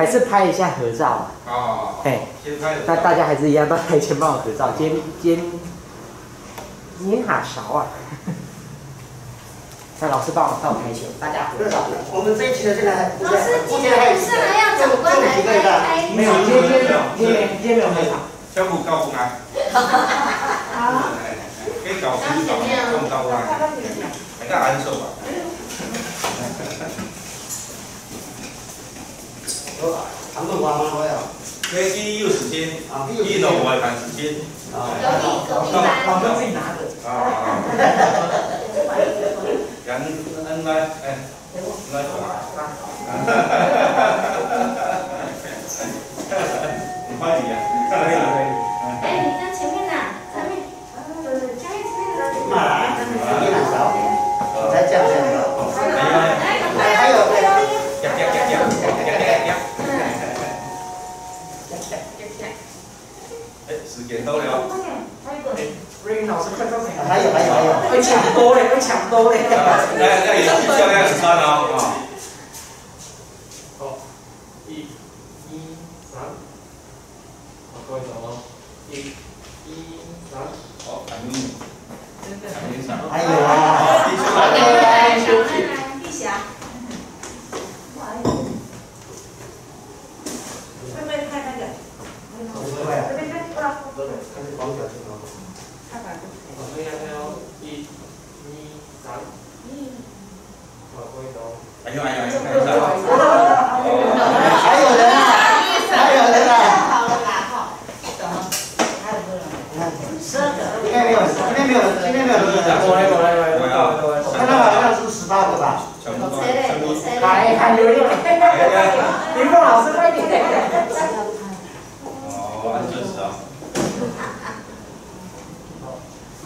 是拍一下合照嘛。 哦。 哎， 先拍。 那大家还是一样，都来先帮我合照。今天好少啊。那老师帮我倒台球，大家合照。 我们这一期的这个， 老师今天不是还要长官来拍？ 没有，今天没有会场。 小虎高公安。好。给搞清楚，弄高公安。大家安守吧。 长度花吗？我有。 飞机有时间，一楼我看时间。 隔壁班。 老师自己拿着。 啊。人来，哎，来吧。很快点，可以。 哎，你在前面呐，前面，前面。 来，你拿手，再这样子。 还有，哎，时间到了。 瑞老师快到谁？ 还有， 会抢多嘞，会抢多嘞。 那也是销量很大的啊。 好，1、2、3，好，各位走哦，1、2、3。 好，感恩。 还有啊。 地霞。会不会拍那个？ 不会啊。 这边看到。 看这光脚就好。 看吧。 好，可以啊，可以哦，1、2、3。好，各位走。 还有， 还有人啊！还有人啊！ 好了啦，哈。还有多少？12个。 今天没有人。我看到好像是18个吧。 还留六。林凤老师快点。 哦，按准时啊。 好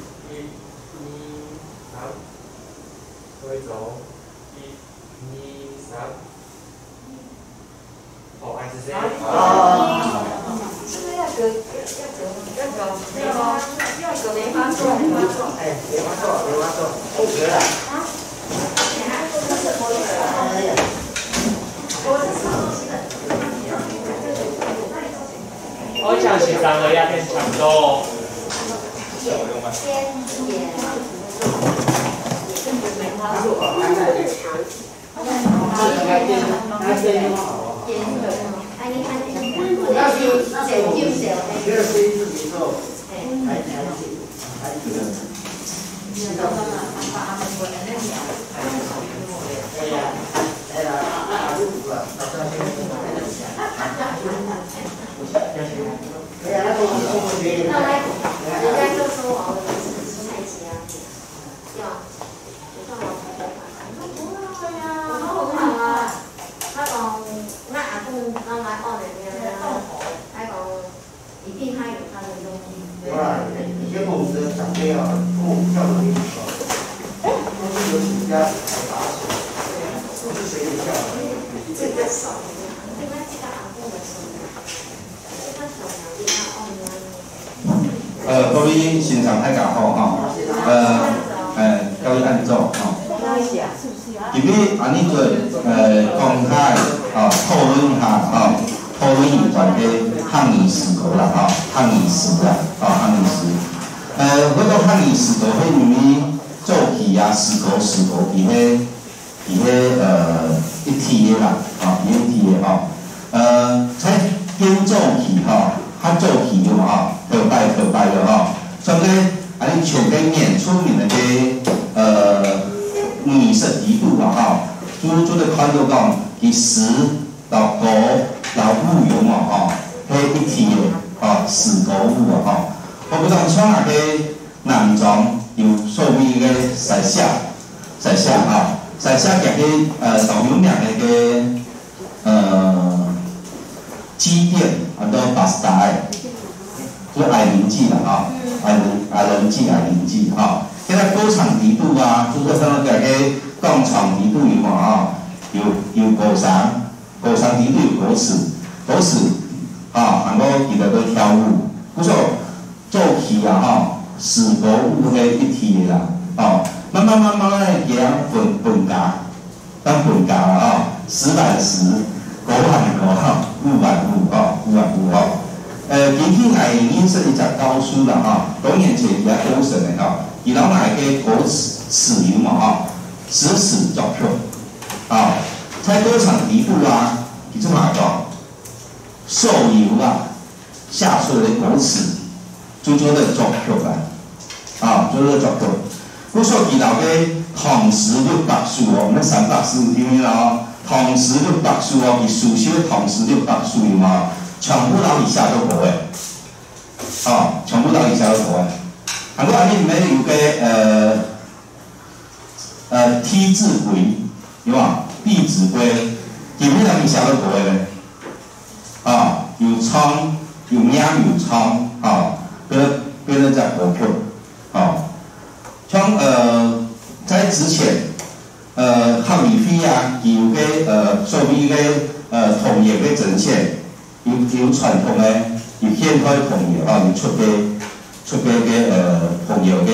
，1、2、3，各位走，1、2、3。好，还是谁？ 这个要隔梅花座。 哎，梅花座，不隔了。 我想欣赏了鸦片抢走。 梅花座。 各位现场太搞好哈，各位按照哈。今日安尼做公开讨论下讨论有关的抗议事故啦抗议事啦抗议事。我讲抗议事故，迄因为早期事故伫迄一天的啦一天的在建早期较早期的嘛可拜的所以安尼像个演出名的女神一度做的看到讲10到5到5有嘛迄一天的4到5我不当像那个男装有所谓个晒下夹去导游名基甸都巴斯达的，就矮灵记啦矮灵记现在高场地度就是讲个讲场地度有嘛有高山地度有果子韩国记得都跳舞，不错，早期4到5迄一天的啦慢慢个加分家，1010、5 古汉古吼，五万五吼，五万五吼。其实爱因是一只高书啦吼，多年前也高神的吼，伊老买个国史油嘛吼，史作曲，啊，在歌场底部啊，伊做嘛讲，受油啊，下出来的国史，就做的作曲啊，做的作曲。我说伊老个唐诗600首哦，那300首听没咯？唐诗600首哦，伊书写的唐诗600首有嘛？全部老以下都无诶，哦，全部老以下都无诶。啊，我安尼里面有个梯字规，有嘛？弟子规，基本上以下都无诶咧。啊，有仓，有名有仓，啊，跟人家国曲，啊，像在之前，汉语飞啊，有个所谓个统一个呈现。有传统诶，有现代工业啊，有出个工业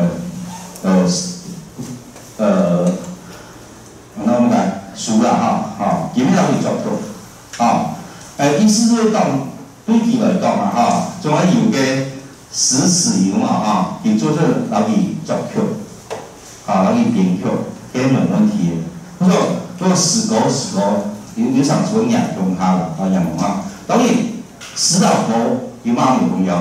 那么讲书啦哈，基本上是作到啊，意思就是讲对佢来讲啊哈，仲係有嘅史詞有嘛啊，佢做咗留意作曲，啊留意編曲，基本問題。不過嗰個史歌，你想說人用下啦，啊人用下。當然，史老婆有乜唔重要？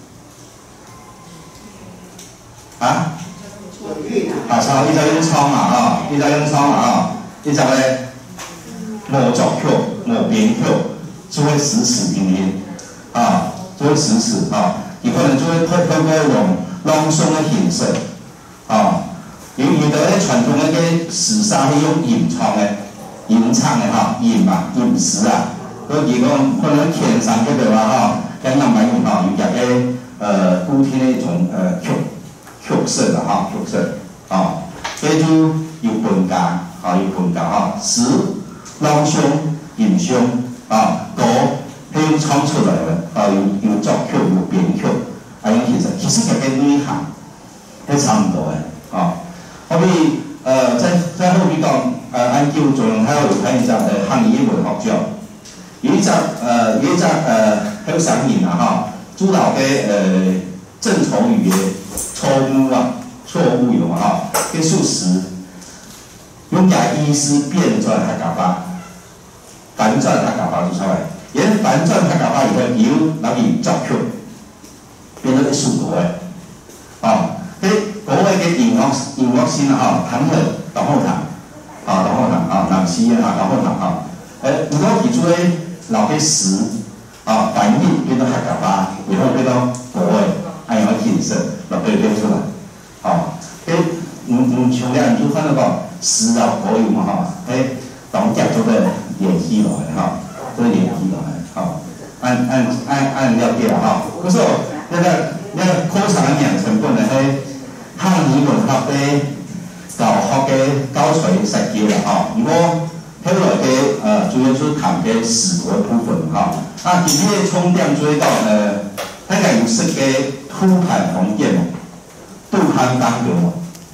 啊？啊，就依就用倉嘛，啊，依就用倉嘛，啊，依就咧無作曲、無編曲，做嘅史詞音樂，啊，做嘅史詞，啊，伊可能做嘅透過用朗誦嘅形式，啊，有的咧傳統嘅史沙係用吟唱嘅嚇，吟詩啊。嗰而講可能填上嗰度啊，哈，香港版有哈，有個古天那種曲式的哈，曲式啊，所以就有分家啊，有分家哈，詩、朗誦、吟誦啊，歌係用唱出來的啊，有作曲有編曲，啊，其實係個內涵係差唔多嘅啊。後邊在後邊講按照作用，還有睇一隻漢語文學獎。有一隻還有上癮啊哈，主導嘅正丑語嘅錯誤有嘛哈，跟數詞用假意思變轉客家話，反轉客家話就出來，而反轉客家話以後有攞嚟作曲，變咗啲數國嘅，啊，啲國外嘅音樂先啊，彈去當後彈，啊當後彈啊，南西啊當後彈啊，如果提出咧。老嘅詩啊，反應變到客家話，然後變到國外，還有形式，落對出來，啊，像咧，你就看到個詩啊，國語嘛哈，當家做嘅演戲落嚟哈，做演戲落嚟，哈，按了解啦哈。嗰時候那個課程嘅養成本咧係漢語文學嘅教學嘅教材設計啦哈，如果後來嘅主要是談嘅史國部分哈，啊，今日重點注意到大概有識嘅凸盤紅葉，杜漢當中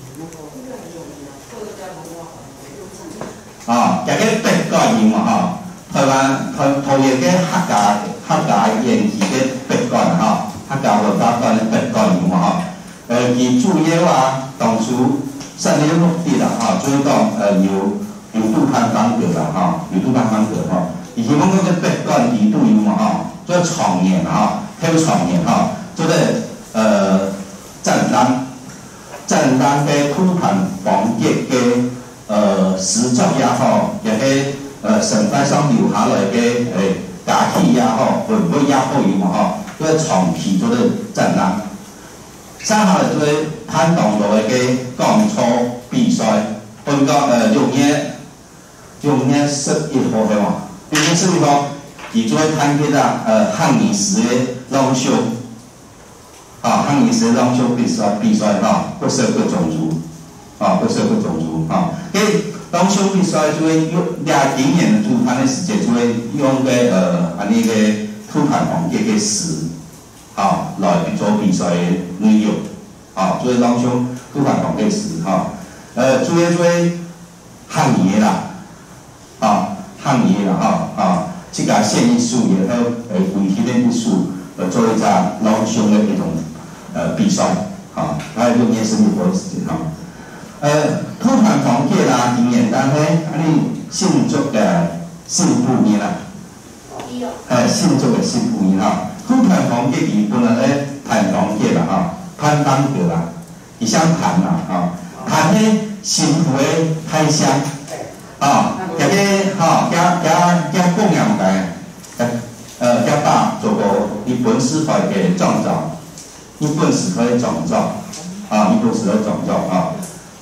啊，有個北角人嘛哈，台灣嘅客家演戲嘅北角哈，客家文化嘅北角人嘛哈，佢主要話當初設立目的啦哈，注意到有杜漢方格啦哈，有杜漢方格哈，以前我講嘅北角地都有嘛哈，做創業哈，喺創業哈，做嘅展覽嘅凸盤黃葉嘅史作也好，亦係神態上留下來嘅家器也好，文物也好有嘛哈，做長期做嘅展覽，生下嚟做攀檔落嘅鋼錯比賽，本個用呢11號係嘛？用呢11號，而做參加啦漢語詩嘅朗誦，啊漢語詩嘅朗誦比賽哈，不是個種族，啊不是個種族哈。誒朗誦比賽就會用2年主辦嘅時間，就會用嘅安尼嘅凸盤黃葉嘅詩，啊來做比賽嘅內容，啊做朗誦凸盤黃葉詩哈，做漢語啦。啊，漢語啦，哈啊， 即个线艺术也好，为迄个艺术做一只老兄的一种比赛，哈，来6年生日博时间哈。土盘房客啦，今年当嘿，你庆祝的幸福年啦，庆祝的幸福年哈。土盘房客伊本来咧盘房客啦哈，攀当客啦，伊想盘啦哈，盘咧幸福的开箱，啊，加个哈加供养的，加大做个日本时代嘅创造，日本时代嘅创造，啊，日本时代嘅创造啊。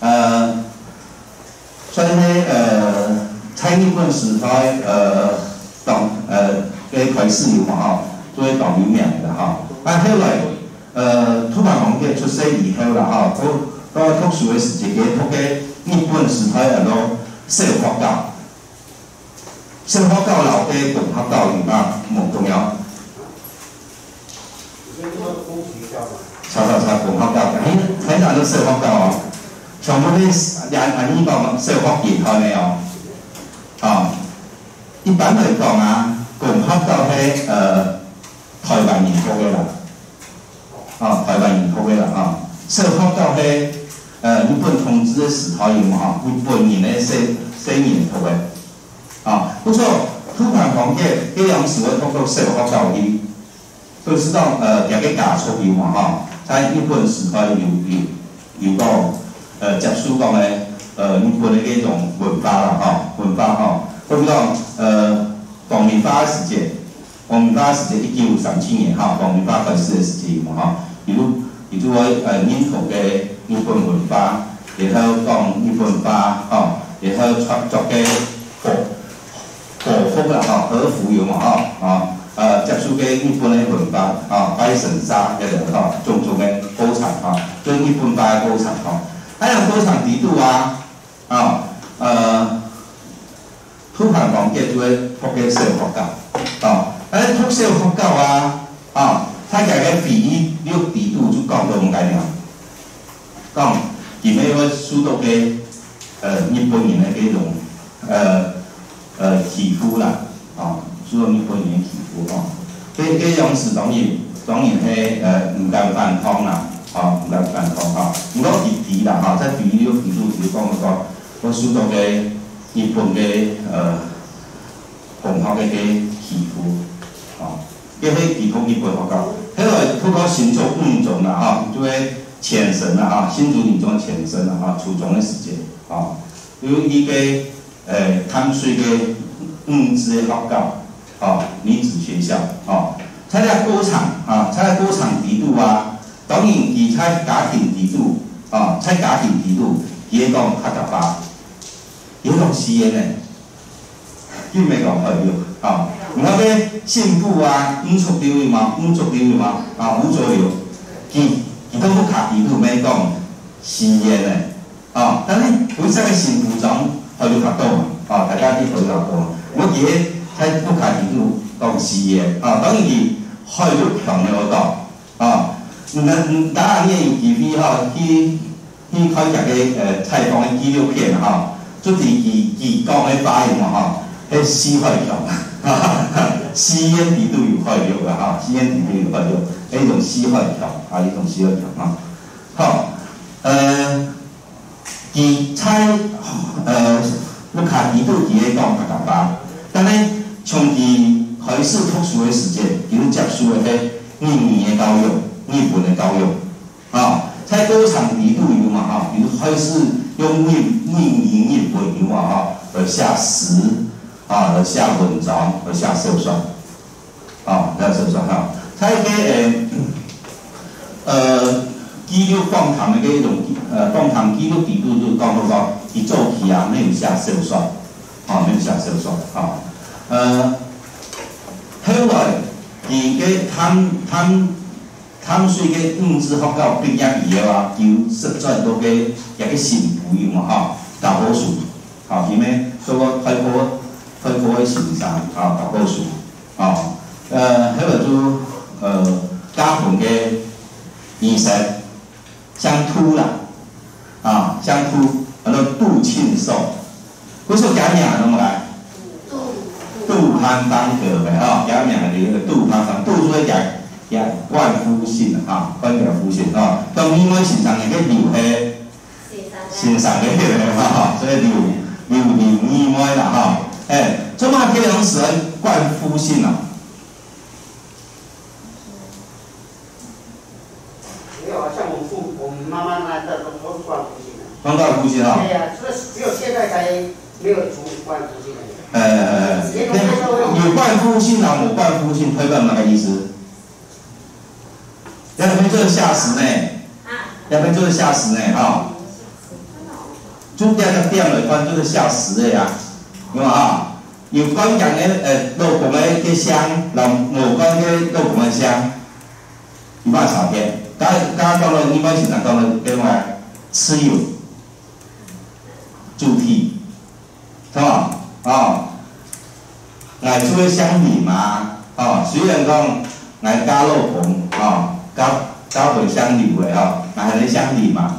所以呢，在日本时代，嘅开始有嘛吼，做为当有名的哈。啊，后来，土盘房客出世以后啦哈，到特殊的时节，佢读嘅日本时代很多社会学教，社会教老嘅共学教育啊，冇重要。查共學教，喺大陸社會教啊。全部啲人呢個社會健康嘅哦，啊，一般嚟講啊，共學教係台灣研究嘅啦，啊，台灣研究嘅啦啊，社會教係日本統治嘅時代用啊，日本人嘅寫研究嘅，啊，不錯，土盤房客呢樣事會通過社會教育，都知道有個假出嚟嘛哈，在日本時代有個。接觸講咧，日本嘅呢種文化啦，吼，文化吼，比如講皇民化嘅時節，皇民化嘅時節1937年吼，皇民化開始嘅時節嘛吼，如果認同嘅日本文化，然後講日本文化吼，然後創作嘅和服啦吼，和服有嘛吼，啊，接觸嘅日本嘅文化啊，擺神沙嘅吼，種種嘅高產吼，對日本化嘅高產吼。還有高產程度啊，土盤房客就會讀嘅社會學教，讀社會學教啊，睇佢嘅比例呢個程度就講到唔緊要，講而咩個書讀嘅日本人嘅嗰種皮膚啦，書讀日本人嘅皮膚嗰種事當然係唔夠反抗啦。唔夠健康嚇，唔講別啲啦嚇，即係比呢個程度就講個書讀嘅日本嘅共學嘅皮膚，嘅係皮膚日本學教，後來透過新竹五種啦嚇，就係前身啦嚇，新竹五種前身啦嚇，初中嘅時節嚇，有呢個淡水嘅五支嘅學教，女子學校參加高產參加高產程度啊。當然，佢喺家庭制度，喺家庭制度，佢講客家話，佢講私嘅呢，佢未講係要，然後咧姓婦啊，五族料嘛，五族料嘛，五族料，佢都冇客制度咩講私嘅呢，但係本身嘅姓婦長係要客多嘛，大家啲佢客多，我記得喺冇客制度講私嘅，當然佢開咗強嘅嗰度，當然你有機會去看一個採訪嘅紀錄片即係佢講嘅發言係死海橋，私煙程度有開咗嘅私煙程度有開咗，呢種死海橋呢種死海橋好，佢喺屋企程度佢係講客家話，但係從佢開始讀書嘅時節，佢接觸嘅係語言嘅教育。日本的教育，在高產程度有嘛比如開始用日本有嘛來寫詩，來寫文章，來寫小說，來小說在紀錄訪談的嗰種訪談紀錄程度就講到佢早期啊沒有寫小說，沒有寫小說，後來佢嘅淡水嘅五支學校畢業以後就實在到嘅一個新婦用大棵樹，佢咩做個開課嘅先生大棵樹，後來就家本嘅醫生相突啦，相突杜慶壽，嗰時候講咩啊？咁解？杜潘当格的吼，加名的那个杜潘当，杜出也冠夫姓哈，冠了夫姓吼，当你们身上那个留迄身上的迄个哈，所以留你们啦哈，做嘛可以用使冠夫姓啊？ 没有啊，像我们妈妈那代都是冠夫姓的。 冠夫姓哈？ 对呀，这只有现在才没有除冠夫姓的。 有冠夫姓啊，无冠夫姓，推断那个意思。要不然就是下实呢，要不然就是下实呢，哈。主点个点来讲就是下实的呀，有啊？有关讲的老公的个香，无关个老公的香，一般少见。刚讲了，一般现在讲了另外蚩尤、猪蹄，是吧？爱做香米嘛，虽然讲爱加肉红，加茴香油的爱系咧香米嘛，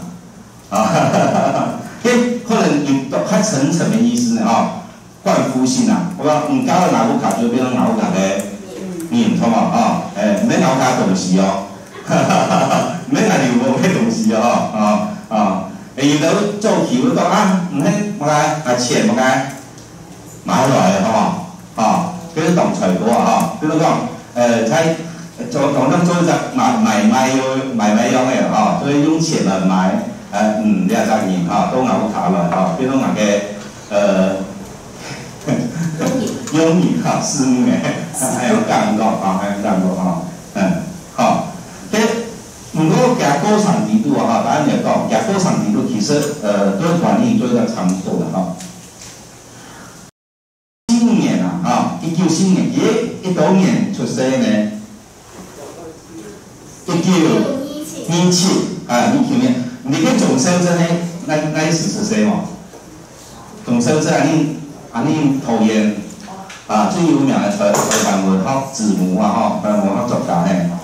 可能有较层层的意思呢，冠夫姓啊，我讲唔加个哪个卡就变成哪个卡的面，好嘛，唔免哪加东西哦，唔免来留无咩东西哦，有到做起我讲啊，唔免我来钱我来买来的，好嘛，叫做当财果啊，比如讲在做一只买卖用的所以用钱来买200元都拿不卡来比如那个用米私募的，还有干过如果加高产地度当然来讲，加高产地度其实对管理做一个场所的新年19新年，一多年出生呢，1927年，你个总生证呢，那是出生嘛？总生证安尼讨厌最有名的台湾文学字母台湾文学作家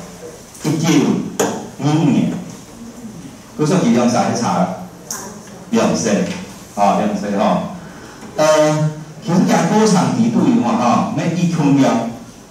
1925年，嗰時幾兩歲去查？2歲，其實講高產地度咩醫空了，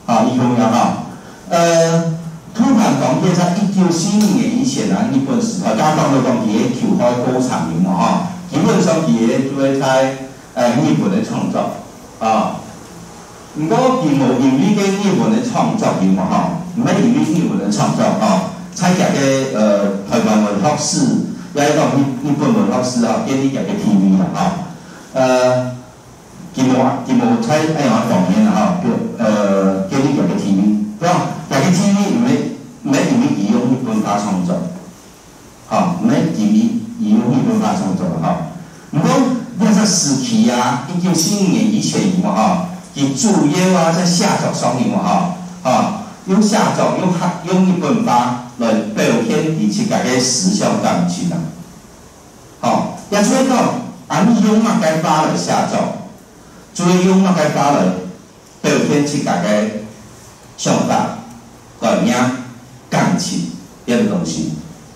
突然講起在1940年以前日本時代，加講到講佢嘅橋開高產了基本上佢就會在日本嘅創作唔過佢無因為嘅日本嘅創作唔係因為日本嘅創作參加嘅台灣文學史，也係講日本文學史建立嘅 TV 啦佢無在樣方面建立嘅 TV， 對吧？嘅 TV 唔係因為佢用日本化創作，唔係因為佢用日本化創作唔過那個時期1940年以前佢主要在寫作上面用寫作用日本化來表現佢自家嘅思想感情也所以講，你用乜嘅法來寫作，就用乜嘅法來表現自家嘅想法、觀念、感情一個東西。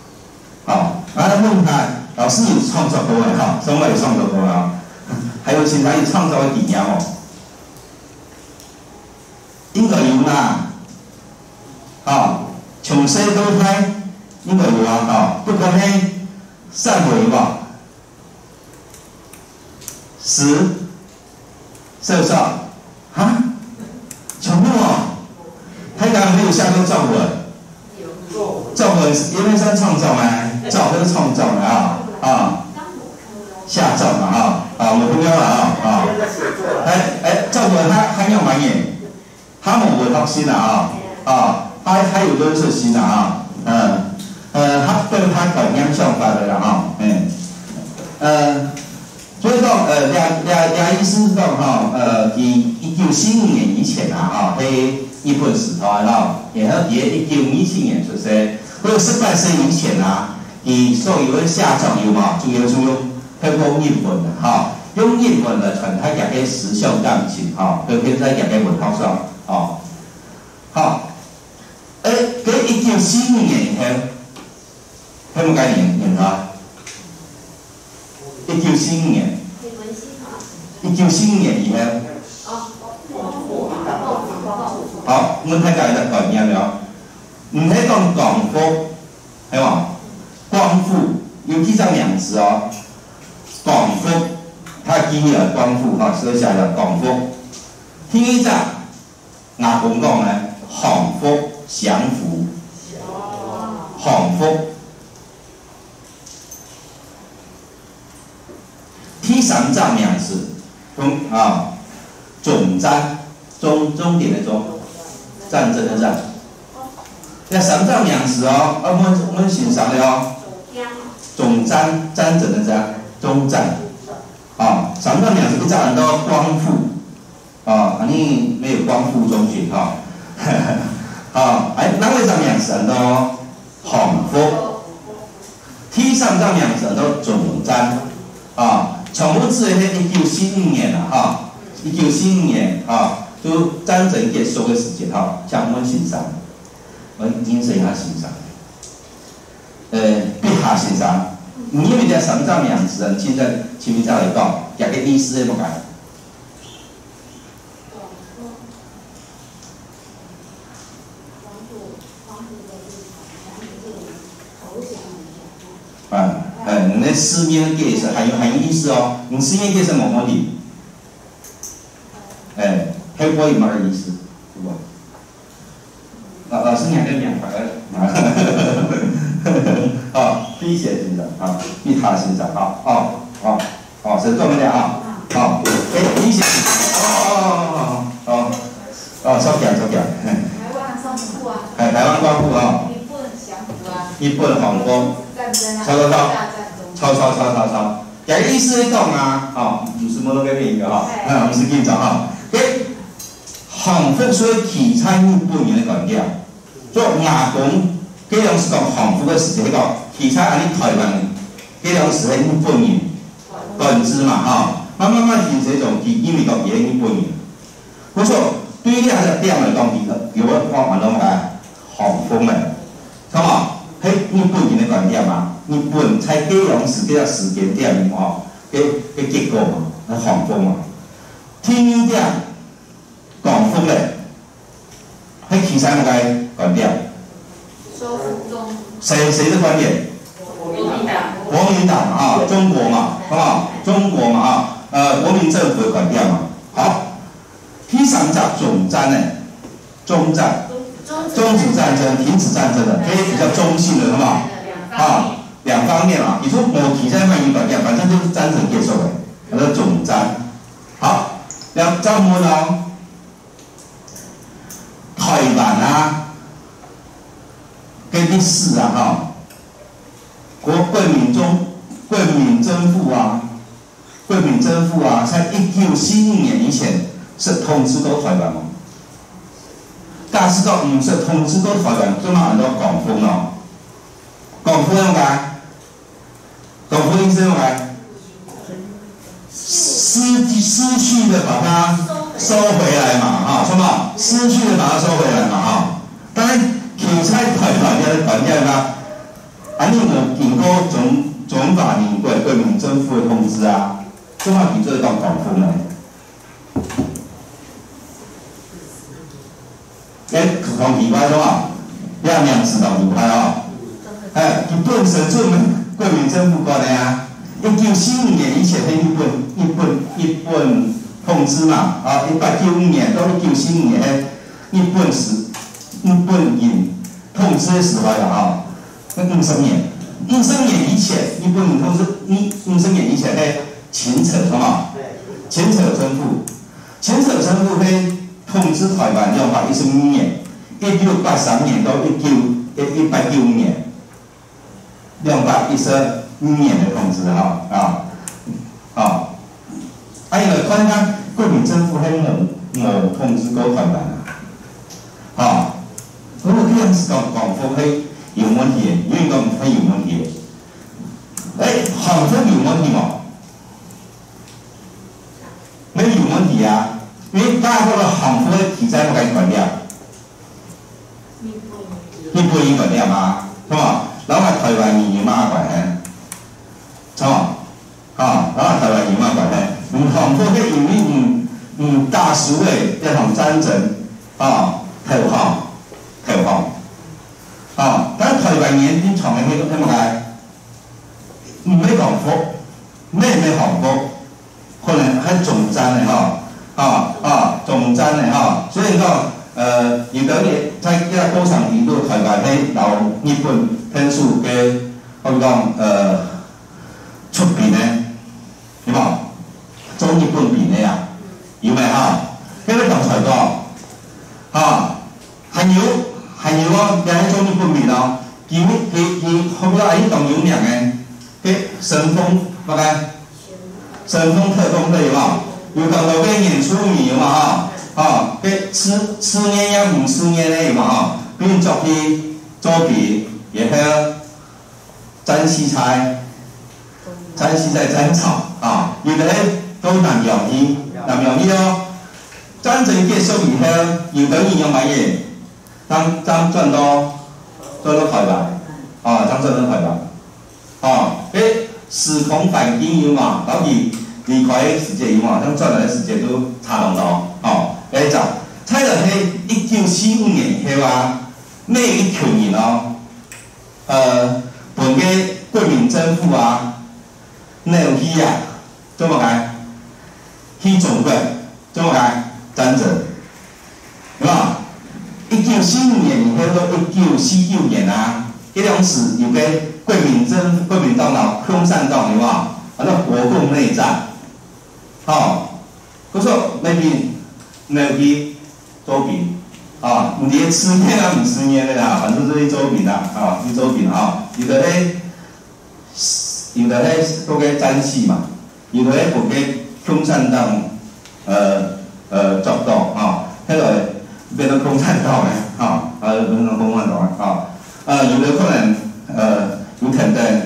問他老師有創作過嘅什麼有創作過還有其他有創作嘅經驗應該有啦。從細到大應該有不過呢散會有10少少全部香港沒有下過作文，作文因為是創作嘛，作文是創作嘛下作嘛我不要啦作文還要滿眼，他冇文學性還有論述性他跟他同樣想法的啦所以講意思是講1940年以前喺日本時代然後1927年出生，或者18歲以前佢所有的寫作有主要是用日文的用日文來傳達佢嘅思想感情表現在佢嘅文學上喺1940年以後，佢冇幾年1940年以後好，我们睇下一個概念了，唔係講廣福，係嘛？光復有幾種名詞哦，廣福，它基於係光復哈，所以寫咗廣福。第一隻亞公講咧，幸福享福，幸福。第三隻名詞，總戰，終點的終，戰爭的戰。那三隻名詞哦，我們欣賞的哦。總戰，戰爭的戰，終戰，三個名詞一隻都光復，你沒有光復中學那個名詞都幸福，第三個名詞都總戰，全部字係1945年啦，1945年就戰爭結束嘅時間向我們欣賞，我們精神下欣賞。筆下欣賞，因為這三種名詞，現在前面再來講，一個意思係乜嘢？你的字面解釋很有意思哦，你字面解釋冇問題，還可以冇意思，對吧？老師兩個兩塊筆寫欣賞筆下欣賞是這麼的筆寫收腳。 台灣光復啊！ 台灣光復日本降服啊！ 日本降服。抄，有意思講唔是冇嗰邊嘅唔是建造幸福所以其他日本人嘅觀點，做亞公，嗰種是講幸福嘅事情，講其他嗰啲台灣人，嗰種是係日本人本質嘛慢慢形成一種因為講嘢日本人，我說對於呢個點嚟講，如果我話諗幸福嘅，咁喺日本人嘅觀點嘛。日本在幾種時間點嘅結果嘛，幸福嘛。第二點廣福咧，喺其他嘅觀點。 收復中。 誰的觀點？國民黨中國嘛，中國嘛國民政府嘅觀點嘛。好，第三隻總戰咧，終戰，終止戰爭、停止戰爭的，這比較中性的，兩方面嘛，你說我其他關於觀點，反正就是戰爭結束嘅，叫做總戰。好，兩張門台灣跟第四桂民政府在1945年以前是統治到台灣嘛，但是到唔是統治到台灣，咁啊很多廣復咯，廣復點解？廣復意思點解？失去的把它收回來嘛，是嘛？失去的把它收回來嘛，當然其他台灣嘅觀點啦，你冇經過總法民國國民政府嘅統治咁啊叫做講廣復咧。講奇怪咗兩名詞講奇怪佢本身做國民政府過來1945年以前係日本統治嘛1895年到1945年日本人統治嘅時候50年以前日本人統治50年以前係清朝清朝政府係統治台灣215年，1683年到1895年，215年的統治因為看看國民政府係冇統治過台灣如果這樣子講福係有問題，因為講係有問題。幸福有問題嗎？沒有問題因為大家嗰個幸福嘅其他乜嘅觀點？日本人觀點係嘛？然後台灣人有乜觀點？然後台灣人有乜觀點？幸福係因為大時嘅一場戰爭退后，咱台湾人啲創嘅迄種點解？唔要講福，咩幸福？可能係重爭嘅重爭嘅所以講如果你在一個高層程度台灣喺留日本天數嘅，我講出邊咧，有冇？做日本邊嘅啊？有未呢個同台講還有哦，又係做日本邊咯，佢後邊係當有名嘅神風乜嘅？神風特工隊嘛，有講到嘅演出名嘛嘅吃年也唔吃年嘅嘛比如作啲作品也係沾西菜沾草有的都南洋語哦，真正結束以後，有等於用乜嘢？當轉到台灣當轉到台灣時空反應有嘛，到時離開世界有嘛，當轉來嘅世界都差唔多就睇落去1945年以後呢一群人本嘅桂民政府呢有去做乜嘅？去中國做乜嘅？戰爭，係嘛？1945年以後到1949年嗰兩時有個國民黨佬共產黨有嘛？國共內戰，嗰時候那去周邊唔係吃年唔吃年的啦，反正都去周邊啦，去周邊有的喺嗰個戰士嘛，有的喺嗰個共產黨作黨迄個變成共產黨嘅變成共產黨有的可能有可能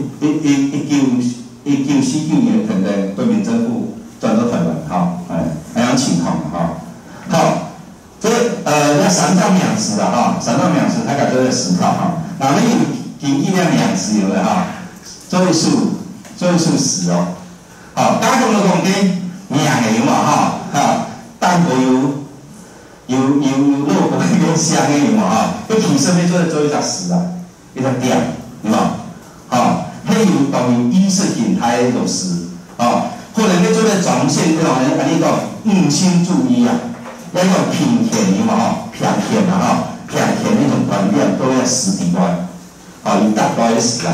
1949年可能國民政府轉到台灣係樣情況這那3到2次3到2次大概都在思考那麼經一兩次有的做一數10加工的講嘅命嘅嘛但係有肉個有香嘅嘛佢其實咧做一隻10一隻點係嘛係有當有意識形態嘅事可能咧做咧展現嗰種咧安尼講用心注意一個平權平權那種觀念都要實體化一大堆嘅事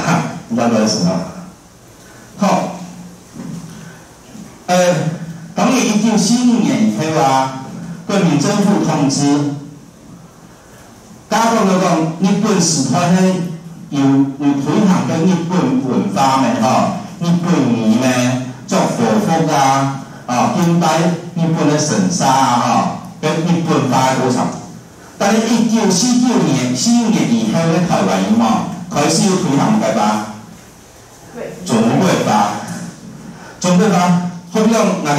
當年1945年以後國民政府統治，加上嗰個日本時代咧有推行嘅日本文化嘅日本語嘅作和服近代日本嘅神沙跟日本化嘅過程。但係1945年以後咧，台灣語開始有推行嘅吧？中國化，好比講那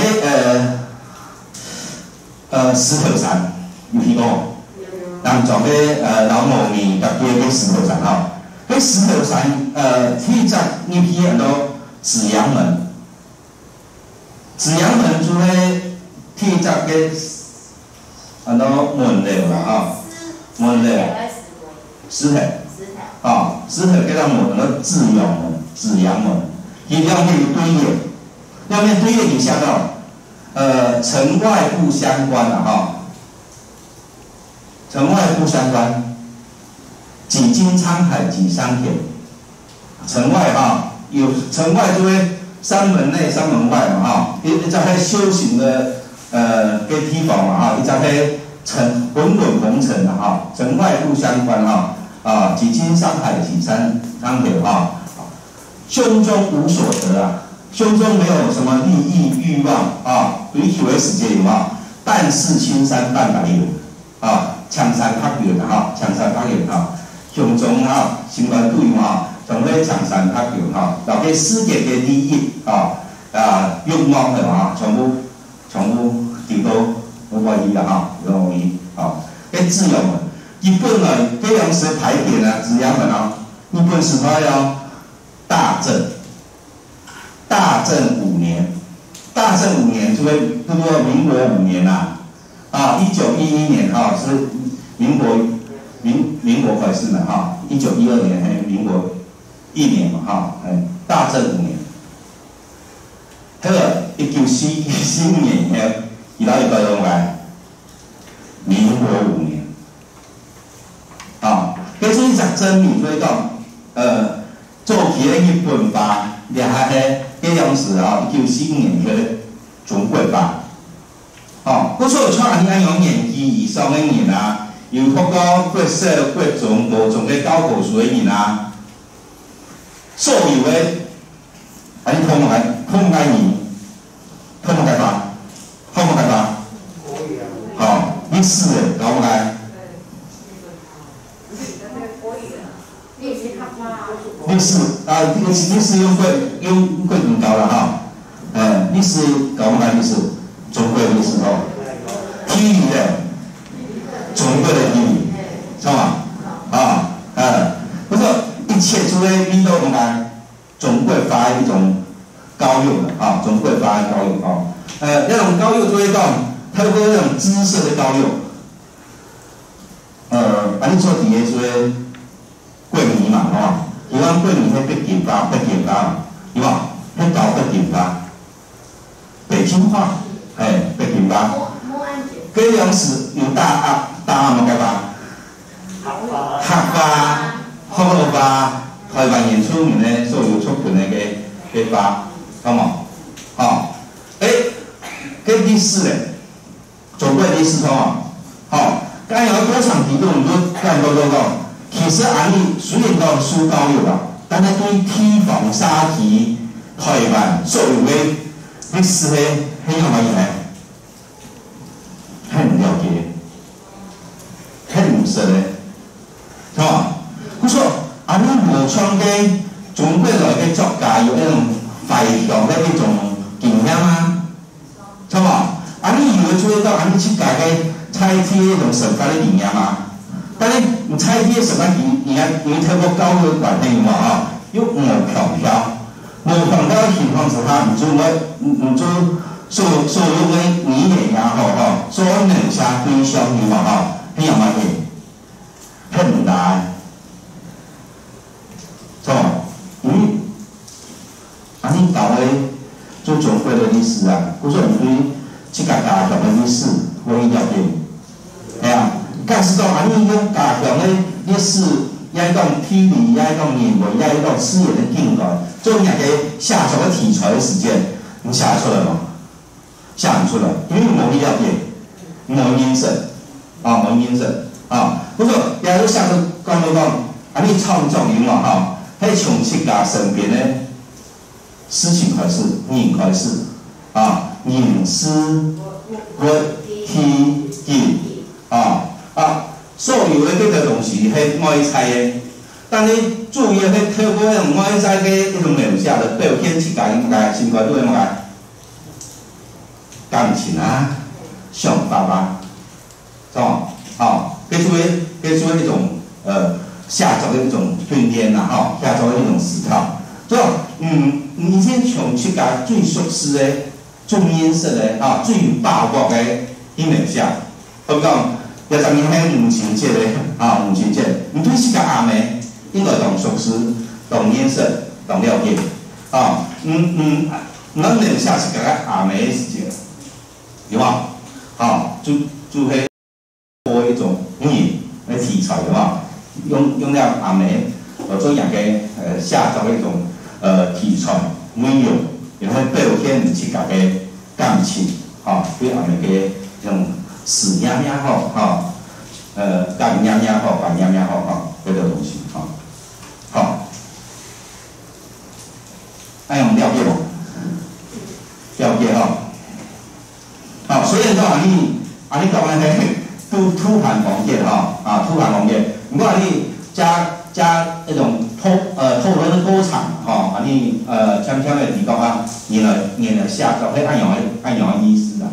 個石頭山有去過，人做嘅老農民特別嘅石頭山嗰石頭山去則呢批很多紫陽門做嘅去則嘅很多門樓門樓石頭石頭叫做門咯，紫陽門，佢兩邊有對應，兩邊對應以下城外不相關城外不相關，幾經滄海幾桑田，城外有城外就會山門內山門外一隻係修行的嘅地方一隻係滾滾紅塵城外不相關幾經滄海幾桑田胸中無所得胸中沒有什麼利益欲望追求的世界有但是青山半白雲槍山拍遠胸中心肝對從咧槍山拍遠留給世界嘅利益欲望嘅全部掉到冇關係啦容易嘅自由門日本呢這樣時排片紫陽門日本時代大正5年，就會民國5年1911年是民国回事呢哈，1912年嘿，民国1年嘛哈，大正5年。迄个1945年以后，伊拉又到用来民国5年。啊，迄种实证明，所以讲，早期的日本吧，掠下迄迄当时啊，1945年迄中国吧。哦，不错，像安尼有年纪以上的人啊，有国高、国小、国中、高中嘅教科书的人啊，所有的安尼通解年，通解法，通解法，好，历史的搞解，历史啊，历史用过唔搞啦哈，历史搞解历史。中国的历史哦，地理的，中国的地理，是嘛？不过一切除了面对我们中国化的一种教育的啊，中国化的教育啊，那种教育做一讲，透过那种知识的教育，你做底下做过年嘛，哈，伊讲过年迄北京话，对吧？迄搞北京话，北京话。北京吧，嗰样是有大鸭嘛，解吧？客家、福佬吧，台湾原住民的所有出品的嘅吧，好冇？嗰历史咧，中国历史好冇？刚有多场提到，唔都刚多讲，其实安尼虽然讲书教育啦，但係對地方沙體、台灣所有嘅歷史嘅。很有乜嘢？很唔了解，很唔識咧，係嘛？佢說啊，你無創嘅中國來嘅作家有一種懷舊嘅一種經驗啊，係嘛？啊，你以為做到啊，你去改嘅採貼一種神法嘅經驗啊？但係你採貼神法經驗，你透過教育環境嘛啊，又無強調，無強調情況之下，唔做。所有的語言也好，所有人下對象嘅嘛很有乜嘢？很難，係嘛？你搞嘅做中國的歷史啊，我說你對這個家鄉的歷史我一了解，係啊，但是講你用家鄉的歷史，也講地理，也講人文，也講事業的境界，做兩個寫作的題材的時間，你寫出來嗎？寫唔出來，因為冇去了解，冇認識，冇認識，不過也都寫到講到講，你創作人嘛喺從自家身邊的事情開始，人開始，人事物體景，所有的這個東西係外在的，但你注意係透過用外在的一種描寫嚟表現自家應該心態對唔對？感情啊，想法啊，是吧？給出一種下作的一種訓練啊，下作的一種思考。所以，你先從自家最熟悉的、最認識的最有把握的一描寫。比如講，10年喺母親節的母親節，你對自家阿妹應該懂熟悉、懂認識、懂了解能描寫自家阿妹的事情。有嘛？就係播一種語言嘅題材，有嘛？用了阿美做人嘅寫作一種題材內容，然後表現自家嘅感情，對阿美嘅一種思念也好，感念也好，懷念也好，嗰個東西，那樣了解無？了解雖然講你講嘅係土盤工業土盤工業，不過你加一種討論的過程你悄悄的提到然後寫作係按樣嘅意思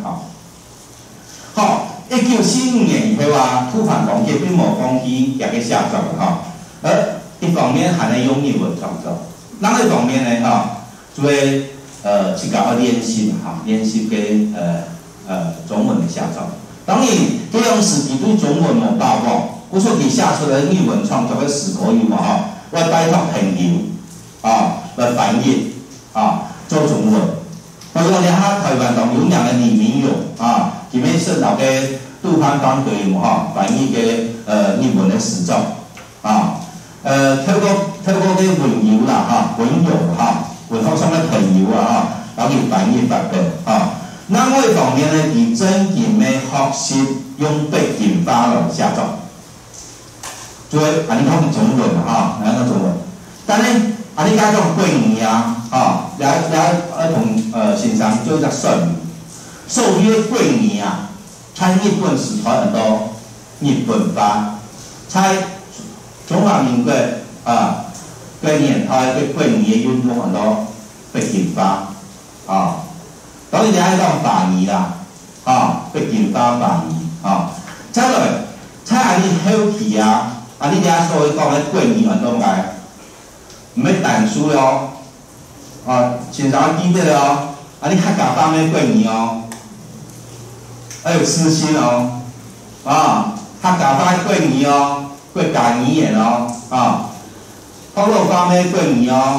1945年以後土盤工業並冇放棄這個寫作而一方面還能用英文創作，另一方面呢就會這個練習嘅中文的寫作， 当然，这样是伊对中文无把握，我说伊写出来语文创作的史可以嘛吼，我拜托朋友来翻译做中文。我说你哈台湾同有两个李明勇里面是老个杜潘邦队伍翻译嘅日文的史作透過啲文友啦文友文學上嘅朋友然後去翻譯發表另外一方面呢，佢真係要學習用北京話來寫作，所以你講中文講中文，但係你講貴語也同先生做一個術語，所以貴語在日本是有很多日本話，在中華民國嘅年代嘅貴語用咗很多北京話當然你喺講法語啦，北京話法語再來，在你後期你哋所謂講嘅貴語很多嘅，唔係單數咯，先生記得咯，你客家話咩貴語還有私心客家話貴語國家語言福州話咩貴語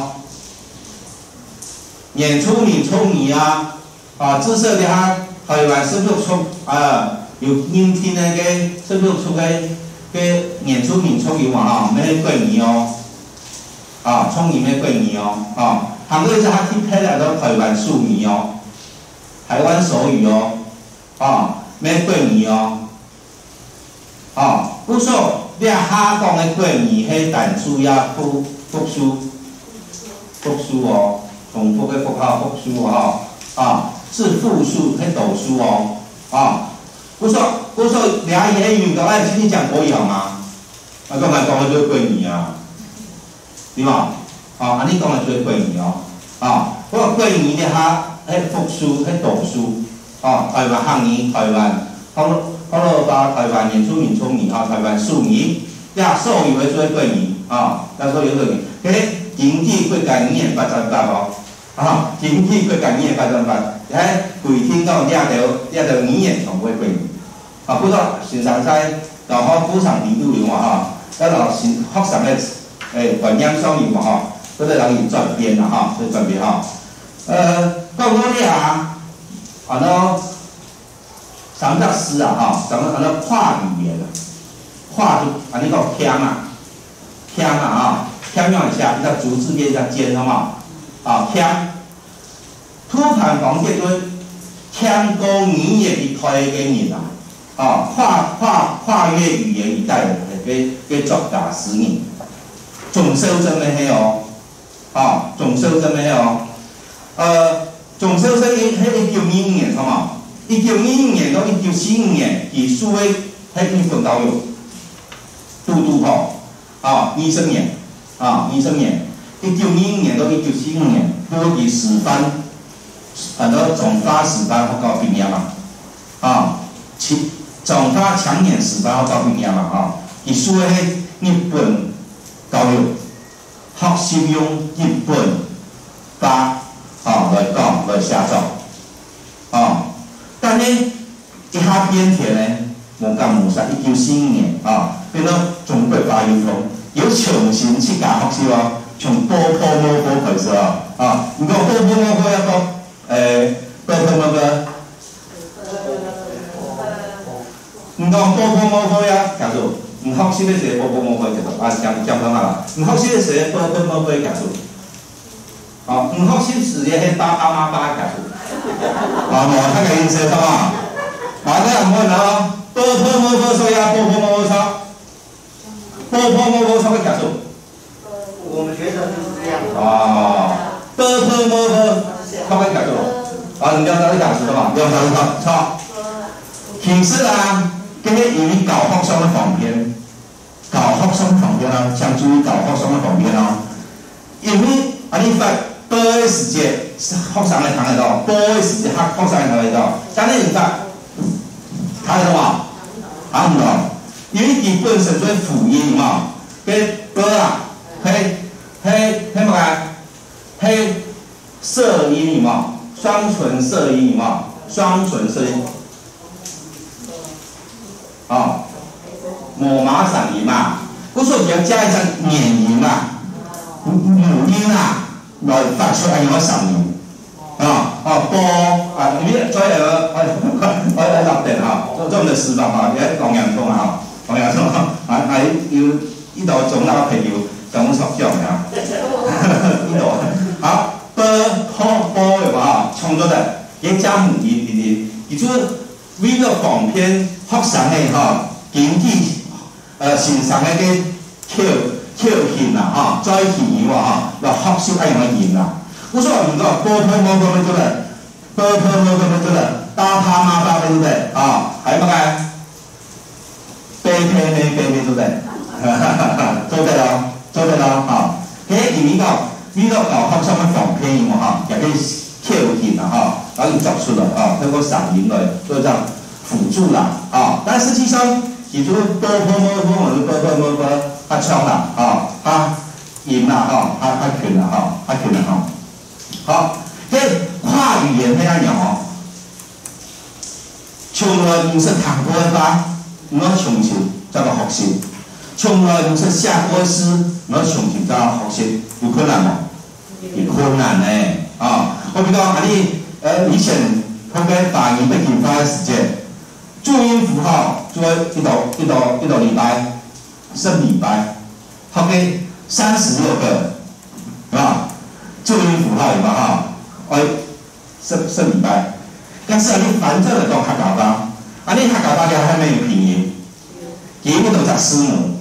演出名聰語至少你哈台灣十六出有人聽那個十六出個演出名聰語咩貴語聰語咩貴語韓國就哈去拍來到台灣俗語台灣手語咩貴語不說你哈講的貴語係單數呀複數重複的複數是複數，係倒數不說兩語語講請你講國語好嗎？講嚟講去都係貴語對嘛？你講嚟最貴語不過貴語咧哈係複數，係倒數台灣漢語、台灣福州話、台灣原住民聰語台灣俗語，手語係最貴語但所有嘅嘅經濟國家語言發展法經濟國家語言發展法，喺具體到兩條語言同歸貴語不過先生在大學非常程度嘅話學生嘅觀念上面都係容易轉變啦都轉變到我哋什麼叫詩什麼叫跨語言跨就你講腔腔用一下，比較逐字變一下尖腔突盤房結對腔高語言的開嘅人跨越語言一代嘅作家詩人總修真嘅係總修真嘅總修真係1925年1925年到1945年，佢數位喺日本教育都醫生年1925年到1945年，都以師範很多總花師範學校畢業總花強年師範學校畢業佢數位喺日本教育學習用日本話來講來寫作但呢一下變天呢，無咁無實1945年變到中國化要統，要重新去教學習從波摩科開始唔講波摩科一個波摩科唔講波摩科呀，叫做唔學習嘅時候波摩科叫做講講啦，唔學習嘅時候波摩科叫做唔學習時嘅係巴叫做無睇個意思係嘛？你又唔會諗波摩科所以波摩科嘅假數。 我們覺得就是這樣。 波摩科它嘅假數你了解啲假數嘛？了解錯。其實跟住以教學上嘅方面請注意教學上嘅方面因為你發多嘅時間。學生嚟睇得到，多嘅時間學生嚟睇得到，但係而家睇到嘛？睇唔到，因為佢本身做輔音嘅波係乜嘢？係舌音雙唇舌音雙唇舌音。 哦，母马上音嘛，我说要加一张黏音嘛，母音啊，来发出安样上音，波你再我立定做唔到示範而家講人通講人通要呢度總啦朋友咁熟用啊，呢度好波有嘛創作的，也加母音啲，而且為咗防騙學生嘅經濟線上嘅挑釁啊再嫌疑又學少一樣嘅言啊，我說唔該波咁做咧。对了，大他妈大对不对啊？还有乜嘢？背对不对？做得咯啊！喺呢個學生嘅防騙音又可以挑戰可以作出來通過嗓音來做這樣輔助啦但實際上，其中波，他唱啦他音啦他拳啦好。跨語言係一樣從來唔識彈過嘅話，我從前就個學習；從來唔識寫過詩，我從前就學習，有困難嗎？有困難呢我比較以前學嘅發音被研發嘅時間，注音符號做一個禮拜，1禮拜，學嘅36個注音符號有冇1禮拜，但是你反正嚟講客家話，你客家話嘅係咪有拼音？幾個都係師母。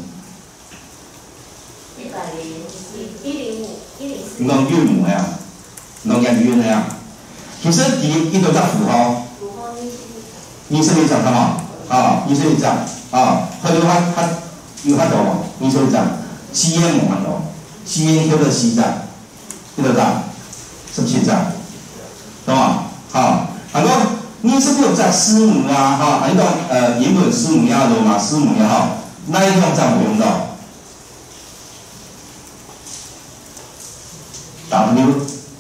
唔講韻母係唔講人韻係其實呢度係符號。20講係嘛？20講去到要喺度20講，C N 冇喺度，C N 叫做西站，呢度17站。懂嗎？很多你是不是有在師母呢個英文師母也好，羅馬師母也好，那一種在冇用到 W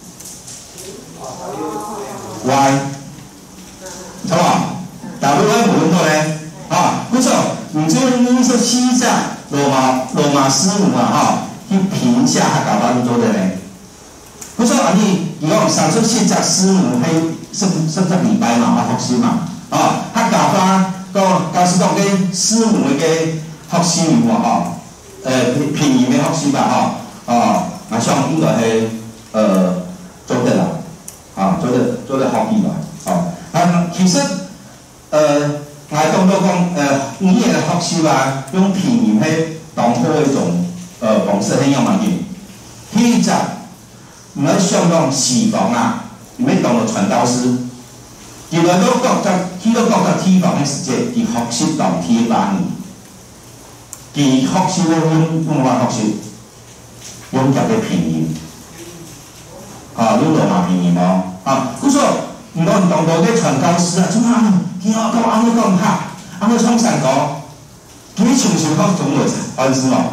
Y， 懂嗎 ？W Y 冇用到咧不錯，你你說西藏羅馬師母去評價客家話做的咧。不錯你如果上次現在師母係甚至禮拜嘛，學習嘛，客家話教師講嘅師母嘅學習拼音嘅學習吧，我想應該係做得啦，做得好啲啦，其實我當到講語言嘅學習吧，用拼音係當作一種方式係有問題，其實唔係相當西方唔係當作傳教士，原來都覺得地方嘅時間，佢學習當鐵板佢學習用話學習，用入嘅拼音，用羅馬拼音佢說唔講當作嘅傳教士做乜佢學到啱啱咁黑，啱啱衝上講，佢從小學中文安師嘛？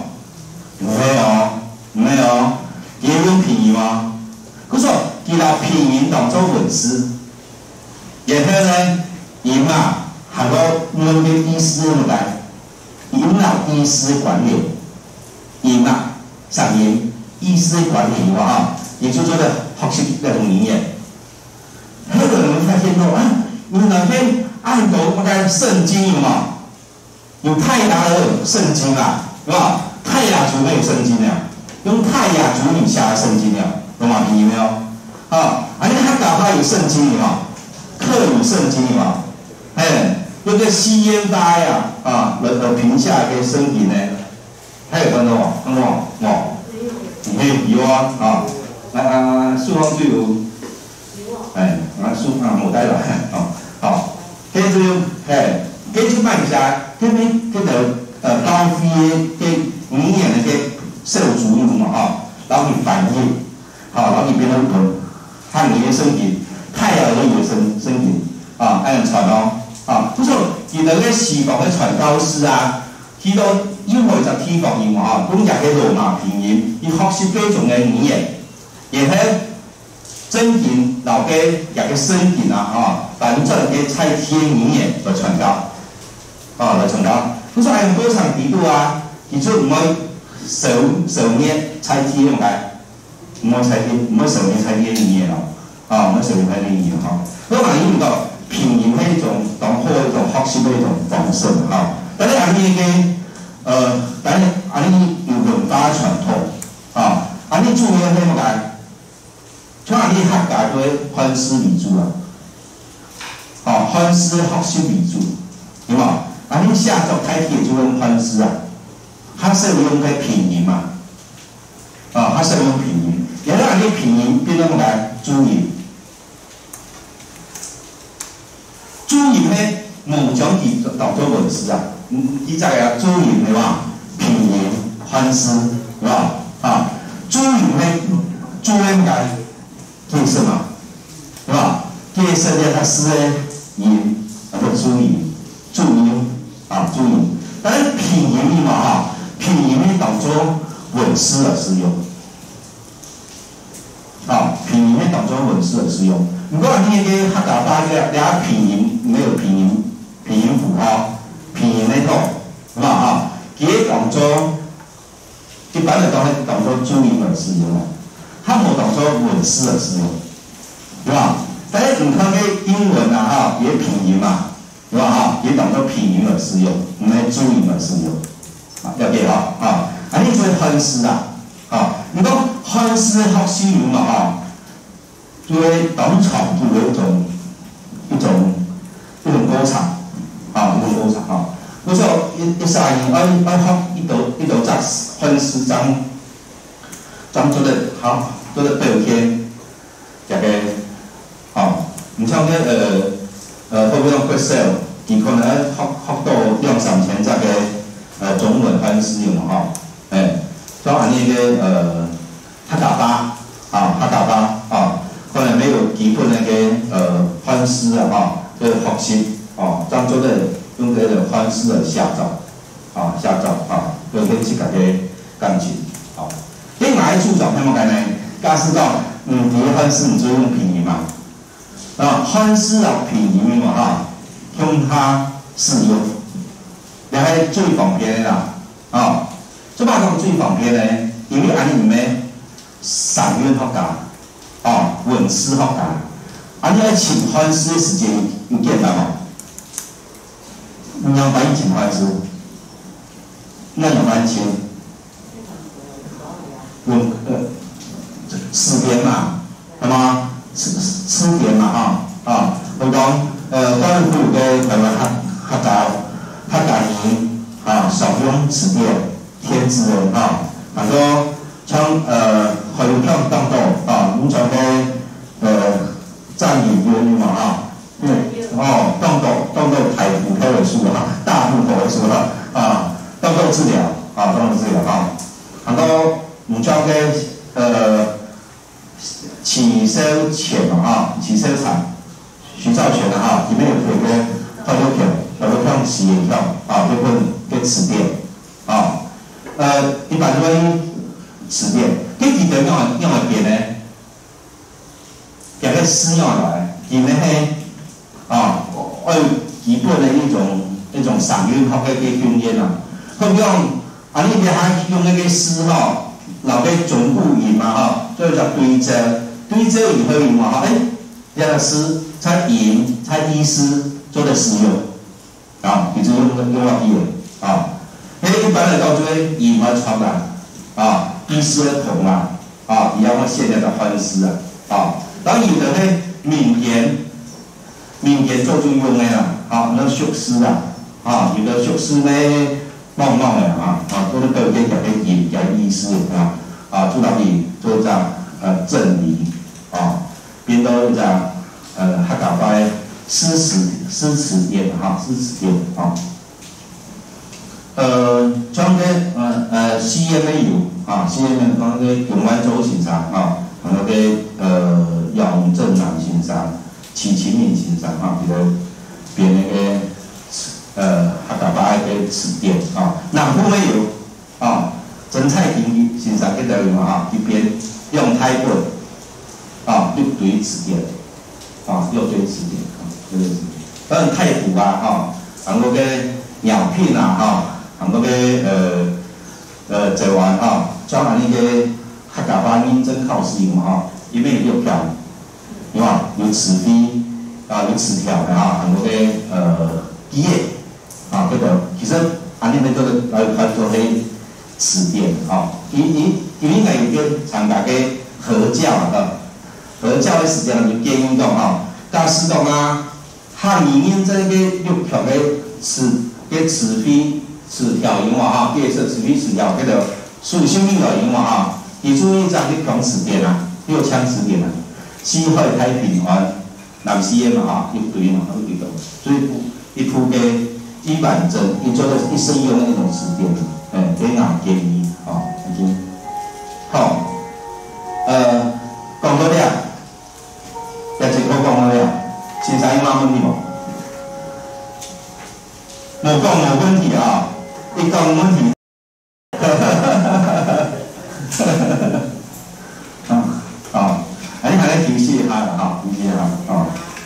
唔係也用拼音佢說佢拿拼音當作文字，然後呢，音很多文嘅意思咁解，音意思管理，音上音意思管理也就做的學習那種語言。後來我們發現到你那邊按到我哋聖經有泰雅的聖經是吧？泰雅族沒有聖經用泰雅族語下的聖經羅馬拼音沒有你客家話有聖經客語聖經有個西煙帶來評下嘅聖經呢，還有看到有書方都有書冇帶來跟住辦一下跟高飛嘅語言嘅受主語然後去翻譯然後去變成漢語嘅聖經，泰雅語嘅聖經按樣傳不錯，而那個西方嘅傳教士佢都因為就地方音講入嘅羅馬拼音，要學習幾種嘅語言，然後真言留嘅入嘅聖經反正嘅猜天語言來傳教， 来传达。你说用波长低度啊，其实唔可以手捏拆接用来，唔可以拆接，唔可以手捏拆接捏咯，唔可以手捏拆接捏吼。我讲伊唔到平衡迄种同好一种学习的一种方式吼。但是安尼个但是安尼有文化传统安尼注意迄么解？像安尼客家对番师为主啊，番师学习为主，有无？安尼下作开题就用番师啊，它是用个平衡嘛，它是用平衡，然后安尼平衡变怎么解？注意，注意咧，某种题当做文师啊，伊在啊注意对吧？平衡番师，对吧？注意咧，注意解。介绍嘛，对吧？介绍咧，它是咧音，注音，注音，注音。但是拼音的嘛，拼音的当做文诗而使用，拼音的当做文诗而使用。如果你那个客家话俩拼音没有拼音符号，拼音那种，是吧？佢当做一般的当做注音而使用。它无当做文诗而使用，对吧？但是唔看个英文啊，也拼音嘛，对吧？也当做拼音而使用，唔系注音而使用，了解哈？你做汉诗啊，你讲汉诗学习用嘛，就会当场就有一种歌唱，一种歌唱我说一三年爱学一道杂汉诗章。咱做的好，做的白天，这个唔像个会不用 Excel， 伊可能学到2-3千这个中文翻诗用像安尼个客家话可能没有基本那个翻诗的学习咱做的用这个翻诗的下照就可以去家个感情另外一处找什么概念？假使讲，你的汉诗你就用拼音嘛，汉诗拼音嘛用它使用，然后最方便的啦，做嘛讲最方便呢？因为安尼咩散韵学家，文诗学家，安尼要请汉诗的时间有简单吗？你要帮你请汉诗，那有难请。词典嘛，系嘛？词典嘛，我讲当然有个台湾客家人少用词典，天字人很多像海陆票当道你像个占语言嘛当道台股票的书大户口的书当道治疗很多唔像个起收钱起收厂徐兆全里面有几个小票企业票这份个词典一般都用词典，佢记得用来编呢，用个诗用来，因为基本的一种散韵学嘅训练好比讲你哋用那个诗老个总固音嘛所以叫对折以后用嘛这个诗才意思做的使用你就用到意了一般来讲就会音而传来意思的同一样现在的翻诗当有的闽言做就用的那俗诗有的俗诗冒的都是都有个音嘅意思做到底做一张正理变到一张客家话诗词典像个CMA 有CMA 讲个永安州先生还有个姚正南先生、齐秦敏先生这个编那个客家话个词典南部没有曾蔡婷先生迄个一边用台文六堆词典六堆词典当然太古然后个鸟品啊，吼，含个做完吼，将安尼个客家话认证考试用吼，伊要6条，有无？有齿飞啊，有齿条的哈，含个机械啊，叫做其实安尼咧做做迄词典吼，伊应该有去参加个合教啊，合教的时间就建议讲吼，假使讲啊，汉语认证个6条个齿飞齿条用啊，第二次齿飞齿条叫做属性命的用啊，伊注意张去讲词典啊，6枪词典啊，西海太平湾。南西的嘛哈，一堆嘛，一堆个，所以一铺个一板针，伊做的一生用的那种词典，给俺建议啊，已经好，讲到了，也真好讲到了，现在有啥问题无？无讲无问题啊，一讲问题，啊，你还来休息一下哈，休息一下啊。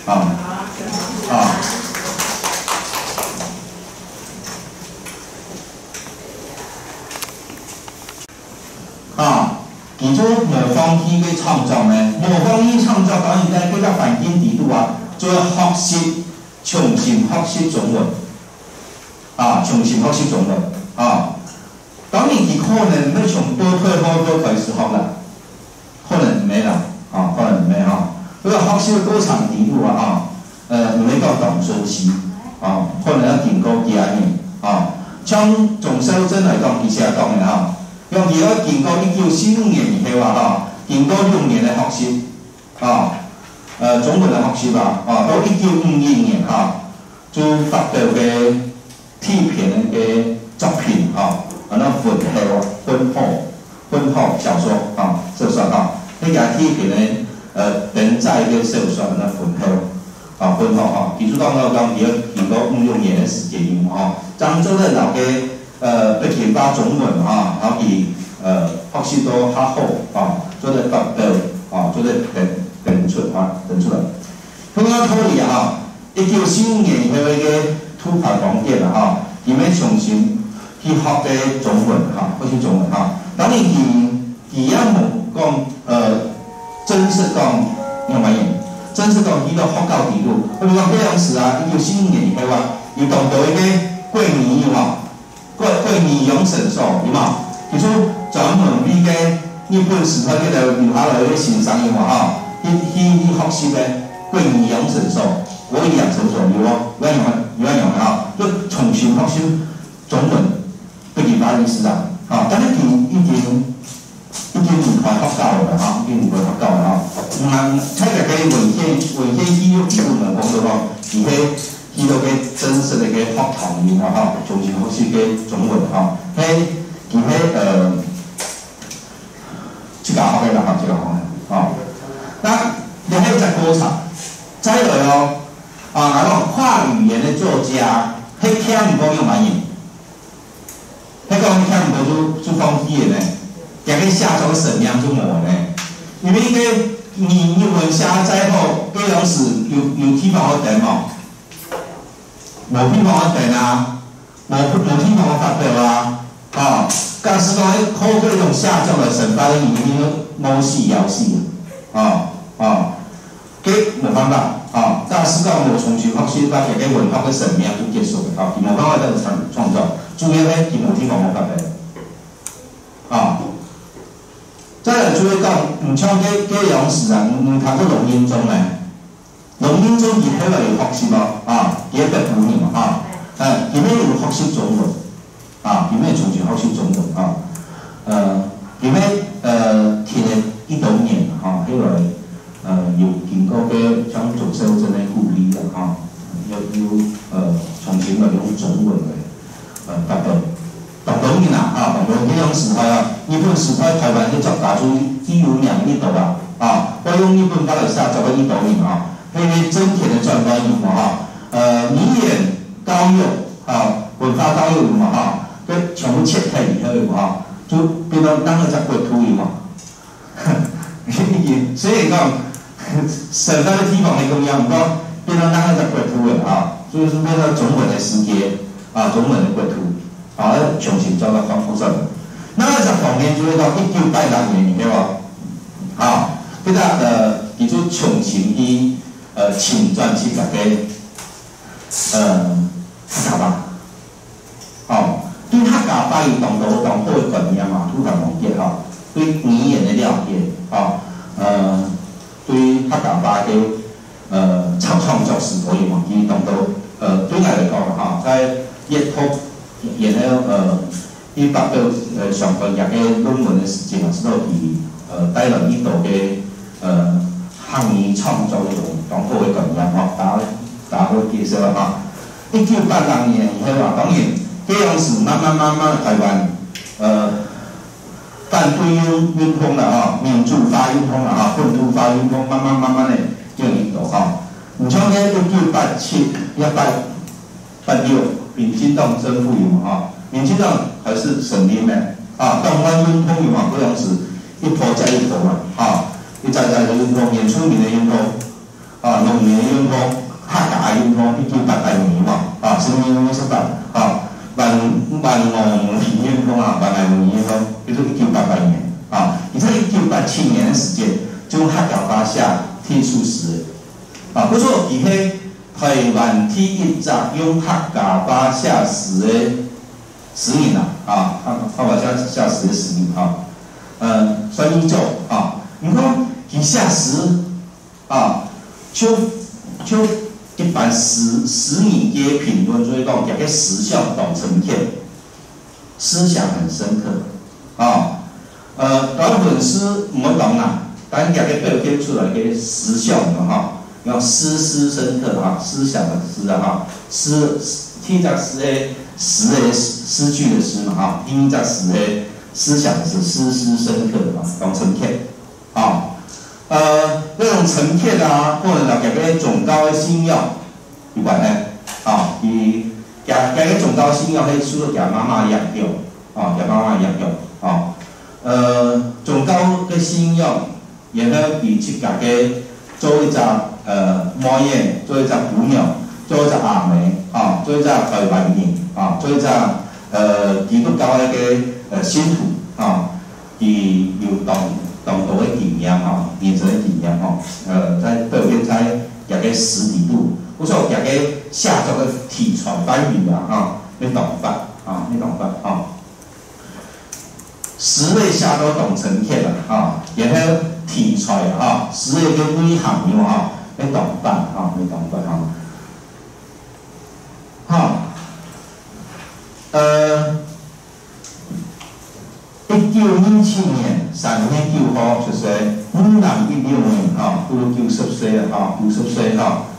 其中模仿语嘅创作呢，模仿语创作当然在比较环境地度啊，做学习，重新学习中文，重新学习中文当然佢可能要從多開始學啦，可能唔係啦，可能唔係如果學習多長程度唔係講懂熟悉可能要經過幾年像總修真嚟講，其實係講嘅用佢要經過1945年以後經過6年嘅學習中文嘅學習到1951年就發表嘅貼片嘅作品那婚後小說小說迄個貼片咧連載嘅小說那婚後其實講到講佢經過5、6年嘅時間用漳州嘅老嘅要研發中文然後佢學習到較好做得發表做得登出來。香港土里1945年以後嘅土法廣電佢要重新去學嘅中文學習中文當然佢也冇講真實講用乜嘢，真實講佢都學到地步。譬如講嗰陣時1945年以後要讀到一個桂林永神獸，有冇？其實專門俾嘅日本時代嘅留下來嘅欣賞有冇？去學習嘅桂林永神獸，我養成咗有用就重新學習中文。不如把歷史但係佢已經唔快學到啦已經唔快學到啦睇嚟嘅文獻記錄部門講到而且記錄嘅真實嘅學堂語重新學習嘅中文係佢係即個學嘅啦即個學那你喺隻過程再來那個跨語言嘅作家係聽唔講用乜嘢迄個聽唔到就放棄呢，也可以下種什麼樣就冇呢？因為你英文寫再好，嗰種是有地方可等冇地方可等冇地方可發表假使講考嗰種下種嘅成法嘅語言都冇死咬死佢冇辦法假使講冇重新學習法嘅文化嘅什麼樣就結束嘅佢冇辦法再創造。主要咧，佢冇地方可發表再來注意講，唔像嗰樣時唔睇過龍應宗咧，龍應宗佢喺度學習佢一個古年佢咩要學習中文佢咩重新學習中文佢咩填嘅1年喺度有經過嘅將總修真嘅鼓勵要重新嚟用中文嘅。發表當然啦當然嗰種時代日本時代台灣嘅作家就有兩億度我用日本法來寫作嘅1度年佢真田嘅專欄有語言教育文化教育有佢全部切開以後就變到哪個隻國土有所以講省份嘅地方係咁樣，唔講變到哪個隻國土嘅就是變到中文嘅世界中文的国土，重新做到光复上。那10方面就会到1986年，你晓无？迄个伊就重新去请转去大家客家话，对客家话伊当好的观念嘛，非常浓烈对语言的了解对客家话的创作史可以嘛，伊当对我来讲在阅读伊发表上专业的论文的时间是到伊带来伊度的汉语创作的当好的观念大家好介绍1986年以后当然这样是慢慢台湾反对运动了民主化运动了本土化运动慢慢的这样引导你像呢1987、1886，民进党政府有嘛民进党还是成立的党外运动有嘛，这样子一波再一波嘛一再的运动，原住民的运动农民的运动，客家的运动，1988年嘛什么运动是万农运动万来运动，就是1988年你在1987年的时间，就客家话下提出时不错，伊迄台湾第一只用客家话写诗的诗人客家写诗的诗人算伊做你讲伊写诗就一般诗人嘅评论所以讲，这个诗效懂成片，思想很深刻搞本诗唔好懂啦，但这个表现出来嘅诗效要诗深刻思想的诗听着诗句的诗嘛听着诗的思想的诗深刻讲成片那种成片或者了解个总高的信仰有关呢伊解个总高信仰迄书甲妈妈养着甲妈妈养着总高的信仰然后伊去甲个做一只魔眼，做一只古鸟，做一只阿梅做一只台湾人做一只基督教的个信徒伊有当多的经验认真的经验在表现在这个实体度，我说这个写作的题材翻译要懂法诗类写到懂成片然后题材诗类个内涵要懂法1917年3月9号出生，阮男16年都90岁了90岁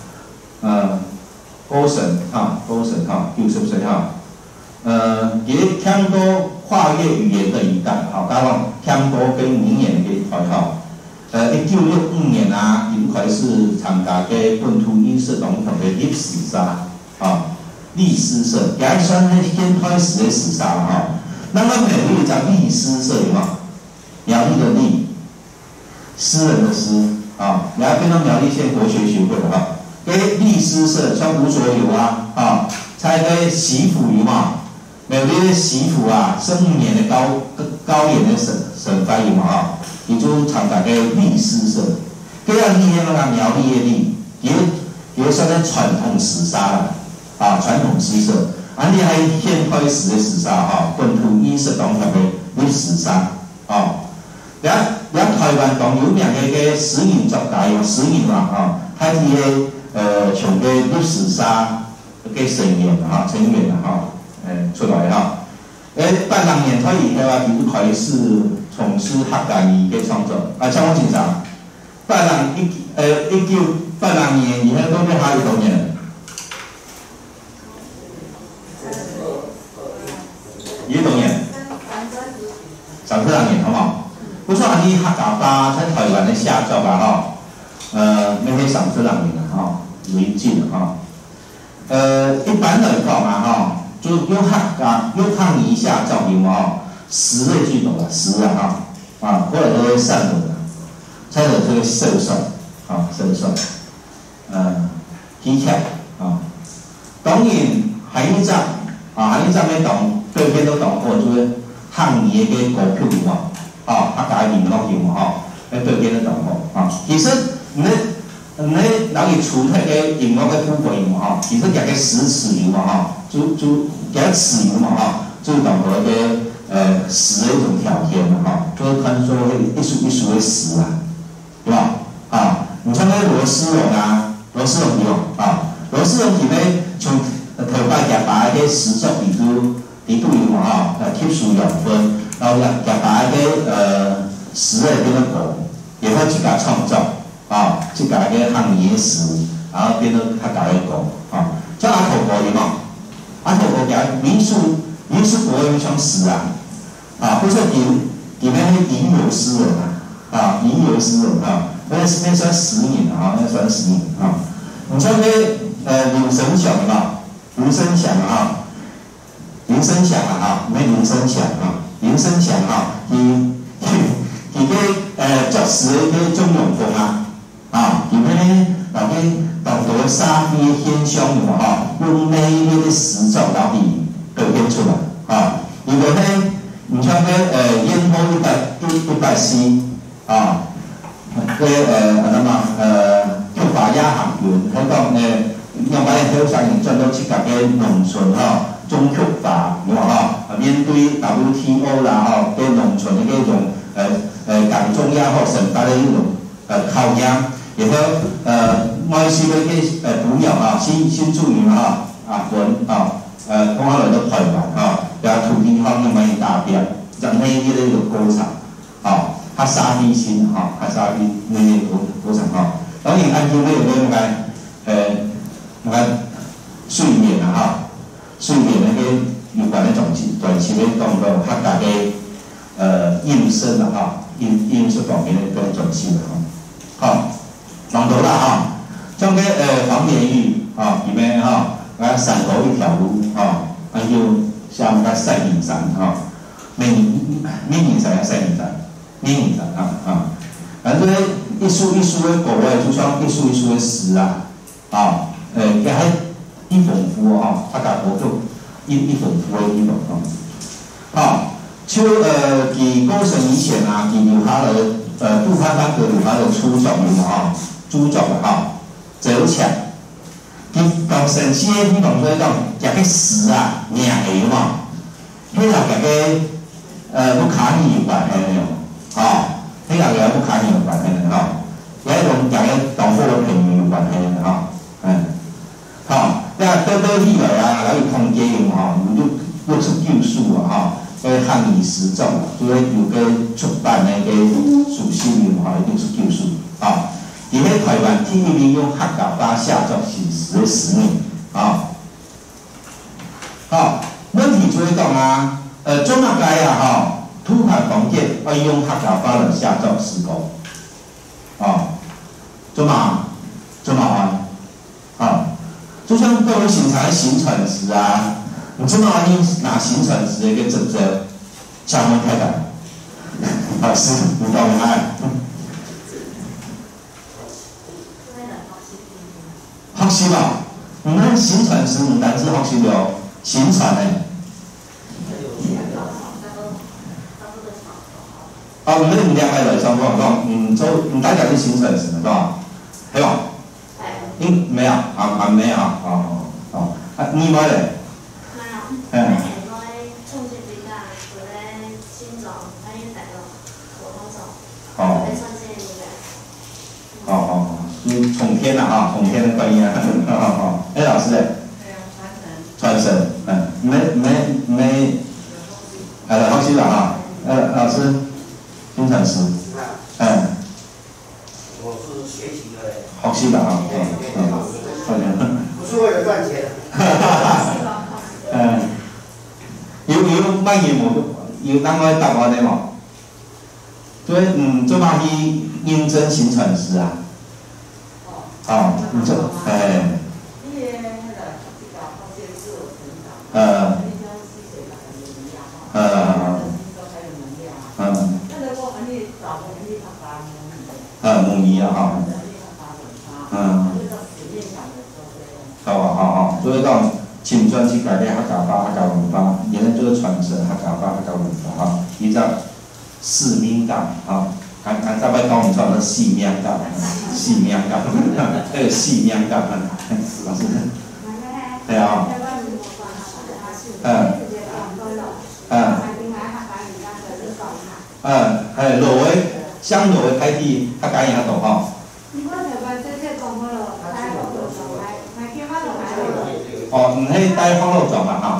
高神90岁也听过跨越语言的一代加上听过跟名言的一块1965年因开始参加个本土意识总统的历史社历史社，也算是先开始的史社那么美丽叫历诗社苗栗的栗，诗人的诗也跟到苗栗县国学学会跟历诗社像吴所有才个习府有苗栗的习府15年的高研的省会有伊就参加个历诗社，这样历苗栗的历，也算是传统史社传统诗社。你还先开始的史社本土意识总统的历史社台湾当有名的个诗人作家诗人他是从个历史社个成员出来80年代以后伊就开始从事客家语的创作像我经常1980年以后都在哈里多年。几多年？32年，好不好？不错，你客家话在台湾的写作那些32年为进一般来讲就用汉语写作诗类居多诗或者是散文再有这个社算戏曲当然还有一啊，你上面动，对边都动过，就是汉语嘅股票有冇？哦，甲伊面落去嘛吼，对边都动过啊。其實你攞去除迄個音樂嘅富貴嘛吼，其實夾個石豉油嘛吼，夾豉油嘛吼，就當個個石的一種條件嘛吼，就是看說迄一束的石啊，對吧？啊，你像那螺絲龍啊，螺絲龍對吧？啊，螺絲龍裡面從頭擺夾把個石作底部有嘛吼，吸收養分，然後夾把個石的這個果，也會自家創造。啊，即個嘅行野石，然後變到較大嘅果，啊，即阿頭果點啊？阿頭果嘅民俗果有種石啊，啊，或者裡面嘅吟遊詩人啊，吟遊詩人啊，那算石人啊，那算石人啊。你像那林聲祥啊，林聲祥啊，林聲祥啊，咩林聲祥啊？林聲祥啊，佢個作詞嘅鍾永峰啊。啊，因為咧，嗱啲當到沙飛現象喎，嗬，用呢啲石作嚟表現出來，啊，如果咧，唔像咧煙火140，啊，那麼曲法也行遠，佢講用埋啲小產業轉到自家嘅農村嗬，種曲法，有冇嗬？面對 WTO 啦嗬，嘅農村嘅嗰種港中也好，成大嘅一種考驗。然後愛是嗰啲補油啊，先注意啊，滾啊，講下來都台灣啊，又土地方又咪達標，就呢啲呢個過程啊，黑沙啲先嚇，黑沙啲呢啲過程啊，當然按照呢個點解睡眠啊嚇，睡眠嗰啲有關嘅短期嘅動作，客家嘅應聲啊嚇，應聲方面嘅嗰種事啊，好。講到啦哈，將個黃連玉啊，裡面哈，啊山頭一條路啊，還有像個西面山啊，面山啊西面山，面山啊，反正一束一束的果味，就像一束一束的石啊，啊，佢係一豐富啊，它個果肉一豐富的一種啊，啊，就佢高升以前啊，佢有它的杜漢班格有它的初種啊。主作啊，走牆，佢當神仙，佢講說講夾個石啊，硬嘅嘛，迄個夾個不卡尼有關係嘅，啊，迄個不卡尼有關係嘅哈，有一種夾個當火嘅平面有關係嘅哈，好，多起來啊，然後空間用哈，又是技術啊哈，個漢語實證，所以有個出版嘅個屬性用哈，一定是技術啊。因為台灣第一名用客家話寫作寫實的石名啊，好，問題就會講啊，中亞街啊，哈，土海房建要用客家話來寫作施工，啊，做嘛啊，就像各位形成形成時啊，你知道你拿形成時的一個職責，下面太大，老師，你懂唔懂？學習啊，唔單形成時唔單止學習了，形成誒。啊，唔係唔兩個來上課講，就唔大家是形成時，是吧？係吧？沒有啊，沒有啊，啊，你買嘞？沒有。從天啊，哈，從天的觀音啊，老師嘞？傳承，沒，好學習了哈，老師，工程師， 我是學習的嘞。 學習了啊， 不是為了賺錢。 有乜嘢冇？有當我答我哋冇？所以做乜去應徵行程師啊？哦，你做，母語啊，好，所以講请专去改变客家话、客家文化，也能就是传承客家话、客家文化哈。依照使命感啊，咱再要讲唔出那使命感，使命感，那个使命感啊，老师，对啊，係挪威，像挪威開啲客家人度吼。哦，唔係帶方路狀啊嚇。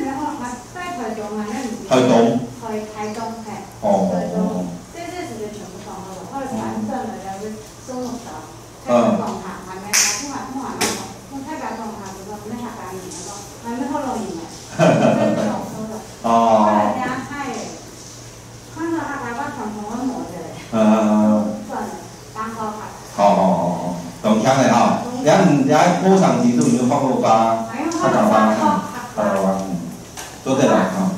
台東。哦。đồng腔的哈，人高层级都有福佬話、客家話、客家話，都對啦哈。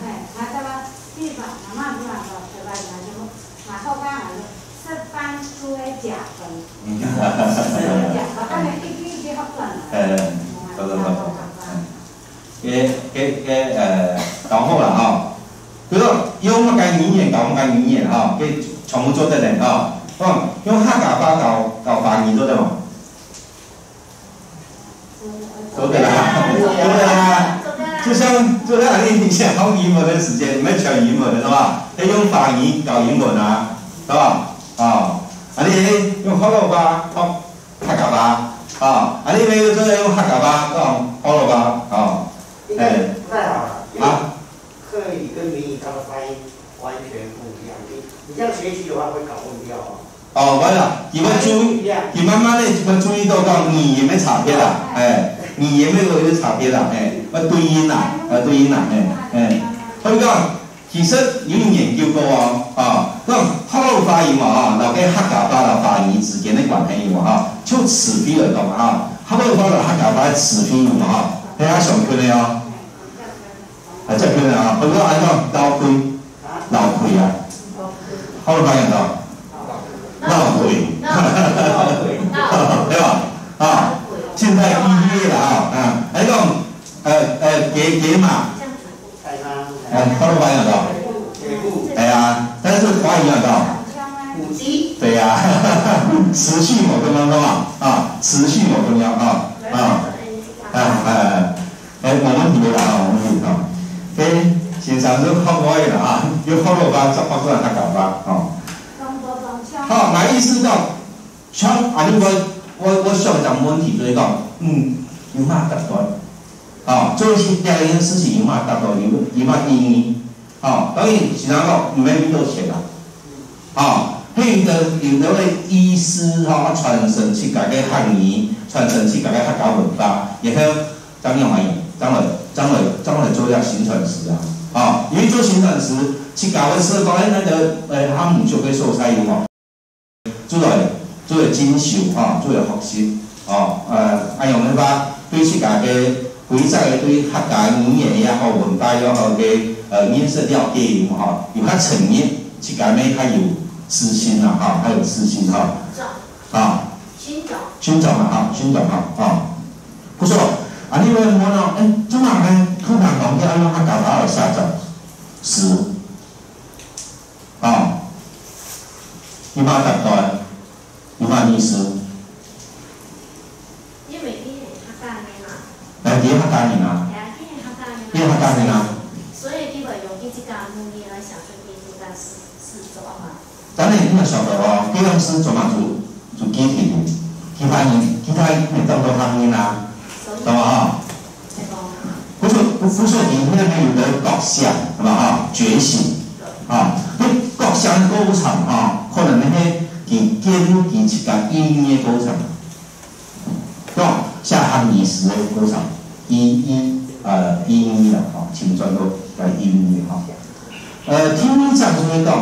講好啦哈，佢講用乜嘅語言講乜嘅語言哈，佢全部做得嚟哈。用客家話搞方言做得冇？做得啦，做得啦。就像你以前學英文的時間，你們學英文的是吧？你用方言搞英文啊，是吧？你用福佬話學客家話，你咪要做用客家話講福佬話， 客語跟闽語它的發音完全不一樣，你這樣學習的話會搞混掉啊。 我啦，而家注意，而慢慢咧，佢注意到講語言嘅差別啦，語言嘅有差別啦，對應啦，佢講其實有研究過講福佬發音同嘅客家話同方言之間嘅關係就詞彙嚟講福佬話同客家話嘅詞彙睇下上佢哋即係佢哋佢講係講流潰啊，福佬發音講。鬧鬼，對吧？現在畢業啦你講幾嘛？福佬話有講，係啊，但是華語有講，對啊，持續某個方法持續某個方法冇問題啦冇問題先生都學我嘅啦要福佬話就學出嚟客家話那意思講，像我想講問題就是講，有嘛答對，做第二件事情有嘛答對，有嘛意義，當然是講唔係邊度寫啦，佢有嗰個意思傳承起家嘅漢語，傳承起家嘅客家文化，也可將用嚟將來做一下宣傳師因為做宣傳師，起家嘅時候講那個他們就會受採用做來進修做來學習用嘅話對自家嘅規則嘅對客家語言也好文化也好嘅認識了解有較深入，自家呢較有自信啦較有自信尋找不錯你會問到做乜呢？客家講嘅用客家話來下載是有嘛答對？有嘛意思？ 因為啲係客家人嘛。 啲客家人啲客家人所以佢會用呢啲家母語來想出呢啲嘅事做嘛。 咱哋呢個曉得這樣是做嘛做基體的，其他你當做方言懂嘛不是你那邊有的覺醒，係嘛覺醒你覺醒高層可能那些建立起個音樂高層，下漢語時的高層，音樂請專到來音樂聽講就是講，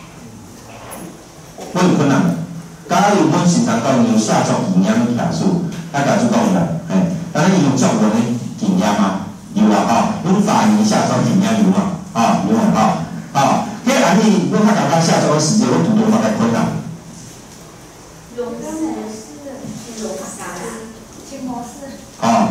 我有困難，假如我時常講有下作營養嘅技術，大家就講啦，但係有作文嘅營養嗎？有用法語下作營養有嘛？有即係按你用客家話下作嘅時間，我讀到發嘅困難。用模式，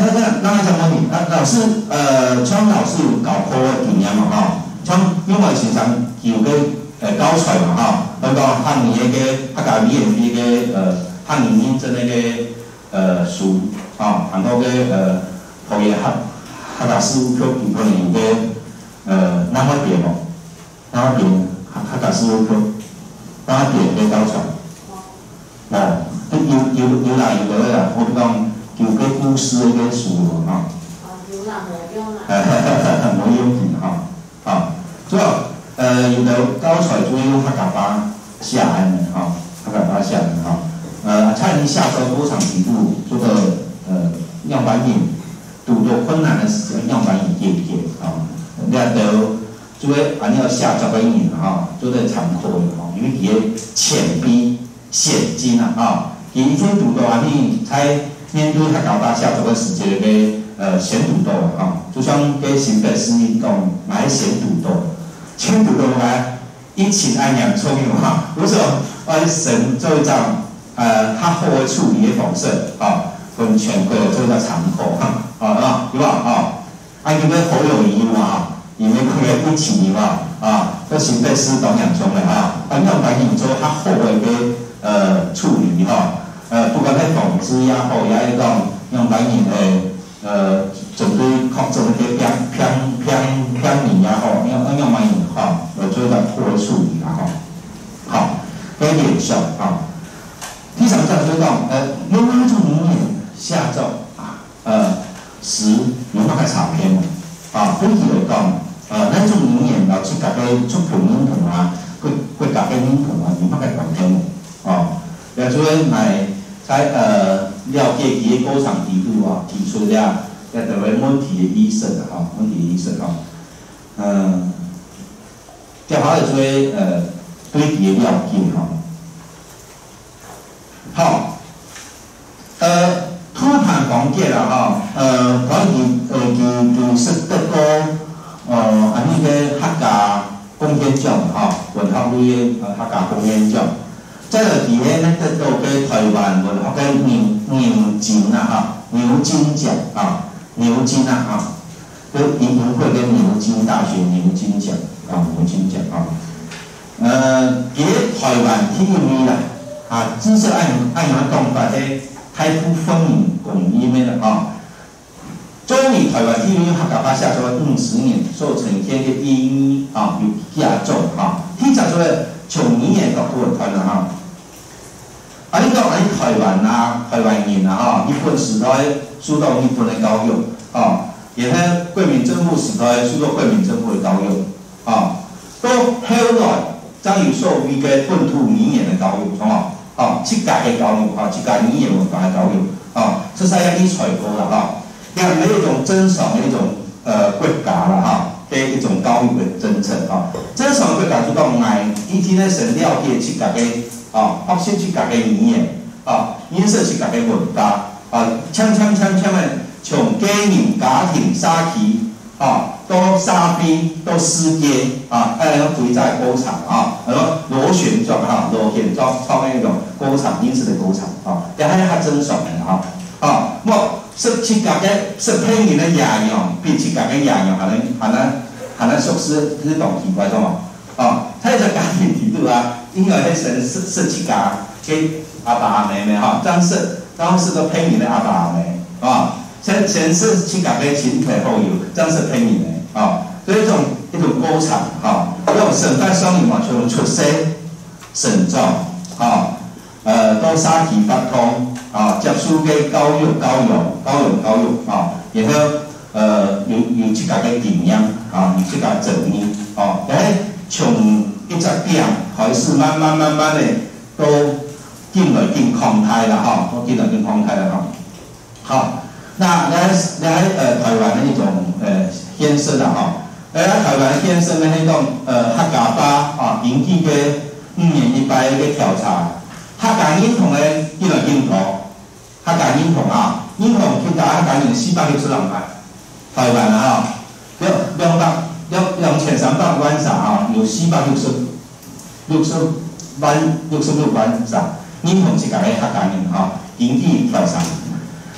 咱讲问题，老师像老师有教课的经验嘛吼，像因为时常有个教出来嘛吼，那个汉语那个客家语那个汉语认证那个书啊，很多个可以客家师傅有可能有个哪个点哦，哪个点客家师傅哪个点给教出来，有啦有个啦，我讲。有个故事的个书咯，哈。 有啦，冇用啦。 冇用品哈，主要有的教材就用客家话写安的哈，客家话写的哈。蔡依下周多场题目做的样板印，读多困难的时间样板印给啊，那都就会按照下这个印哈，做的参考的哈，因为也钱币现金啊哈，已经读到安尼才。面对客家话下这个时节个咸土豆啊，就像个新北市运动买咸土豆，咸土豆来一起按养聪明哈，有时候按神做一张较好的处理的方式啊，跟全国做一个参考啊，对吧啊？按叫个好友谊嘛，因为佢嘅一起嘛啊，个新北市当养聪的啊，按要把你做较好的处理哈。不管喺房子也好，也係講用反映針對確診嘅偏移也好，用反映哈，做一個好嘅處理啦哈。好，嘅現象啊。第三項就講用哪種語言下晝時用乜嘅查片啊？對佢嚟講，哪種語言啊，即係嘅出盤音同啊，佢夾嘅音同啊，用乜嘅講聽啊？也就係嚟。在了解伊个构场题目啊，提出了一个问题的意识的哈，问题的意识哈，接下来就对伊的了解哈。好，初盘讲解啦哈，关于是得个安尼个客家贡献奖哈，文学类的客家贡献奖。即係伫咧咧得到嘅台灣文學嘅牛津啊嚇，牛津獎啊，牛津啊嚇，佢贏過嘅牛津大學牛津獎啊，牛津獎啊，喺台灣 TV 啦啊，至少按樣講法咧，太富風雲共一面啦啊。終於台灣 TV 客家話下咗50年，所呈現嘅意義啊，有亞洲啊，聽就做從語言角度嚟睇啦嚇。啊！你講喺台灣啊，台灣人啊，日本時代受到日本嘅教育啊，然後國民政府時代受到國民政府嘅教育啊，到後來才有所謂嘅本土語言嘅教育，啊，自家嘅教育啊，自家語言文化嘅教育啊，這是要一採購啦哈，然後一種正常嘅一種國家啦哈嘅一種教育嘅政策啊，正常國家就講嗌，以前咧先了解自家嘅。啊，學識自家嘅語言，啊，認識自家嘅文化，啊，cham嘅從家人、家庭、社區，啊，到社會，到世界，啊，係兩個在歌場啊，螺旋狀啊，螺旋狀創嘅一種歌場，認識嘅歌場，啊，也係較正常嘅哈，啊，莫識自家嘅識聽人嘅營養，比自家嘅營養還能熟識呢種奇怪咗嘛，啊，睇下家庭程度啊。因為喺神是自家嘅阿爸阿妹妹哈，當時都配你的阿爸阿妹啊，先是自家嘅親戚好友，當時配你的啊，所以一種歌場哈，用省份雙語嘛，從出生、成長啊，到社區發通啊，接受嘅教育啊，然後有自家嘅經驗啊，有自家證明啊，從一隻點開始慢慢的都進來進狀態啦哈，都進來進狀態啦哈。好，那你喺台灣的一種現身啦哈，喺台灣現身的那種客家話啊，引起嘅5年1擺嘅調查，客家認同嘅進來認同，客家認同啊，認同其他客家人460人塊，台灣啊2300萬人啊，有466萬人認同自家嘅客家人啊，引起調查。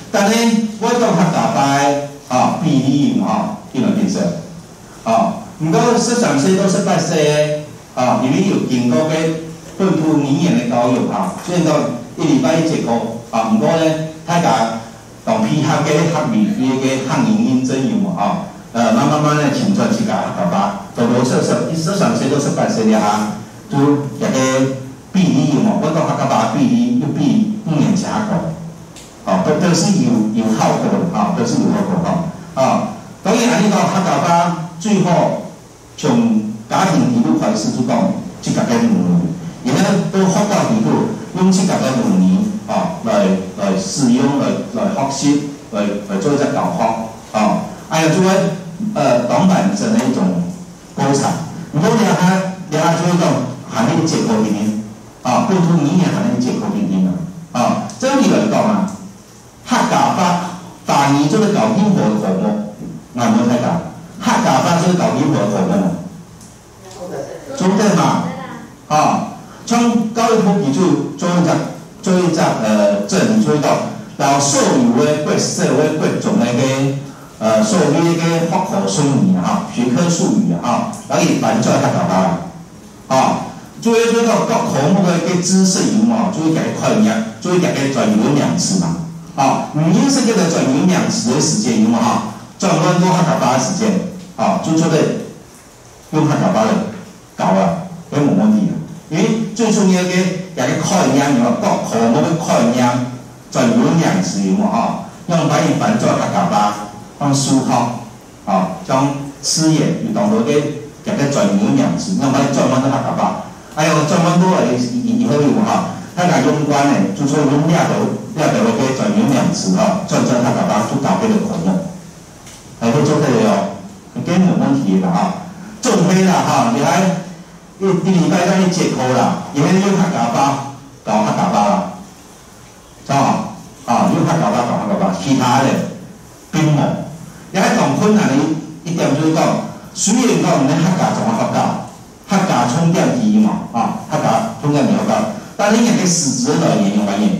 但呢，我讲客家话吼，比例吼，伊嘛变色，吼。毋过13岁到18岁的，吼，因为有经过个本土语言的教育吼，所以讲1礼拜1节课，啊，毋过咧，大家同批合个学语，伊个汉语音真用吼，慢慢咧chan转去甲客家话，到13岁到18岁了就一个比例吼，我讲客家话比例要比5年前还高，吼，都是有效果的，吼，都是有效果吼，啊，当然安尼讲客家话最好从家庭地步开始就讲即个5年，然后到学校地步用即个5年，吼，来使用来学习，来做一只教学，吼，还有作为短板证的一种观察。如果你还就会讲含那结构里面，啊，本土语言含那结构里面啊，这里来讲啊，客家话大语做个教英文科目，啱唔睇㗎？客家话做个教英文科目，做得嘛？啊，从教育部基础做一只证，做到然后授予的国社会各种那个授予那个学科术语啊，学科术语啊，然后也反做客家话啊。做到各科目的个知识有嘛，就会给它快点，就会给它转语文2次嘛。啊，语音是这个转语文2次的时间有嘛哈，转换做客家话的时间，啊，就做的用客家话的搞啊，都冇问题啊。因为最重要的有个概念有各科目的概念转语文2次有嘛哈，用把它反做客家话，用思考，啊，将词眼有当多个给它转语文2次，用把它转换做客家话。还有专门过来以后有哈，他讲用关呢，就说用掠到个转语2次哈，转客家话做搞这个科目，还会做这个哦，根本冇问题的哈。种黑啦哈，你还一礼拜再1节课啦，因为用客家话搞客家话啦，知道嘛？啊，用客家话搞客家话，其他的并冇。你还同困难的一点就是讲，虽然讲我们客家怎么发教。客家充电题嘛，啊，客家充电题好高，但是你个实质来源有乜嘢？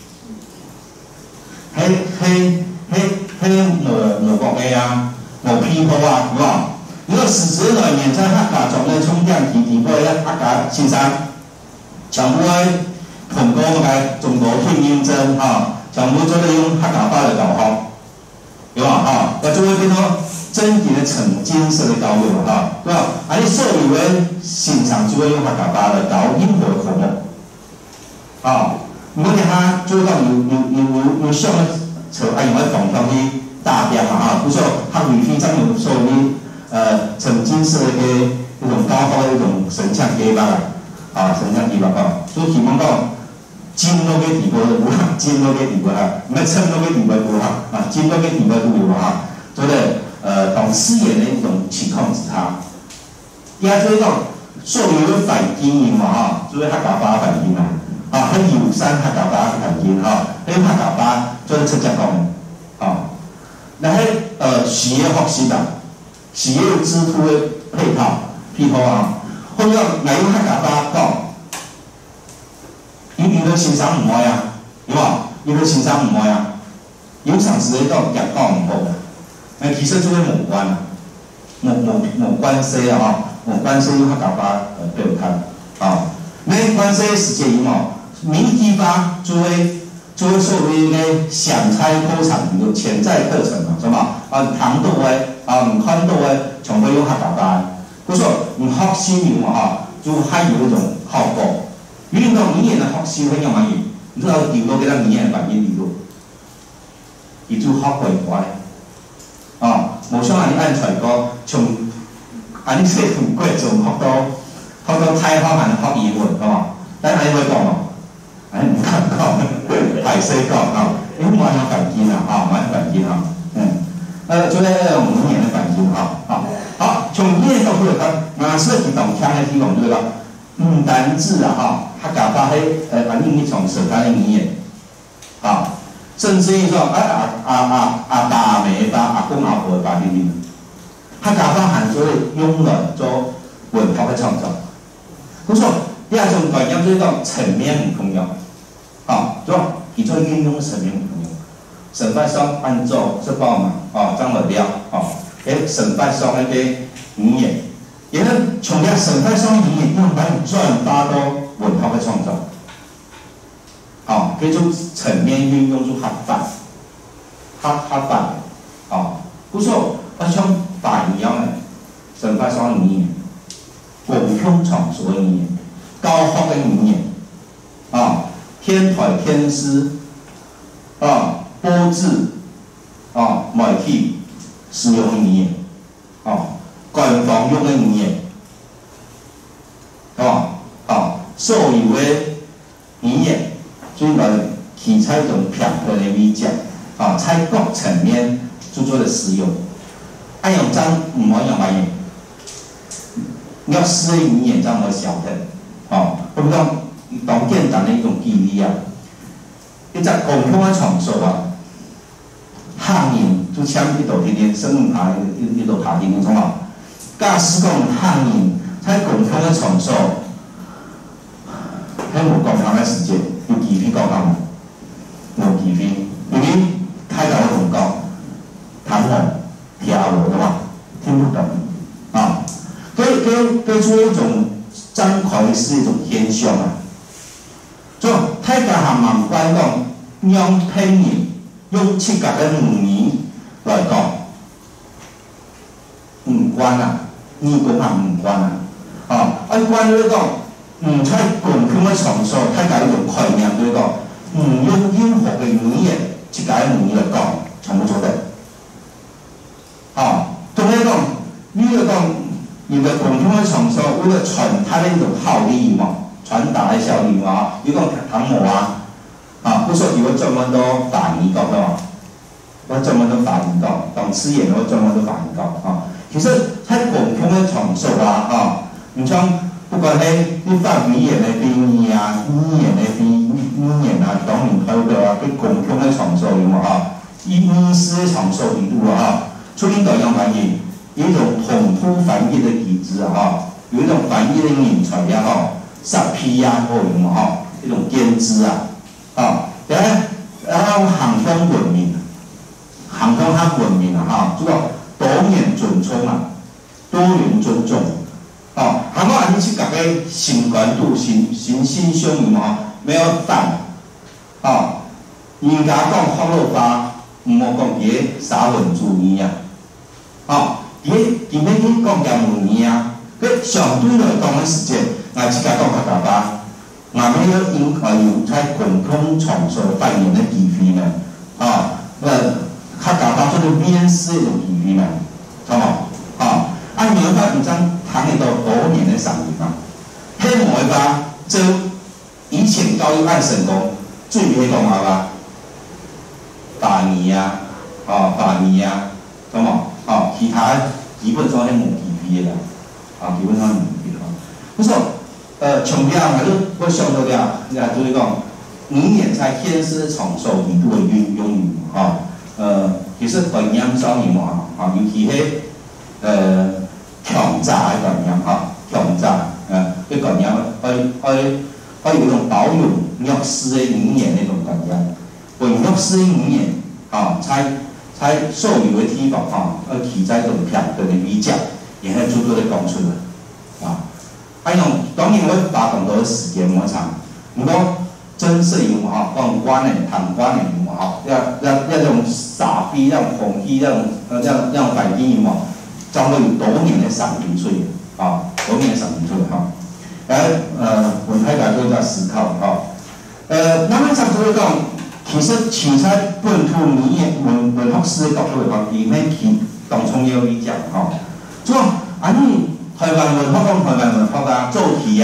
某國嘅啊，某偏頗啊，係嘛？如果實質來源在客家中嘅充電題地步咧，客家先生全部喺通過嘅中國拼音真啊，全部做利用客家話嚟教學，有嘛？啊，那就會變到真正的沉浸式的教育哈，对吧？而你授予为现场就会用客家话来教英文科目，啊，如果你哈做到有上的车，用来放上去大标嘛哈，不说他语非常有授予沉浸式的一种高考的一种神像题吧，啊，神像题吧哈，所以希望讲金都给地步有啦，金都给地步啦，唔系称都给地步有啦，啊，金都给地步都有哈，对不对？懂视野的一种情况之下，第二就是讲授予的反音嘛哈，就是客家话反音啊，很友善客家话反音哈，因为客家话就是直接讲，啊，那企业学习的，企业支付的配套，譬如啊，或者嚟用客家话讲，有的先生唔愛啊，有冇？有的先生唔愛啊，有常時咧講講唔好。其實就會無關啊，無關係啊哈，無關係用客家話表達啊，沒關係時間嘛，民地方就會所謂嘅想猜課程有潛在課程嘛，是嘛？啊，長度嘅啊，唔寬度嘅，全部用客家話，不錯，唔學習嘛哈，就還有一種效果。運動語言的學習很有乜嘢？你知道調到幾多語言反應調到，佢就學會乖。啊，無像安尼按出來個，從安尼說從貴重學到太學還學英文，係嘛？但係安尼會講嘛？安尼唔敢講，排斥講啊，因為冇有反應啊，啊，冇反應啊，就係語言的反應啊，好，從語言角度嚟講，顏色係同聽嘅地方就是講，唔單止啊，哈，客家話係反映一種舌苔的語言，啊。甚至於說大美吧，阿公阿婆吧，呢啲，客家話係做用來做文化嘅創造。咁所以第二種概念就是講層面唔同樣，啊，就佢做應用嘅層面唔同樣。 神发松按照这报嘛，张了了，神发松那个语言，也是从遐神发松语言用来转发到文学的创作，这种层面运用出合法，不错，像法一样的神发松语言，共享场所的语言，高学的语言，天台天师，波字，媒体使用语言，官方用的语言，所有的语言，最来提采一种平衡的理解，在各层面做的使用，按用章唔可以用外语，要诗的语言章我晓得，我们讲当简单的一种举例啊，一只共享的场所汉人就像一道天天生下一道塔天天从假使讲汉人在共享的场所，喺无共享的时间，有几篇讲讲无几篇，因为太早同讲，谈了听无的话，听不懂跟做一种张口是一种现象就太甲含慢关讲，用拼音用七格的语言来讲，唔关你讲下唔关按关来讲，唔在共享的场所，太甲一种概念来讲，唔用任何的语言，一个语言来讲，全部做得。总来讲，你来讲，你的共享的场所，为了传它的一种效益嘛，传达的效益嘛，你讲谈无不说有专门都法语讲的我专门都法语讲，懂吃盐我专门都法语讲其实在共享的场所你像不管你法语言的翻译语言的翻译言当然可以跟共享的场所有意思的场所里度出领导样翻译，有一种同步翻译的机制有一种翻译的人才杀批或有冇一种编织然后航空文明，航空它文明这个多元尊崇多元尊重航空安尼去甲个新关度新相有冇没有淡人家讲福禄吧，唔好讲伊沙文主义伊伊要去讲讲语言佢相对来讲的时间，我只甲讲客家话。我们要应该有在共享场所扮演的地位呢，客家话做的面试的地位呢，好冇？按原法，你将谈得到多年的上面希望吧，就以前教育按成功，最尾讲话吧，法语法语好冇？其他基本上係冇地位的啦，基本上冇地位。不錯。从了，我想到了，就是讲，语言在现实场所里度的运用语其实概念上面尤其是强炸的概念强炸这概念要有一种保有弱势的语言那种概念，为弱势的语言在所有的地方要起在一种平等的比较，也係做到的讲出来当然我花更多的时间摩擦，不过真是有讲关的、谈关的要种傻逼、那种红衣、那种反应将会有多年的上评出多年的上评出我们大家都在思考那么上就讲，其实取在本土语言文学史的角度来讲，里面去当中要理解就你。台湾文化讲台湾文化做题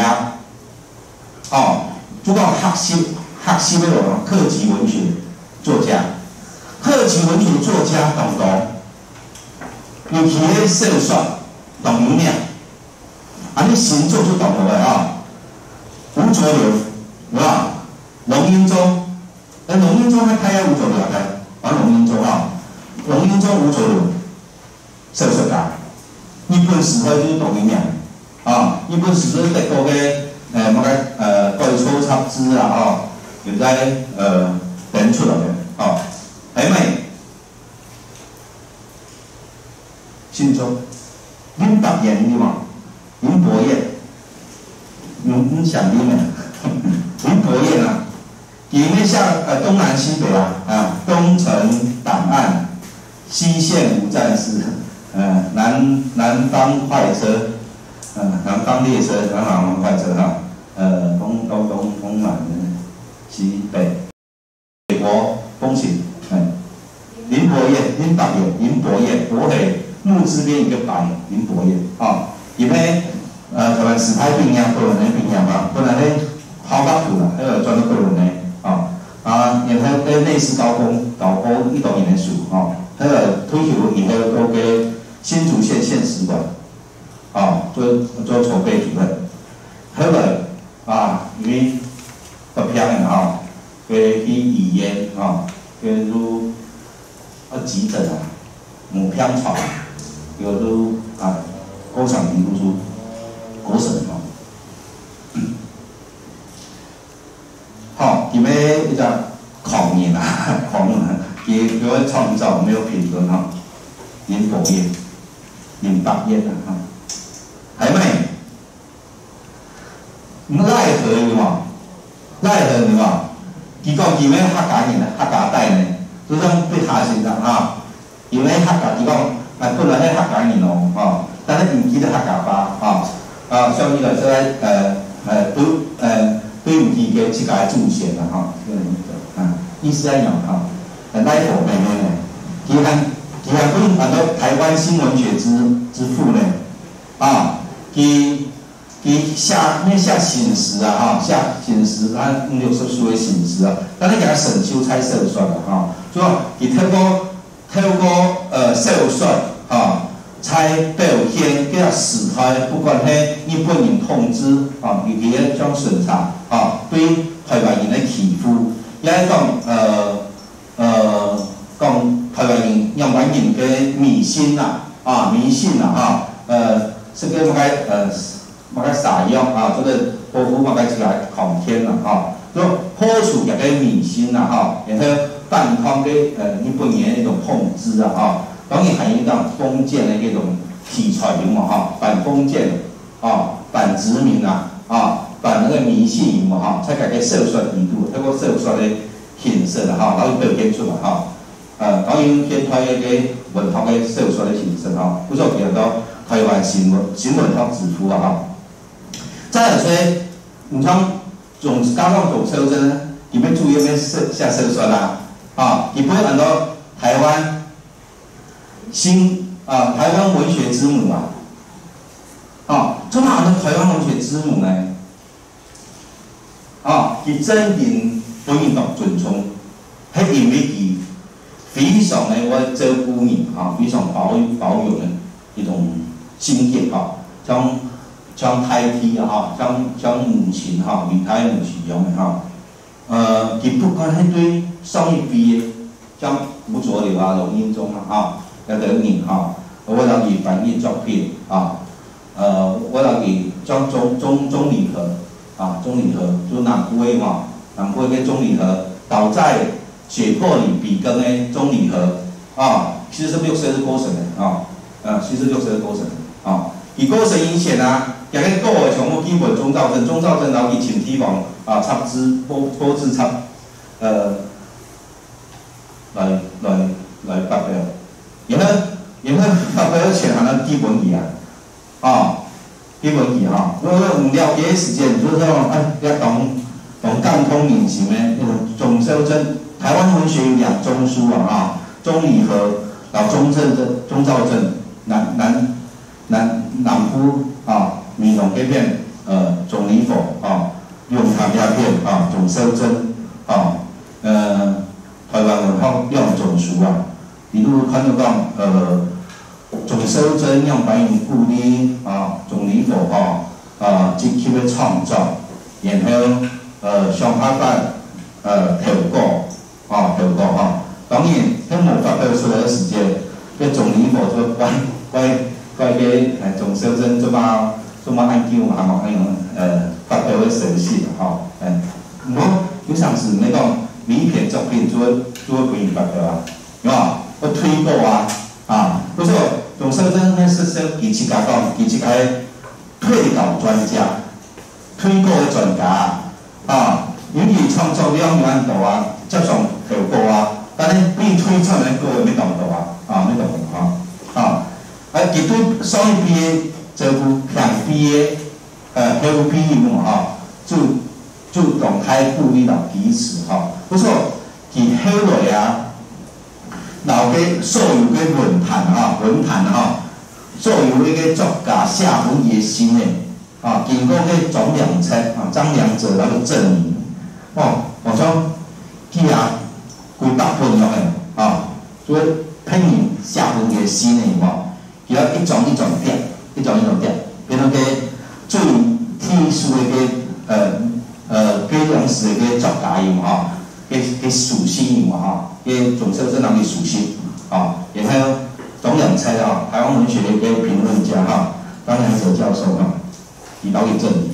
就讲学习那种客籍文学作家，客籍文学作家当中，尤其迄小说董永亮，你新作就懂了吴浊流，是吧？龙应忠，龙应忠还开吴浊流龙应忠龙应忠吴浊流，小说家。日本史科就是董永亮日本史是德国的改草插枝有在编出来的还没，新州，林白燕对嘛？林伯燕，你想林没？林伯燕啊，里面像东南西北东城档案，西线无战事，南方快车，南方列车，南方快车东南西北，北国风情，林伯燕，林白燕，林伯燕，国黑木字边一个白，林伯燕因为台湾石牌兵呀，个人的兵呀嘛，本来咧跑甲土啦，迄个转到个人的然后咧内斯高工一度因的事迄个退休以后都给新竹县县史馆做筹备主任，后来因为不偏的去医院去入急诊母偏床，有入高场评估书国审因为一个狂言也给我创造没有品论林伯燕、林白燕还没奈何有嘛？奈何有嘛？佢讲因为客家人客家代呢，就算被下先人因为客家佢讲本来係客家人但係唔記得客家話所以就對唔記嘅自家祖先意思係樣奈何咩呢？佢本很多台灣新文學之父呢佢下新詩下新詩60書嘅新詩但係佢神秋猜小說所以佢透過小說才表現叫時代，不管係日本人統治伊嘅種審查對台灣人嘅欺負，也係講台灣人日本人嘅迷信這個乜嘅撒藥這個保護乜嘅起來抗天所以破除一個迷信然後反抗嘅日本人嘅一種統治當然係一種封建嘅一種題材反封建反殖民反那個迷信才改個小說程度，透過小說嘅形式然後表現出來當然偏推一個文學嘅小說嘅形式不錯叫做台灣新文學之父再來說，唔像剛剛總修真，你們注意咩下小說啦你不會很多台灣台灣文學之母做乜很多台灣文學之母呢佢真正本人讀尊重，係因為佢非常的我照顧人非常保有的一種經驗像太體像母親離開母親一樣的佢不管係對上一輩像吳濁流龍應忠有啲人我讓佢翻譯作品我讓佢將鍾理和就南部嘅鍾理和倒在血泊裡比根的鍾理和76歲是過身的76歲是過身的佢過身以前有個國外全部基本鍾肇政然後佢請天王插枝波枝插來發表，然後發表前行了基本語基本語如果唔了解時間，就是說要懂貫通隱形的那種總修真，台灣文學有兩宗書鍾理和然後鍾肇政南部民眾嗰邊總理府用談鴉片總修真台灣文學兩種書比如看到講總修真用白雲故里總理府積極嘅創造，然後上海版調過當然喺冇發表出來嘅時間，嘅總理府就怪嘅總修真做乜研究發表嘅成績唔好，有上次你講名篇作品做做个规划对吧？有冇？要推广啊，不错。董先生呢是其实甲讲，其实个退稿专家、推广的专家啊，因为创作了难度接上效果但是比推出来个要难度要难度其中双语毕业这部两毕业黑毕业嘛就动态鼓励到彼此不错，其后来老嘅所有嘅论坛所有嘅作家写本也新嘅经过嘅总两册张良者那个证明我讲几几百本了诶所以拼命写本也新嘅其他一种点，变成个最特殊嘅给当时嘅作家嘅属性嘅总先生人嘅属性然后总两册台湾文学的一个评论家张良哲教授提到嘅证理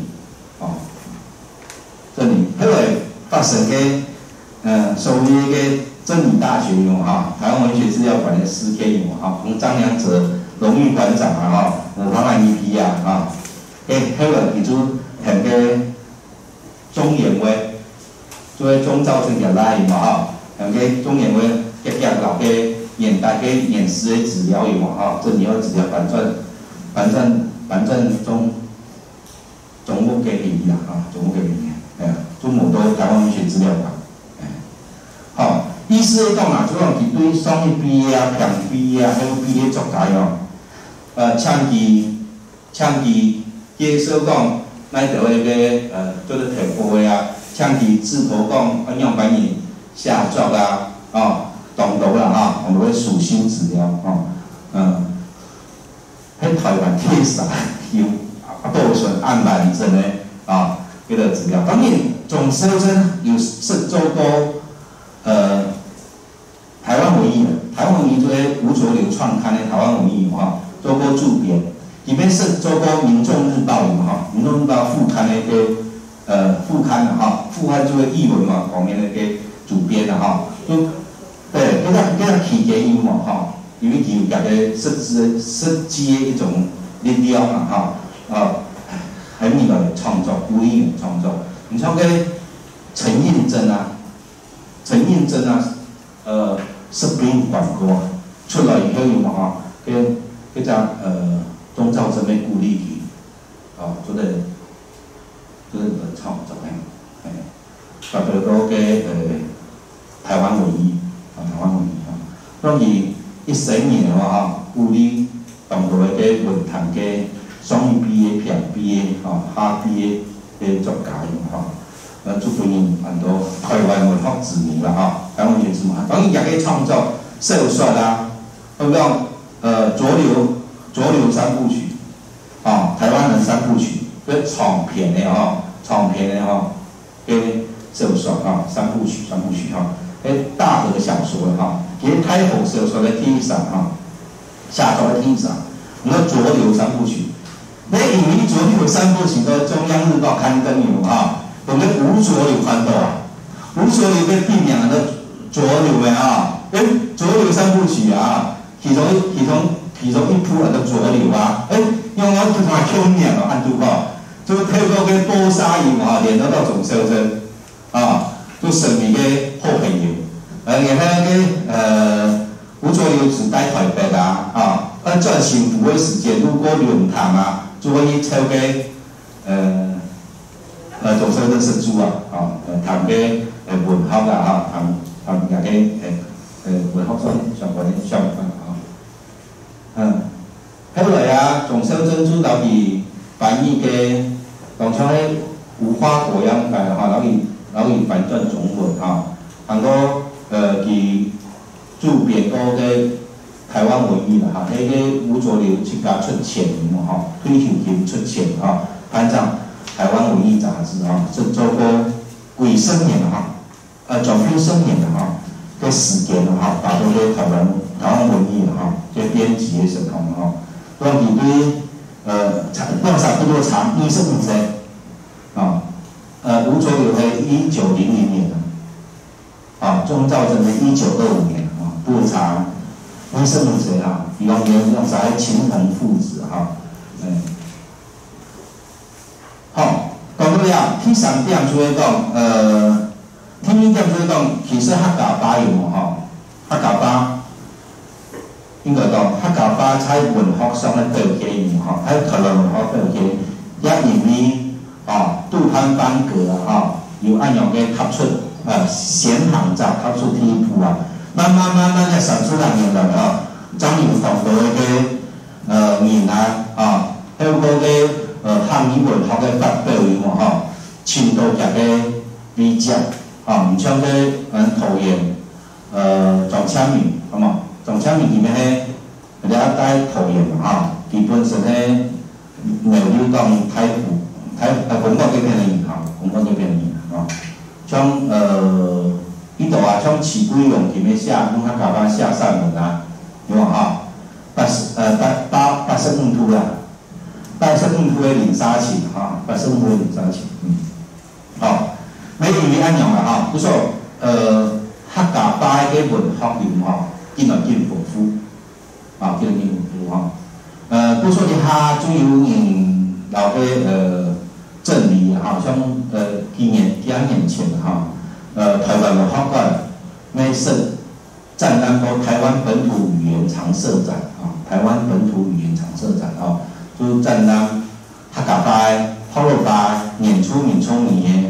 证理，后来发生嘅所谓嘅真理大学台湾文学资料馆的师天从张良哲荣誉馆长我方案一批后来提出很个中研会，作为中造成嘅来很个中研会结合老嘅演大嘅演示嘅资料这里要资料反正总部给你总部给你中某都台湾文学资料馆意思讲就讲佢对双语毕业平毕业还有毕业作家长期接受讲咱台湾个就是提过的长期自投讲安样翻译写作动读我们会属性资料喺台湾贴上有部分按满整的迄个资料，当然总收真有是做过台湾文艺的，台湾文艺做吴浊流创刊的台湾文艺做过主编，里面是做过《民众日报》民众日报》副刊的副刊副刊做译文方面的主编就对，给他期间因为有家嘅设计的一种力量很密的创作，故意的创作。你像个陈映真Spring 广告出来以后跟张钟兆真的鼓励佢做创作发表到嘅台湾文艺所以14年鼓励当多嘅论坛嘅双语毕业、平毕业、哈毕业嘅作家祝福你很多台湾文化之母台湾文学之母。当然也可以创造小说比讲浊流三部曲台湾人三部曲，跟长篇的跟小说三部曲跟大河小说跟太后小说的天上下作的天上，我们浊流三部曲。你因为浊流三部曲在中央日报刊登我们吴浊流看到吴浊流嘅病名的浊流的浊流三部曲其中一部叫浊流用我就看去年按住就透过个波沙语联络到总先生就成为个好朋友。然后个吴浊流只待台北按转型不会时间，如果论坛就会去抽个总先生是主谈个文学谈个文学相关的相关后来总先生主导去翻译嘅，当初喺无花果样嘅老去翻转中文很多其主编过嘅台湾文艺迄个吴浊流去甲出钱推行金出钱颁奖台湾文艺杂志是做过几10年转编10年嘅时间打到个台湾文艺个编辑嘅时候所以对差不多长25岁吴浊流喺1900年中造成的1925年调查医生有谁比方用啥秦衡父子讲到了第3点就会讲第2点就会讲，其实客家话有客家话应该讲客家话在文学上的表现喺台湾文学表现，也因为杜潘班格有按样嘅吸出闲行集吸出第一步慢慢嘅sản xuất人員來將有好多嘅人香港嘅漢語文學嘅發表深度嘅理解唔像嘅桃園莊千明莊千明裡面係了解桃園基本上咧內流講台本國嗰邊嘅人本國嗰邊嘅人像呢度像辭歸用裡面寫用客家話寫散文有冇85圖85圖嘅零沙情85圖嘅零沙情你因為按樣不錯客家話嘅文學裡見豐富見豐富不錯它就有人老嘅正理像幾年前台灣文學館那是占當過台灣本土語言常設展台灣本土語言常設展就占當客家話、福佬話、原住民聰明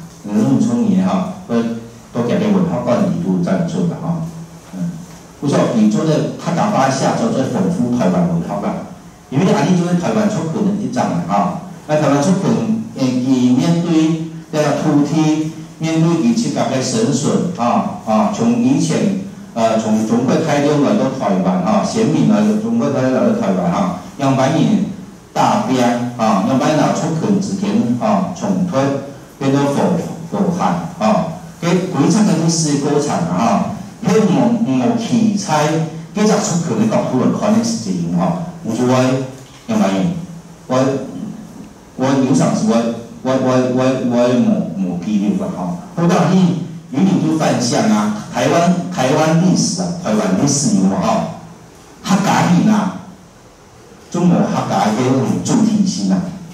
都夾嘅文學館裡都贊助不錯，你做的客家話寫作最豐富台灣文學因為你做台灣出品一張台灣出品伊面對土地，面對伊自家嘅神筍從以前從中國大陸來到台灣先民來到中國大陸來到台灣讓把人大變讓把人出品之間重推變到佛漢嘅幾層嘅歷史過程佢冇奇猜幾隻出品嘅角度嚟看嘅事情唔做讓把人我有上次我冇記錄好到你有你就反向台灣歷史台灣歷史有客家人中國客家嘅主體性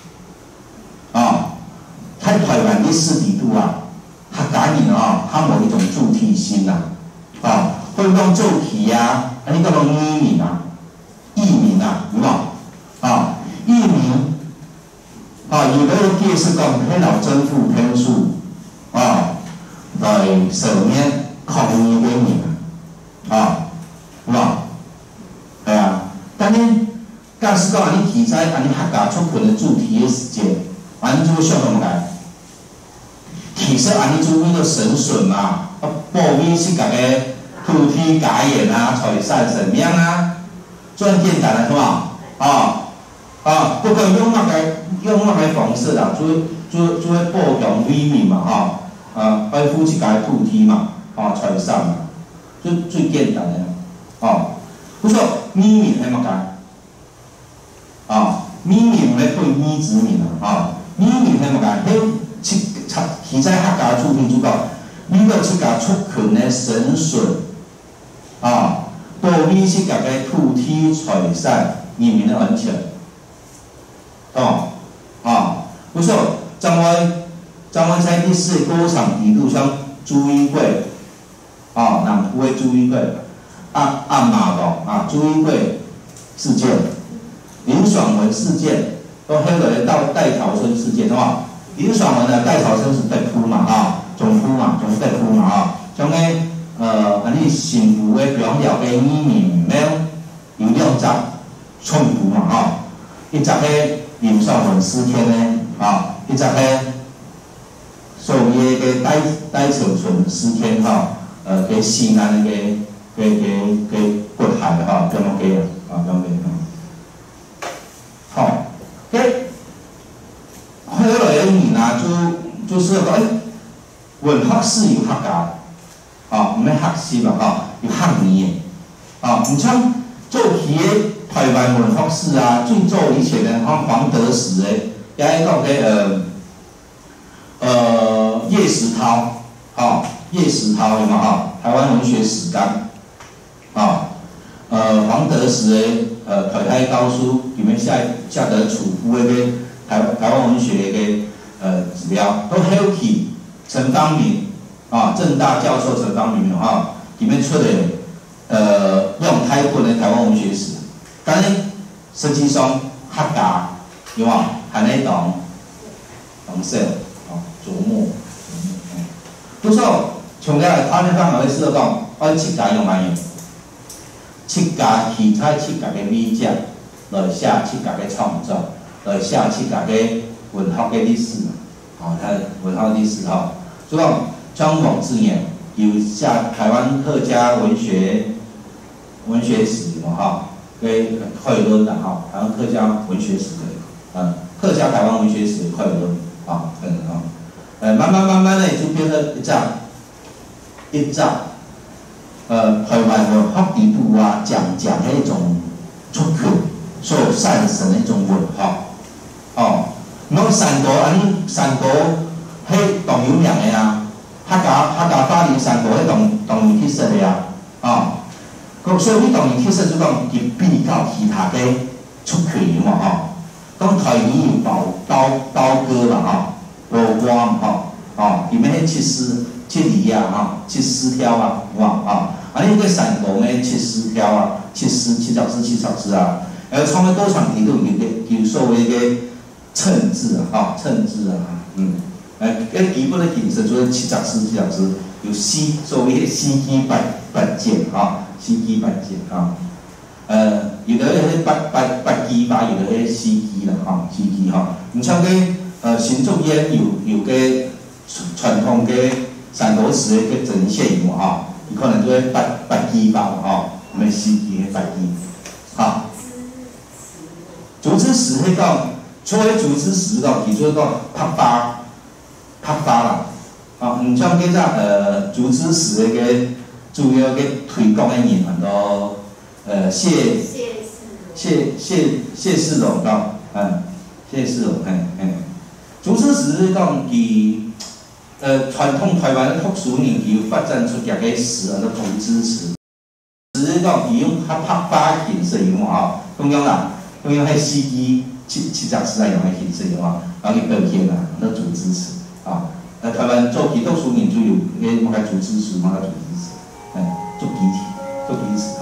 喺台灣歷史裡度客家人他冇一種主體性或者講做題你講移民有冇移民有的電視講喺老政府編述來上面抗議嘅人有冇但係假使講你題材你客家出品的主題嘅時間你就想咁解其實你就為了生存保護自家嘅土地家園財產生命最簡單的是嘛不過用乜嘅方式就會保障居民保護自家土地財產最簡單的不錯移民係乜解移民係對移殖民移民係乜解其在客家出品就講你個自家出勤的生存保護自家嘅土地財產人民的安全不錯將來在歷史過程裡度像朱一貴南部的朱一貴阿媽講朱一貴事件林爽文事件都後來到戴潮春事件林爽文的戴潮春是被俘總俘被俘將個你新婦的兩條嘅移民有兩集衝突一集嘅林爽文事件呢一集嘅所謂嘅戴潮春事件嘅西南嘅骨骸咁樣嘅後來的人就是文學是有客家唔係客師有客語你像做起台灣文學史最早以前的黃德時有一個葉石濤叶石涛有没有哈？台湾文学史纲，黄德时的台海高书里面下得楚夫的台湾文学的指标，都还有去陈方明政大教授陈方明里面出的用台本的台湾文学史，但是实际上客家有冇还在懂色琢磨，不错，从个他们方面是讲，按七家用乜嘢？七家题材七家嘅美食，来写七家嘅创作，来写七家嘅文学嘅历史，它文学历史所以讲张广志言有写台湾客家文学史嘛嘅概论啦台湾客家文学史的客家台湾文学史的概论慢慢的就变成一章。台湾文学底部讲那种出口所产生的一种文化，我三国迄动有名的客家花莲三国迄动物特色的所以迄动物特色就讲伊比较其他的出口嘛讲台语有刀割嘛罗瓜里面迄切梨切丝条你个散工的切丝条切小枝创个多场题都有所谓的称字基本的形式就是切小枝，有所谓的四枝八节有的是八枝吧，有的是四枝啦你像个新竹烟有个传统的三国时的呈现伊可能就会八枝吧我们四枝的八枝竹枝石迄讲，所谓竹枝石其做讲拍巴啦唔像叫做竹枝石个主要个推广的人很多谢世荣谢世荣竹枝石是讲伊传统台湾的特殊研究发展出一个石的竹枝石，只是讲伊用拍巴形式用中央啦，中央迄四枝七十石来用的形式用然后去表现那竹枝石台湾做其特殊研究有迄个竹枝石做彼此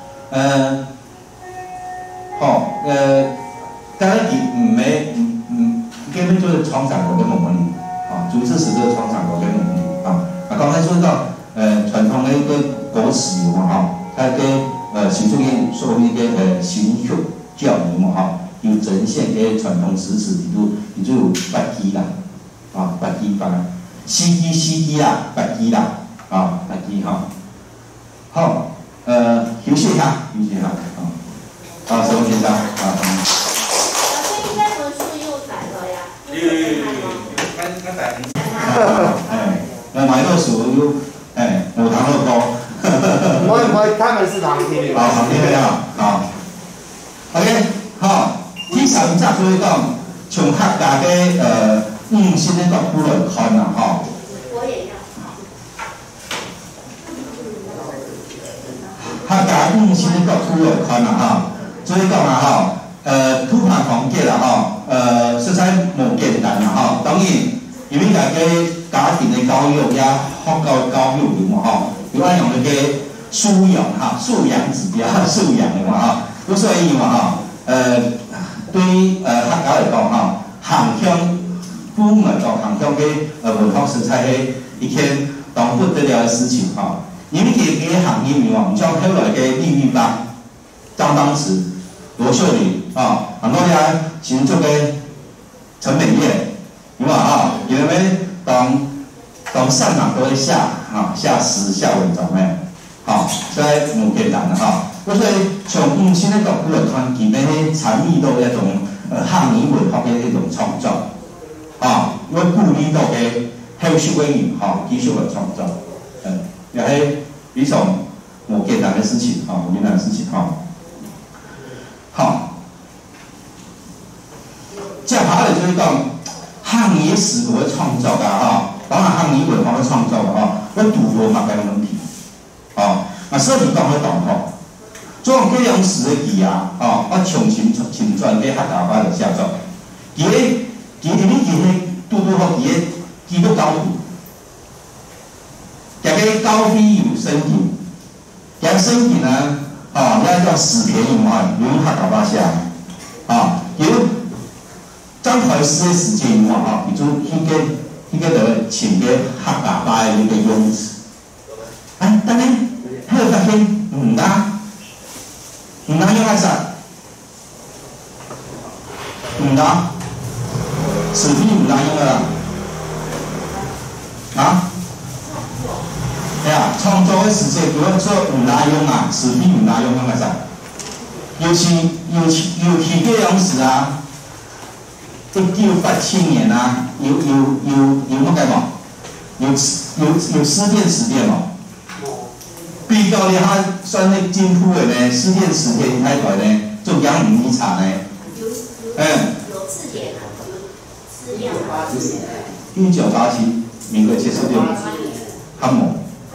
当然根本就是创产国的某问题竹枝石就是创产国的某问题刚才说到传统的一个国史它跟新竹县所谓的新学教育有呈现个传统史实伊就有八枝啦八枝吧，四枝啦，八枝啦八枝好休息一下沈先生老师应该文书又来了呀？ 刚才买到书有有糖乐高我他们是旁听的。 旁听的OK 第三集所以讲从客家的新的角度来看我也要。 客家新的角度来看所以讲土盘房结实在无简单当然因为大家家庭的教育也学校教育有按用那个素养指标素养的所以对客家来讲航向父母来讲航向的文化实在是一件当不得了的事情因为这个行业唔像后来的秘密吧张当时罗秀玲很多人新竹的陈美燕有冇因为当上场都会下诗下文章所以无简单所以从新的角度来看，其内迄参与到一种汉语文学的一种创造我鼓励到嘅后续的人继续来创造也是一种无简单的事情无简单的事情接下来就是讲汉语史的创造我若学语文，我要创作哦，我拄无嘛该问题，哦，啊，所以讲咧动吼，这种计量式的字啊，哦，我重新转给客家话来写作，伊咧拄好伊咧基督教徒，加个高飞有生平，加生平呢，哦，遐叫史田以外，用客家话写，啊，有张怀师的时间以外，哈，比如迄个请个客家话的那个用词，哎，等下，迄个发现唔用爱啥？唔当，史笔唔当用个啦。啊？哎呀，创作的时节，如果说唔拿用啊，史笔唔拿用干啥？尤其计量式啊，1987年啊，有乜計嘛？有私電詞典嘛？比較咧，他算咧進步嘅呢，私電詞典開台呢，做養唔遺產呢。 有字典啊，资料啊。 1987，民国76，汉某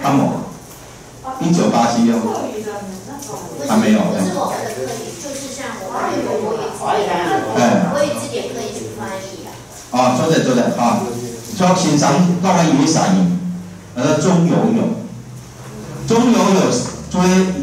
，1987哦，还没有。 不是我们的课语，就是像我们有国语字典可以去翻译啊。 哦，做的啊，所以欣赏當然有啥用？中有，做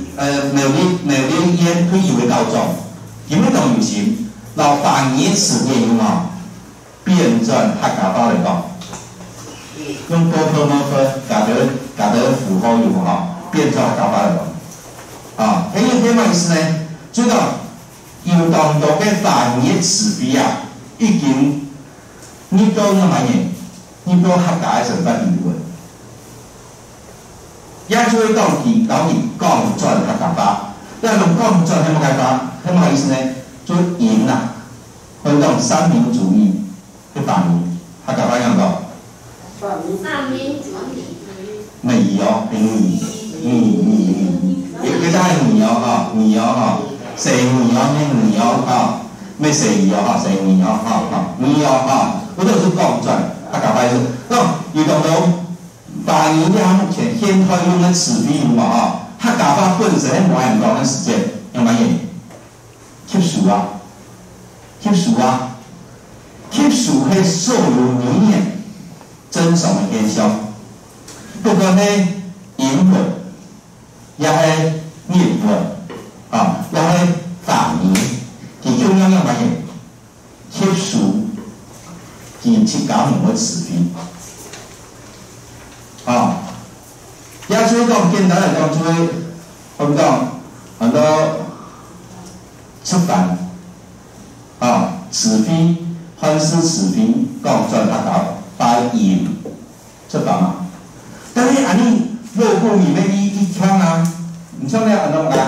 苗栗佢以為高中，點樣講有時，老反義詞典有嘛？變轉客家話嚟講，用多科加得符號有哈，變轉客家話嚟講，啊，迄個意思呢？即係要當到嘅反義詞比啊，已經你到乜嘢？你到客家嘅成分語文。也做會講講轉客家話，因為講轉係乜解法？係乜意思呢？做贏啦，佢講三民主義嘅反義，客家話點講？ 三民主義。 米哦，米，佢真係米哦，四米哦，咩米哦，哈，咩四米哦，哈，四米哦，哈，米哦，哈，嗰度是講轉客家話意思。咁要講到。反映下目前現代用的詞語嘛啊，客家話本身喺冇人講嘅時間有乜嘢？吸收係所有語言正常嘅現象，不管係英文，也係日文啊，也係反義，其中有乜嘢？吸收其自家門嘅詞語。啊，也就是講簡單嚟講，就係我們講很多出版啊，詞彙、漢詩詞彙講轉客家話言出版嘛。但係安尼落語裡面一腔啊，唔像你安怎講？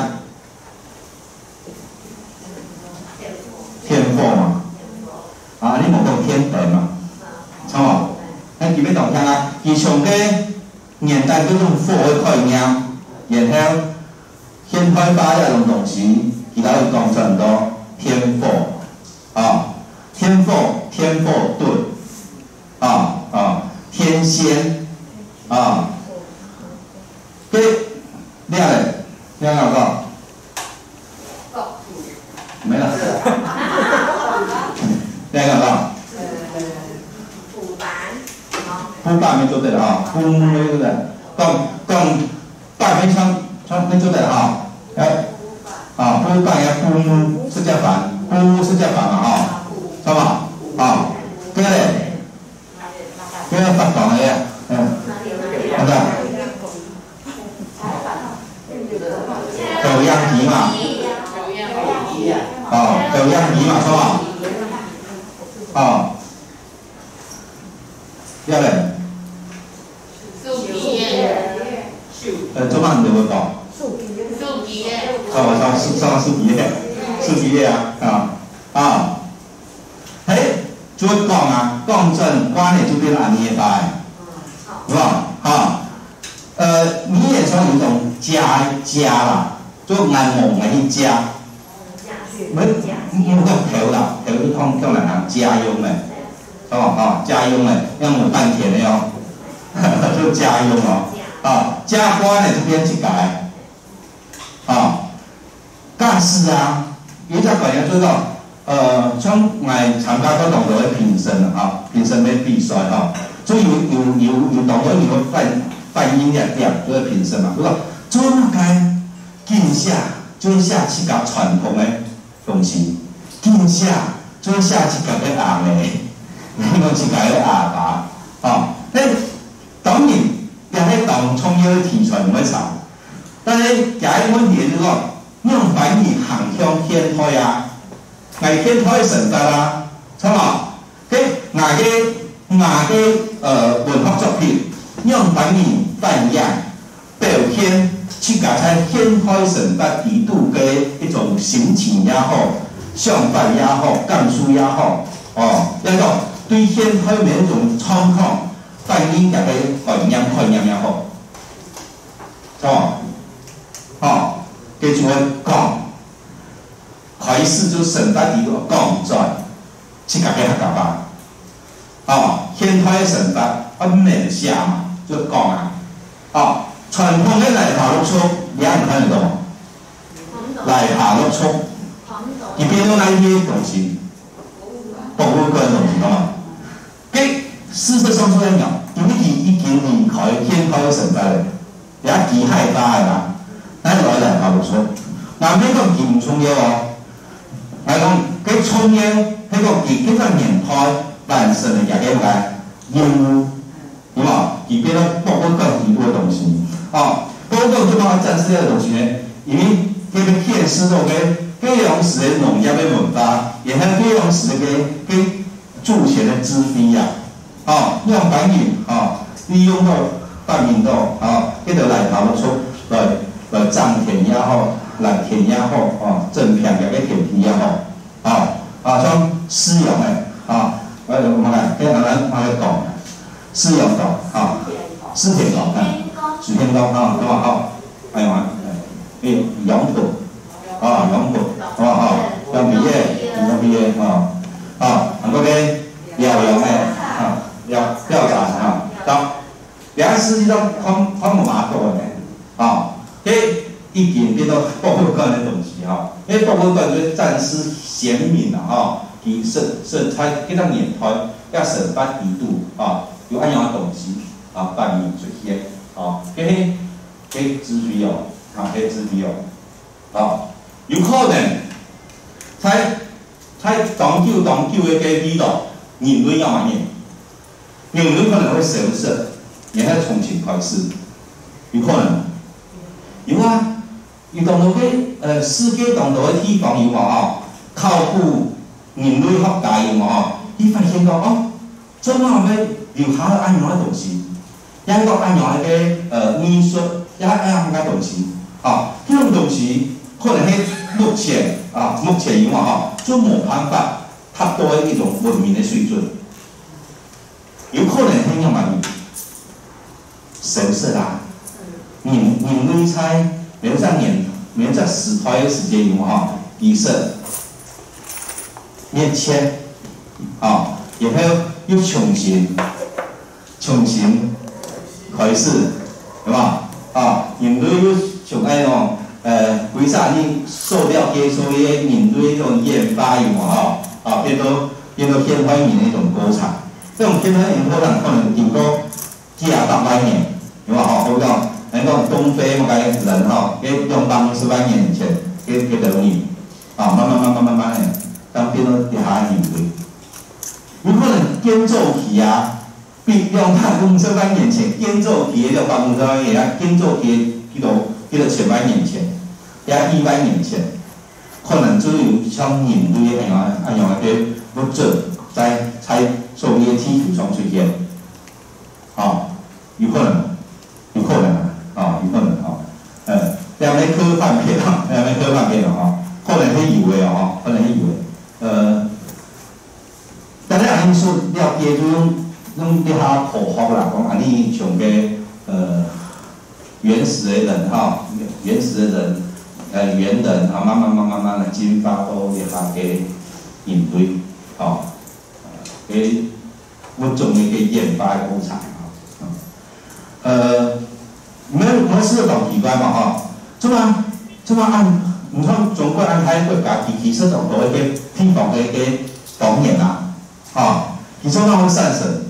天賦嘛，啊，你冇講天地嘛，錯嘛？咱基本上聽啊，伊上個年代嗰種貨嘅概念，然後現代化一種東西，伊拉會講很多天賦啊，天賦對天仙啊，嗰咩嚟？聽有講？沒啦。聽有講？鋪板沒做得哈，鋪沒做得，講板沒唱沒做得哈，啊鋪板也鋪是叫板，鋪是叫板嘛哈，係嘛？啊，嗰個咧，嗰個發講嘅，係咪？豆樣皮嘛，豆樣皮嘛，係嘛？啊。要嘞，做乜唔對會講？樹皮葉。樹皮葉啊，就會講啊，講真，關係就變安尼嘅吧，係嘛？你也算有種家啦，做眼蒙嘅啲家，唔講條啦，條都講人家家用嘅。哦，家用的，要冇半天的哦， 就家用哦。加官的这边一改，干事啊，伊只管人做到，像来参加活动就会评审啊，评审要比赛所以有同学有办音乐店就会评审嘛，对吧？做那该镜下做下去甲传统的东西，镜下做下去甲个红的，你讲是甲个哑巴，当然也喺当创业的题材唔会炒，但是第一个问题就是讲，用反而行向天台啊，係天台成得啦，係嘛？佢牙嘅文學作品，用反而扮演表現去甲在天台成得地度嘅一種心情也好，想法也好，感受也好，一個對天台嘅一種參考。反映大家概念也好，佢就會講，開始就成大地度講在，去大家學吧，天台成大面下嘛，就講傳統嘅泥爬綠竹，你看得懂嗎？泥爬綠竹，入邊有哪些東西？博物館東西嘛，事實上出嚟講，因為已經離開天台成大咧，也幾害怕嘅啦。咱來嚟學出，嗱呢個唔重要係講佢創業，佢個佢個年代本身嘅也應該業務，對嘛？而變咗博物館以外嘅東西，博物館就幫佢展示呢個東西咧，因為佢嘅顯示到佢用時嘅農業嘅文化，也係佢用時嘅铸錢嘅資費啊。用反映利用到反映到迄個來頭出來種田也好，來田也好，種片嘅田地也好，像絲絨嘅我來跟咱講，絲絨稻絲田稻水田稻咁啊係嘛？楊浦楊畢業咁嗰啲療養嘅。調查兩實際上看無麻多嘅，迄已經變到博物館嘅東西因為博物館就展示先民其實在迄個年代要成八地度有安樣嘅東西扮演出現迄資費有可能在長久嘅味道，人類要乜嘢？人類可能會消失，也係重新開始，有可能。有當到嘅世界當到嘅地方有考古人類學家有伊發現到怎麼要留下安樣嘅東西，也個安樣嘅藝術，也安樣嘅東西，呢種東西可能係目前有就冇辦法達到一種文明嘅水準。有可能係因為消失啦，人類在每在時代嘅時間有意識面前然後又重新開始，係嘛？人類又像嗰種為啥你塑料技術嘅人類嗰種研發有變到現代人嘅一種過程。這種天然研究可能經過幾百年，有冇好講？咱講東非嗰個人佢用3萬年前佢留意，慢慢嘅，當變到地下人類。有可能建造起比用5萬年前建造起就5萬年，建造起迄個1000萬年前，也1萬年前，可能就有像人類安樣嘅物質在所謂嘅基礎上出現，有可能兩個科幻片可能係有嘅但係因素了解就用啲下科學啦，講你像嘅原始嘅人猿人慢慢的進化到啲下嘅人類嘅物種嘅研發嘅過程没试过动奇怪嘛吼，怎么按，唔通中国安排国家其实动到一个偏房的一个方言啊，吼，其实咱会散神，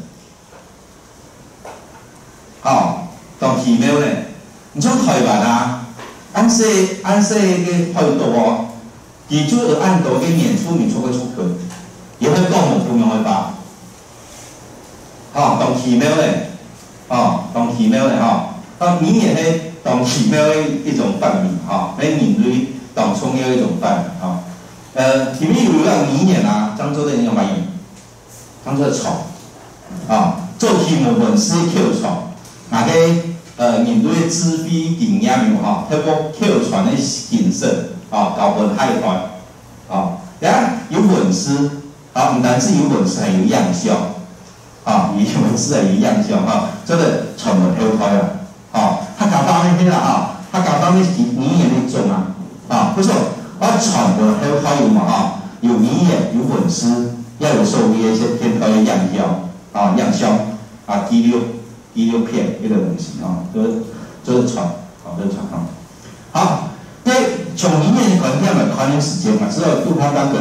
吼，动奇妙呢，唔像台湾啊，按说个态度哦，其主要按到个演出民族的出口，也会讲我不用会吧，吼，动奇妙呢，吼，动奇妙呢吼。语言是动奇妙的一种范围，哈，在人类当中的一种范围，哈。前面有一个语言啊，漳州的那个乜嘢？漳州的床，啊，做题目文字口床，那个人类智慧经验哈，透过口传的形式，啊，搞文海传，啊，有文字，啊，不单是有文字，还有样相，啊，有文字还有样相，哈，这个传文口开啊。哦，客家话那啦啊，客家话那语言的种啊，不错，我传播还有嘛啊，有语言，有文字，要有手艺一些偏高的样效啊，样效啊，第六片这个东西啊，就是传，啊，就是传啊。好，那从语言的观点来看的时间嘛，只要杜他那个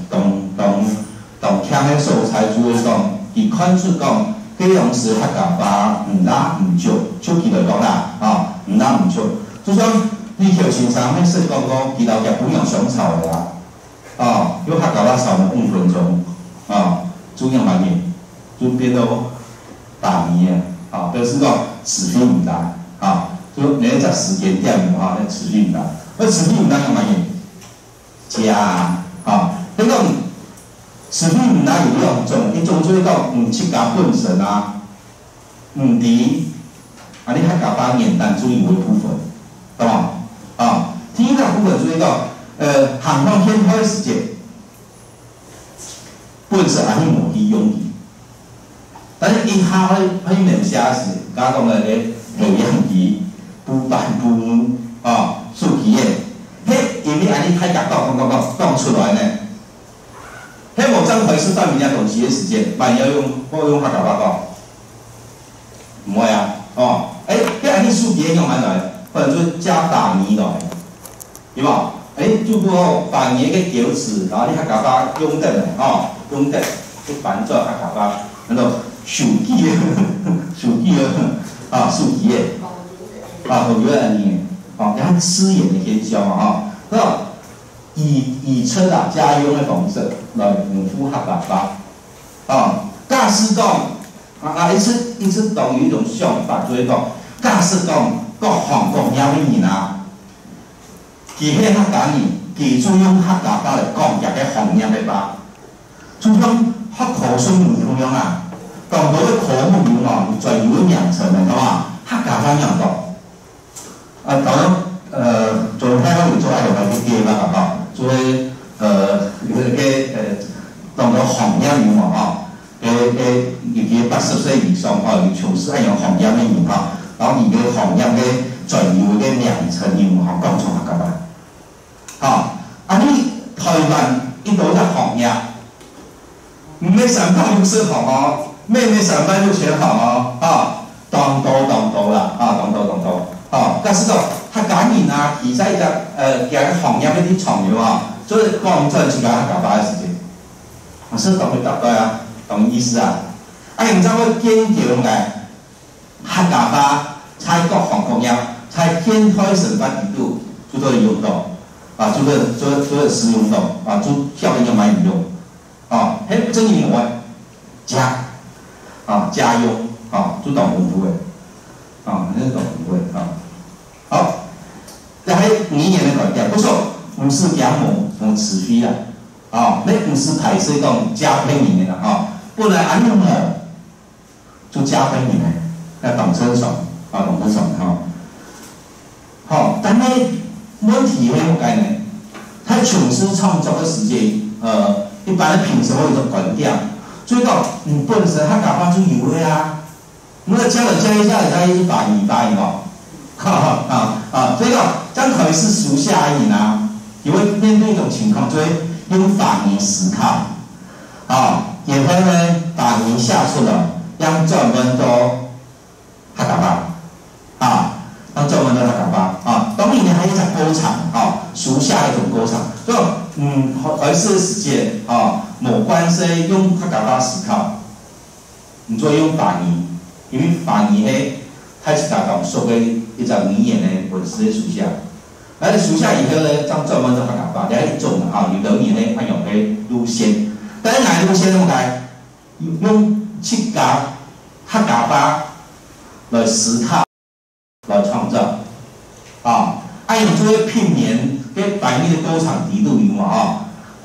听的素材，主要讲，以看出讲。这种是客家话唔拉唔少，手机来讲啦，啊，唔拉唔少。就像你条先生迄说讲，其他也不用上炒的啦，啊，因为客家话炒了5分钟，啊，主要乜嘢？就变到大米啊，表示讲持续唔大，啊，就你在时间点哈，那持续唔大，而持续唔大用乜嘢？加啊，那种。持续唔大有两种，一种就是讲客家本身啊，唔伫啊，你客家话简单注意为部分，对吧？啊，第一个部分注意到，行当偏开时间，本身还是无去用的，但是伊下喺名写时，加讲个咧培养期、补班补啊、数期诶，迄因为安尼客家讲出来呢。迄某张回是范围量短期的时间，万要用客家话讲，唔会啊，哦，迄安尼数别用安来，或者就加大米来，有冇？就过把年个九齿，然后你客家话用得嘞，哦，用得去反做客家话，那种手机啊，手机的，啊，我觉得安尼，哦，然后吃盐的现象啊，那。以称啊家用的方式来应付客家话，啊，假使讲一直当于一种想法，就是讲，假使讲各行各业的人啊，其迄客家人，其中用客家话来讲入个行业的话，就像学科生唔样啊，讲到个科目有哦，专有名称的，係嘛？客家话样講，當然做台灣有做愛有去記啦，嚇。所以有一個當到行業有嘛嚇，尤其80歲以上嚇，要從事係有行業嘅人嚇，然後而個行業嘅專有嘅名稱有嚇，講出客家話，嚇，你台灣一到一行業，沒上班就識行哦，沒上班就學行哦，當到啦，當到，但是講。客家人啊，其實其實行業嗰啲藏料啊，所以講真係講客家話嘅事情，我是懂會答對啊，懂意思啊？然之後堅調嘅客家話在各行各業，在天開省份地度就都用到，就使用到，就效應要買用，迄真係冇家用，就當功夫嘅，那是當功夫嘅，好。但係語言的觀點，不錯，唔是講冇持續啦，你唔是排斥講加分語言啦，不然安用就加分語言，要懂成熟，懂成熟好，但係問題會有概念，他從事創作的時間，一般的評審會有種觀點，所以講你本身客家話就有的啊，那教一下，他一發音哦。所以講，張凱是屬下人啊，也會面對一種情況，就會用法言思考，然後呢，把言下出了，讓專門到客家話， 属下一种沟场，就而是实践某关系用客家话思考，唔做用法语，因为法语咧，它是大讲属于一种语言的文字的属下。而属下以后呢，将专门做客家话，第一种有的人咧按用嘅路线，但係哪路線咁解？用客家話來思考，來創造按用做嘅片面嘅翻譯嘅高長程度以外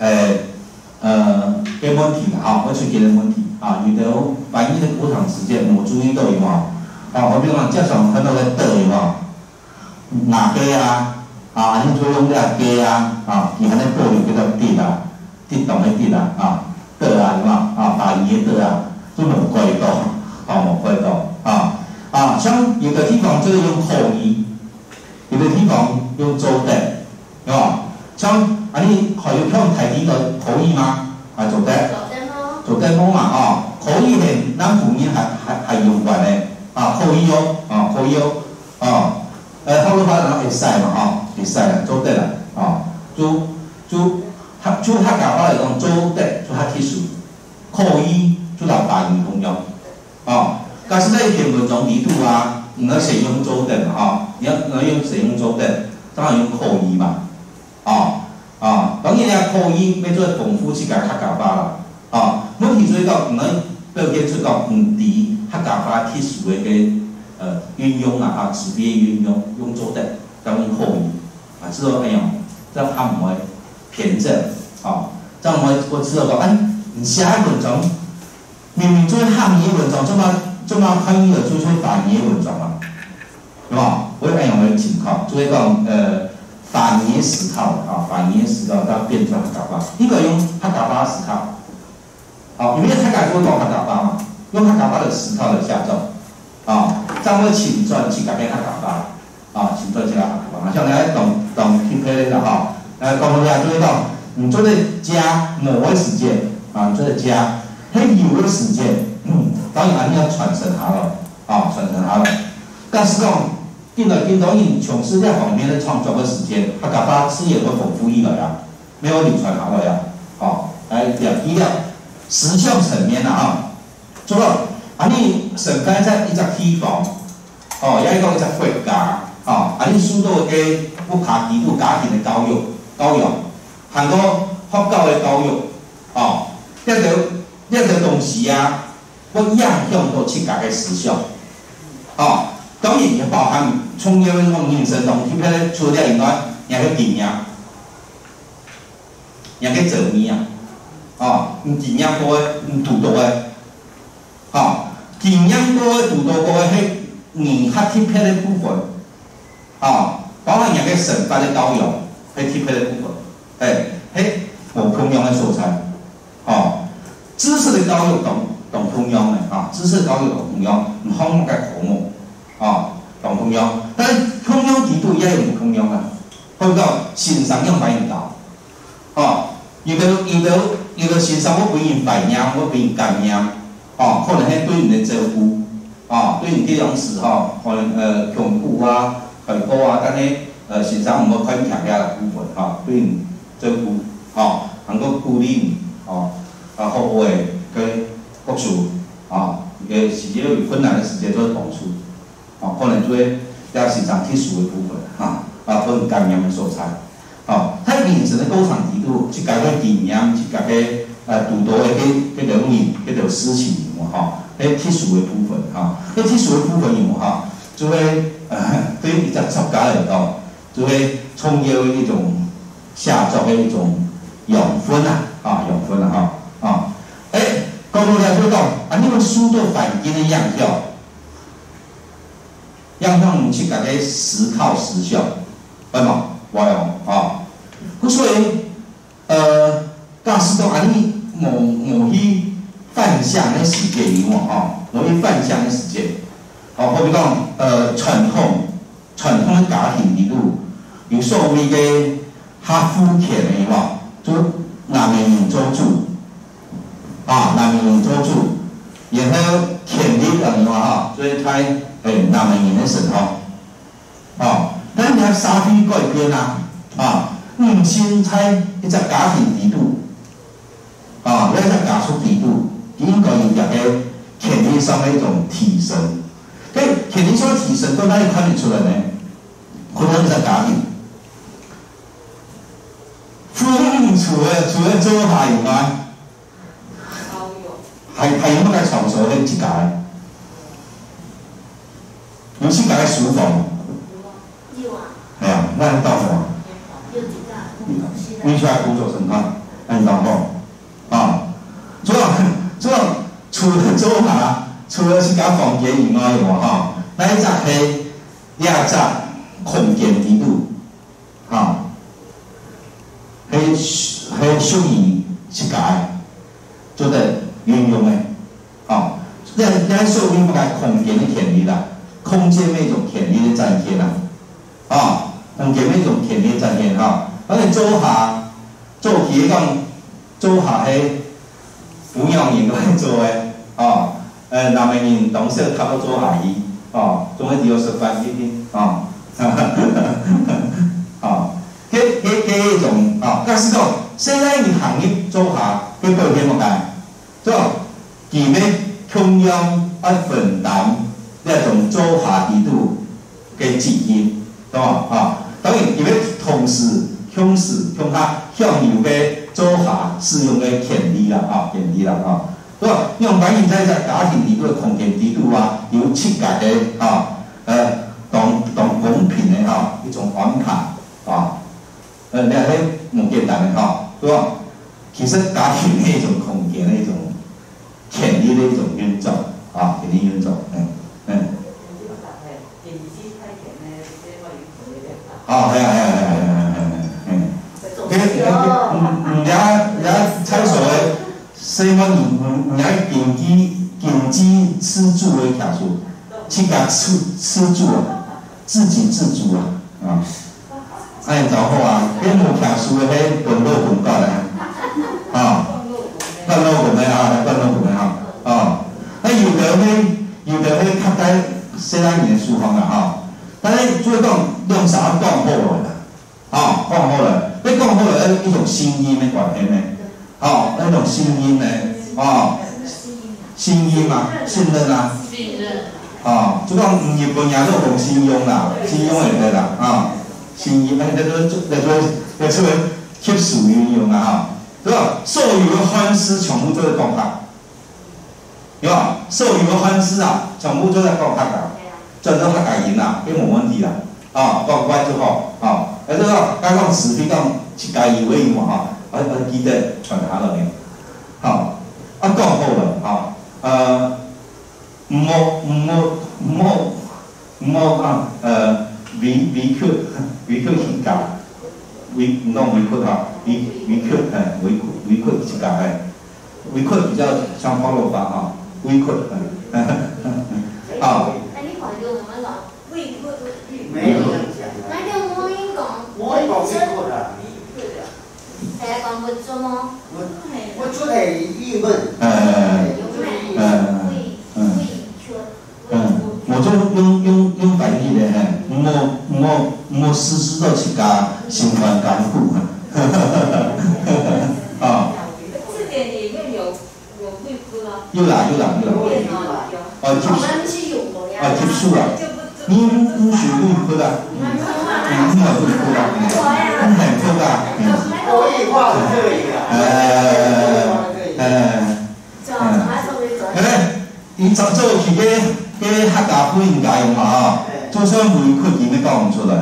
嘅問題我出現嘅問題遇到翻譯嘅高長時間冇注意到以外我比如講，接上很多嘅對牙機你做用啲機而係咧報料叫做跌跌動嘅跌對大語嘅對都冇貴到冇貴到像有的地方就是用口語，有的地方用周的，是吧？像你可以用台語的口語嗎？周的，周的冇嘛口語係咱普遍係用慣的口語口語後來發展會使嘛會使啦，周的啦就客家話嚟講，周的就較特殊，口語就老大語通用但是在一篇文章里头你要使用周的你要用使用周的，當然用口語嘛當然口語要做豐富去講客家話啦問題就是講能表現出講啲客家話特殊嘅運用詞別運用用周的，當用口語知道這樣唔會偏正這樣我知道講你寫文章明明做漢語文章這麼翻譯的做出反語文章是吧？會按樣嘅情況，就係講反語思考反語思考到變成客家話，應該用客家話思考因為客家會講客家話嘛，用客家話的思考來下咒這樣會請轉去改變客家話請轉去客家話像你懂聽佢哋啦講到嚟就係講你做啲加某個時間做啲加喺有嘅時間當然你要傳承下咯傳承下咯但是講見到你從事這方面的創作的時間客家話是有個豐富意來沒有流傳下來來第二實相層面做到你身份在一個地方有一個國家你受到嘅不卡地度家庭的教育很多學校的教育一個東西我影響到自家嘅思想當然也包含從業嘅人生中特別除了以外也去經驗也去做面經驗過的讀到的經驗過的讀到過的係語學特別的部分包含也去神法的教育係特別的部分係冇同樣的素材知識的教育同同樣嘅知識教育同同樣唔可能嘅科目同同樣，但係同樣程度也有唔同樣嘅。譬如講欣賞用反應到有的欣賞我俾人反應，我俾人感應可能係對人的照顧對人這種事可能強固很高但係欣賞唔好看強嘅部分對人照顧能夠鼓勵人學會跟國術嘅時間有困難的時間做幫助可能就會要欣賞特殊的部分可能感驗的素材喺現實的高層程度去解決經驗去解決讀到的嗰條語嗰條事情喺特殊的部分喺特殊的部分就會對於一個作家嚟講就會創造一種寫作的一種養分養分講到嚟就講你們書到環境的樣效讓去家己思考思想，係嘛？我用所以假使講你某去泛向的世界以外某去泛向的世界好比講傳統的家庭裡頭有所謂嘅較膚淺的就男人做主男人做主然後權力等所以他男人的神但係你係社會改變先采一只家庭制度，啊，要一只家属制度，应该有一个权利上的一种提升。咁权利上的提升到哪里看得出来呢？可能一只家庭，父母除了做下以外，还有乜嘅场所咧？自己有自己嘅书房。 有啊。 系啊，咱到房。 有几个？ 你出来工作生活，按到房啊。主要除了做下，除了自家房间以外，有无吼？咱一只系两只空间制度，啊，系属于自家做得运用的，啊，咱属于乜嘅空间的权利啦，空间的一种权利的展现啦，啊，空间的一种权利的展现哈。咱哋做起讲做下系抚养人来做的，哦，南美人同时差不多做下伊，哦，总係要食飯啲，哦，哦，嗰一種，哦，但是講現在嘅行業做下，佢表現乜嘢？做佢要中央要分擔呢一種做下制度嘅責任，對嘛？啊，當然佢要同時向有嘅做下使用嘅權利啦，啊，權利啦，啊。对吧？因為反映在家庭制度的空間制度啊，有設計的啊，當公平的哈一種安排啊，你係唔簡單的哈，對吧？其實家庭的一種空間的一種權利的一種運作啊，權利運作，哦，係人家廁所的。西方人家經濟自主的技術，自家自主啊，自給自足啊，啊，安尼就好啊。迄無技術的迄分老分割咧，啊，分老分的啊，分老分的哈，啊，有的迄較在西南人的書房啊，哈，但係做講用啥講好來啦，啊，講好來，你講好來一種聲音的關係呢。哦，那種聲音呢？哦，聲音嘛，信任啊。信任。哦，就講日本人都講信用啦，信用會得啦，啊，信用，你做吸收運用啊，哈，對吧？授予的方式全部都係講法，對吧？授予的方式啊，全部都係講法噶，真係客家人啦，呢冇問題啦，啊，講乖就好，啊，而這個剛講詞比講客家語為嘛，哈。我記得傳下落嚟，好，講好啦，好，唔好啊，委屈人家，唔講委屈嚇，委屈自家係，委屈比較像方老法啊，委屈，啊。 哎，你講叫什麼講？委屈， 沒有這樣講。 那叫母語講。 我講委屈啦。 係啊，講活出麼？ 活出係鬱悶。 我就用翻譯的我時時都自家心懷感苦。啊。 字典裡面有會哭嗎？ 有啦。貼書啊。你學會哭啦？唔係會哭啦，唔係哭啦。 可以畫可以伊做去個客家婦人家用嘛吼，就算委屈伊都講唔出來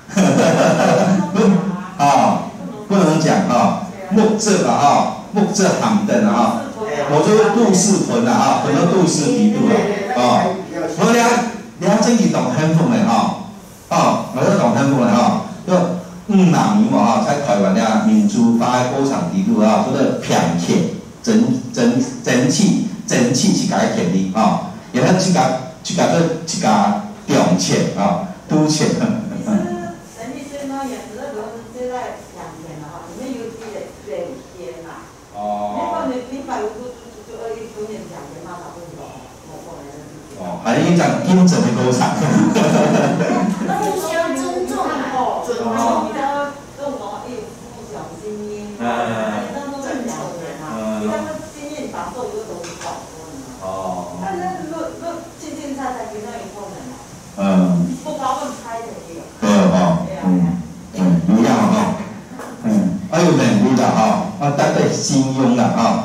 啊，不能講啊，木質啦啊，木質行燈啊哈，我就杜氏屯啦啊，很多杜氏地度啦啊，我倆真係懂很豐嘅哈，啊，我都懂很豐嘅哈，就5年嘛哈，在台灣倆民主化嘅歌唱地度啊，做得偏切，整氣自家嘅權利啊。然後自家重切啊，督切。 其實陳醫生呢，也是那個現在2年了哈，裡面有2天嘛。哦。你買就有點2年嘛，差不多。 哦，還有一張英整的歌唱。 互相尊重啊。 尊重。 差在其中有功能不包括拍的也有。 对哦，有样哦，还有能力的哈，搭配信用的哈，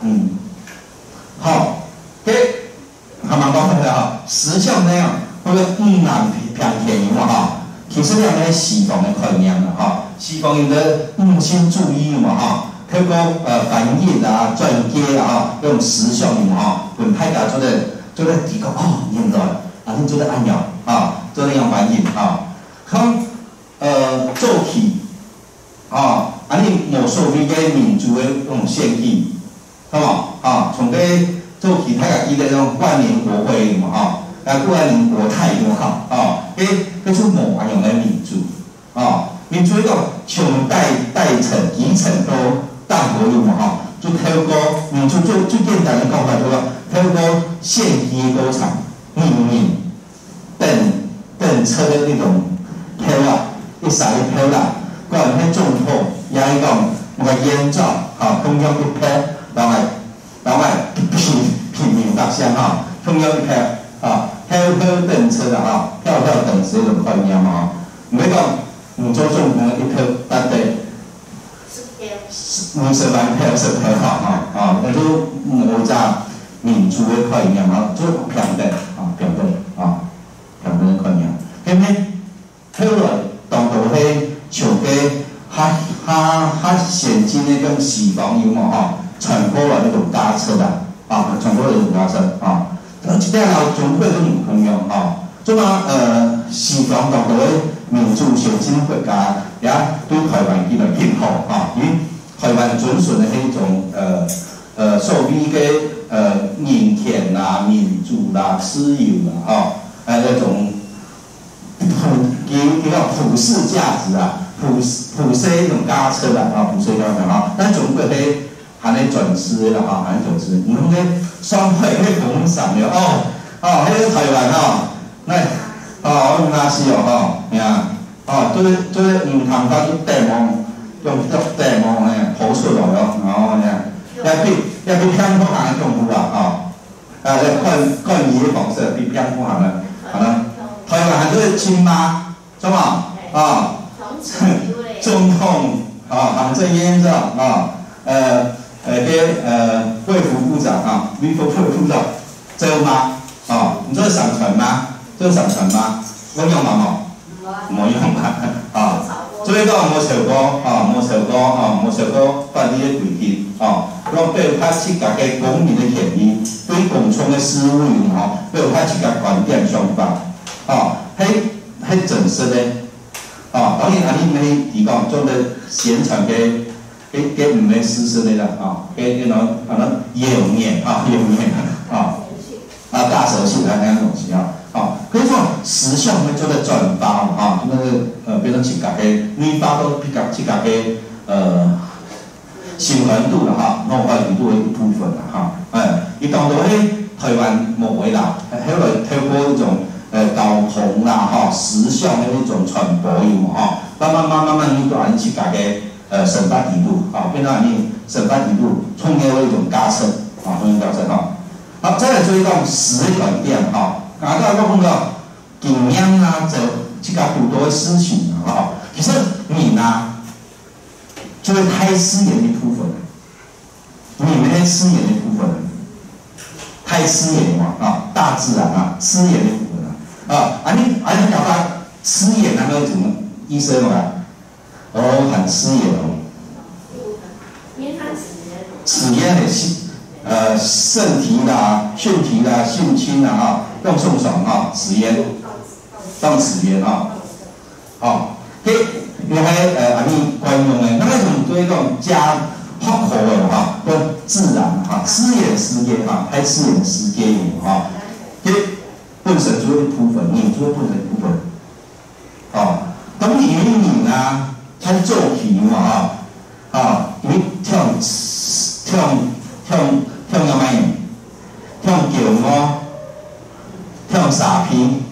好，给还蛮高分的哈，实相那样，或者难偏便宜嘛哈。其实两个西方的概念啦，哈，西方有的先注意嘛哈，透过翻译啊、转接啊，用实相嘛哈，跟大家做的提高哦，原来你做的按钮啊，做的样翻译啊，看做起啊，你无所谓嘅民族的用献祭，好冇啊？从个做起大家记得种万年国徽嘛哈。万年国泰就好啊，这是某安样的民族啊，民族一个从代层、基层都大国有嘛哈，就透过民族最简单的讲法，就是透过献祭歌唱、秘密、等车的那种飘啊，一撒一飘啦，关于总统也一讲那个烟罩啊，中央一飘，然后平民大乡哈，中央一飘。飘等车的哈，飘等车的概念嘛，唔係講做總統一票搭對，50萬票是票哈，那就我家民族的概念嘛，做平等平等的概念，咁呢，後來當到係像個哈先進的種西方有嘛哈，傳過來那種駕車的傳過來那種駕車啊。即係有總會都唔同樣哦，咁西方當到嘅民主先進國家，也對台灣基本偏好因為台灣遵循嘅迄種所謂嘅人權啦、民主啦、自由啦那種叫普世價值普世一種價值啦普世價值但總歸係含咧轉世啦含咧轉世，唔通咧。雙倍迄講啥了迄個台灣我有哪是對唔通講去地網，用地網跑出來也比偏頗行嘅功夫關於嘅方式比偏頗行啦，台灣都係親媽，是嘛總統行政院長衛福部長衛福部長做嗎？你做上傳嗎？做上傳嗎？我用嘛冇用嘛所以講冇受過法律的規定讓對他自家嘅公民的權益，對公眾的私有對他自家觀點想法係真實的當然你咪提講做的宣傳嘅。給唔係事實的啦給那種可能謠言大手術那樣東西可以說實相會做的轉發變成自家嘅你發到自家嘅新聞度啦文化程度的一部分啦伊當到台灣冇嘅啦，後來透過一種交通啦實相的一種傳播慢慢你都按自家嘅。審法制度變到你審法制度創業為一種加深好，再來做一個實的觀點剛才我講到經驗就這個很多的事情其實你就會太私人的部分你們的私人的部分太私人大自然私人的部分你講到私人那個什麼醫生很私人此言係身體啦、身體啦、性侵啦用送爽此言當此言你係你關用嘅，那種對種加學口嘅跟自然私人世界喺私人世界嘅本身做一部分，你做本身一部分咁你他做起嘛因為跳什麼嘢？跳橋跳沙皮，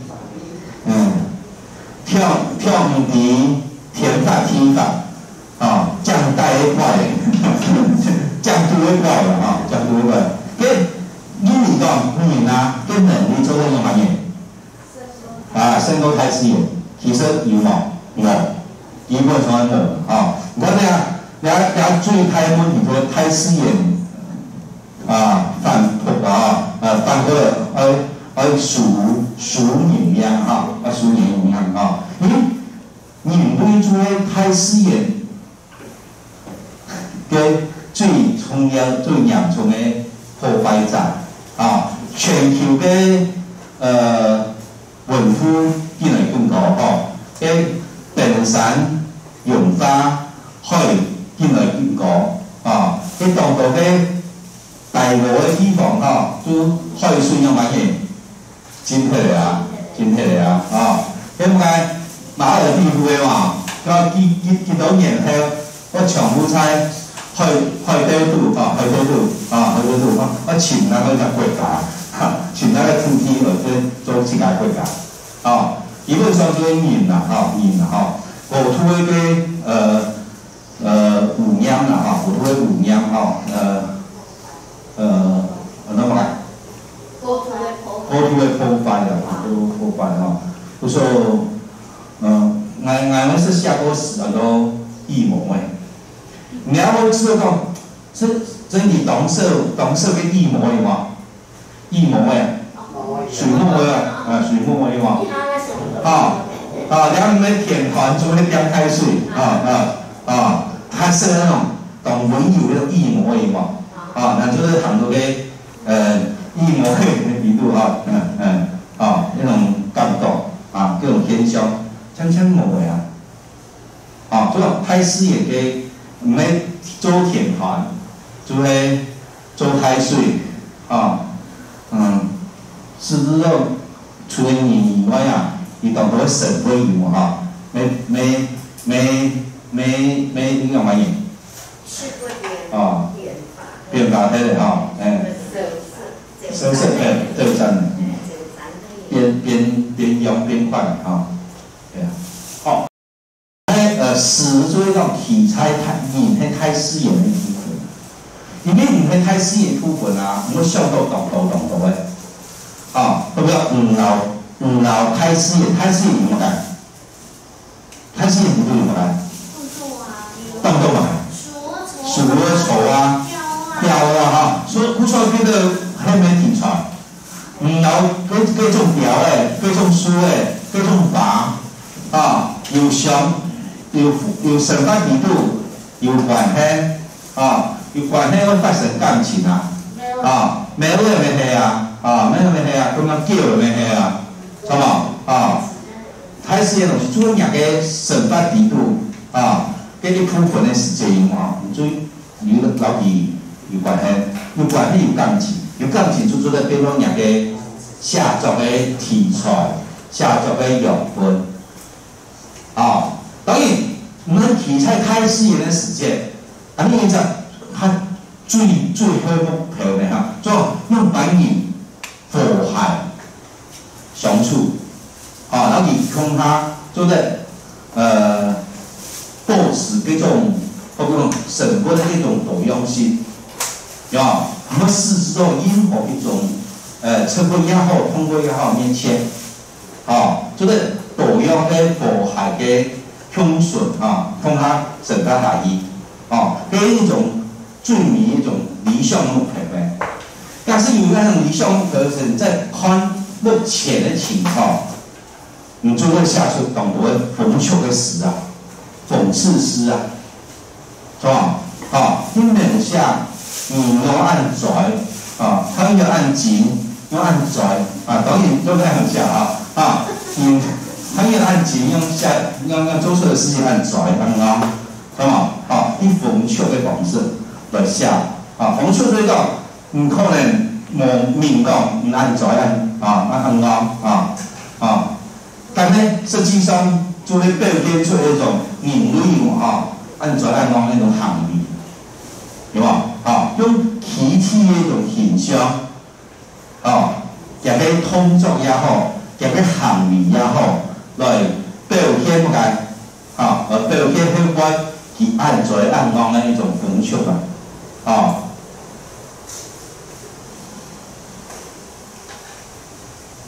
跳唔掂，天法天法，降帶一塊，降都一塊降都一塊。因為你講讲跟能力做任何方面，身高胎丝眼，其实有冇，基本上冇我俩最开问题个胎丝眼反过来数营养数营养你对做胎丝眼嘅最重要最严重的破坏者全球嘅温度越来越高嘅冰山融化海越来越高嘅当到嘅大陆嘅地方都海水有乜嘢真起嚟點解馬來地區嘅話，幾多年後我全部猜去到度我前那個國家前那個天氣或者做世界國家基本上就年啦我土嘅污染啦我土嘅污染那麼國土嘅破壞就說我是下過很多疫苗你要知道講是真係懂色嘅疫苗嘛疫苗水木水嘛然後你們舔團就會變開水它是那種懂文有的疫苗嘛那就是很多嘅疫苗嘅比度那種感覺各種現象真冇嘅這種胎絲眼嘅唔係做甜團，就係做胎水是不是除了你以外你當到省會有沒應用乜嘢？變化的收色對真變用變快屎就是講體彩引起胎絲眼的部分，因為引起胎絲眼部分我想到動嘅，對不對？唔鬧胎絲眼點解？胎絲眼不點解？動作嘛，數醜標所以不錯邊個係咪體彩？唔鬧嗰種標嗰種數嗰種法有想。有生發程度，有關係有關係會發生感情沒有嘅咩係咁樣叫嘅咩係係嘛胎絲嘅東西做兩個生發程度跟你部分嘅時間做有老幾有關係有感情就做得變成兩個下作嘅題材下作嘅養分當然，我們體彩胎絲眼的時間，另一個它最好目標的就用白銀火海相處，然後你用它做的保持這種生活的一種多樣性，我們試試做任何一種成本也好，通過也好面前，做的多樣的火海的。通順通它整個大意跟一種最明一種理想目標嘅，但是有那種理想目標是在看目前的情況，你就會下出更多諷刺的詩諷刺詩是吧？你明下你要按拽他們要按緊，要按拽當然都在很下他要按緊用做錯的事情按拽以諷刺的方式來寫諷刺所以講唔可能冇明講唔按拽但係實際上就會表現出一種人類按拽那種行為，有冇用體體的一種形象也可以動作也好，也可以行為也好。來表現乜嘢表現香港佢按在按講嘅一種風俗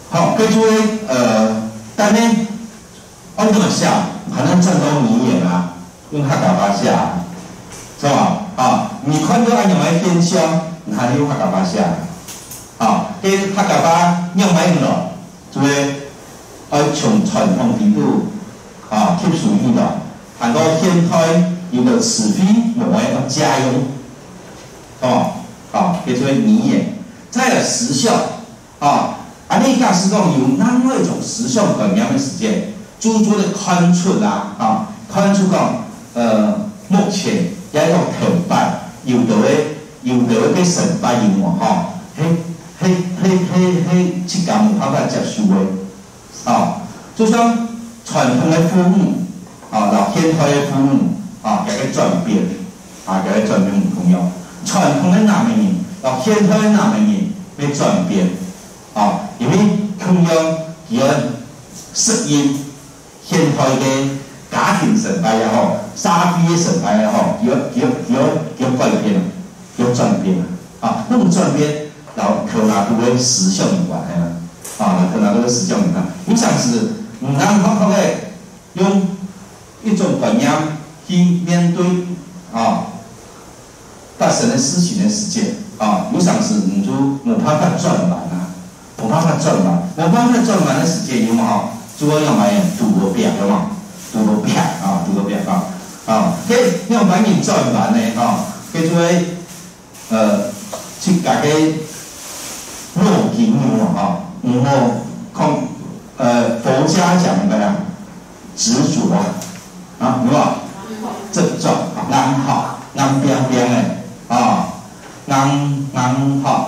好，跟诸位但呢，按这么下，可能正中迷眼啊，用客家话下，是吧？啊，你看到按用来偏向，你还用客家话下，啊，跟客家话用来咯，诸位要从传统地度啊吸收去咯，很多现代有个是非无爱要家用，哦，啊，叫做迷眼，再有时效，啊。你假使讲有哪一种时效概念的时间，诸多的看出啊，看出讲目前也一个头摆，有的个成摆用吼，即间有办法接受的，啊，就像传统的父母啊，老现代的父母啊，一个转变，啊，一个转变唔同样，传统的男人，老现代的男人要转变。啊，因为同样要适应现代嘅家庭生态也好，社會嘅生態也好，要改變，要轉變啊！那種轉變，然後可能都會時效有關啊，可能都會時效有關。你想是唔能好好嘅用一種觀念去面對啊發生的事情的時間啊，你想是你就冇辦法轉彎啊！冇辦法轉彎，冇辦法轉彎的時間有冇？主要要買拄個表，有冇？拄個表啊，拄個表啊，佢要買你轉彎呢啊，佢就會去家己落緊有啊，然後講佛家講的呀，執着啊，有冇？執着，硬學，硬邊邊的啊，硬學，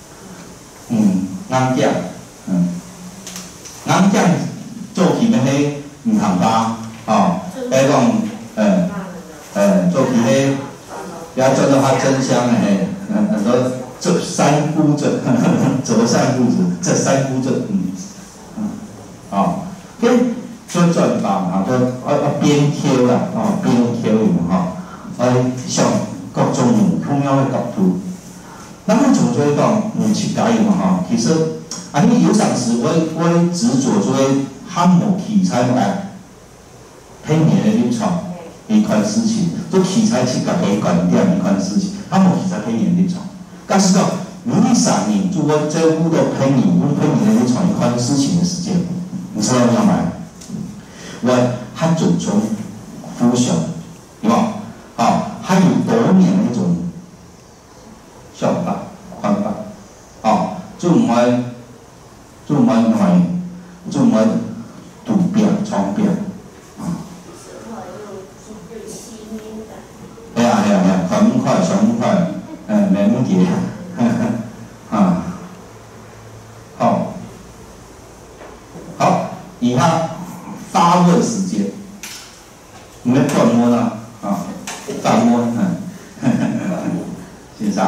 硬頸，硬頸做起的迄唔通吧？哦，迄講做起迄要做到它真香的迄，很多折三姑子，折三姑子，這三姑子，哦，跟做轉法啊，邊挑啦，哦，邊挑用吼，上各種唔同樣的角度。那麼從這講去解用哈，其實你有陣時我執着做項目題材來偏離的立場一款事情，做題材去改變觀點一款事情，項目題材偏離的立場。但是講你上面做我這屋的偏離的立場一款事情的時間，你知道要買？我很注重腐朽，對吧？啊，還有多年的一種。想法、看法，哦，就唔係圖表、裝表，啊。係啊，快唔快？爽唔快？沒問題，啊，好，以下發問時間，你們觀摩啦，啊，發問，先生。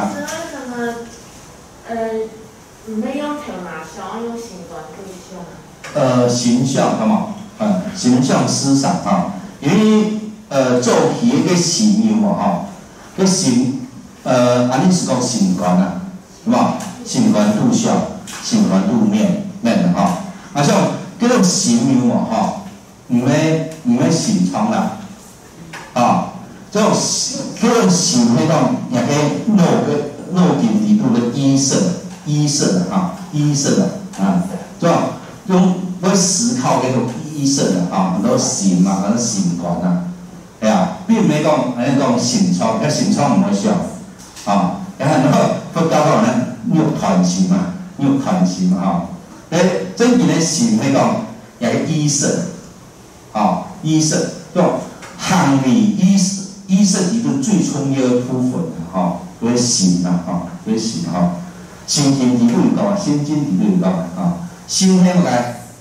唔要用條拿想要用形狀對象。 形象，係嘛？形象思想啊，因為做起一個形象啊，個形安尼是講形觀啊，係嘛？形觀度效，形觀度面啊，啊像嗰種形象啊，唔係形狀啦，啊，這種嗰種形嗰種也可以腦筋底部的醫生啊，就用會思考嗰種醫生啊，很多形啊，很多形觀啊，係啊，並唔係講形狀，個形狀唔會想啊，然後佢教到咧肉團形啊，真正嘅形係講有個醫生啊，用行為醫生底部最重要的部分啊。為形啊，為形啊，心經底部有講啊，心經底部有講啊，心係乜嘢？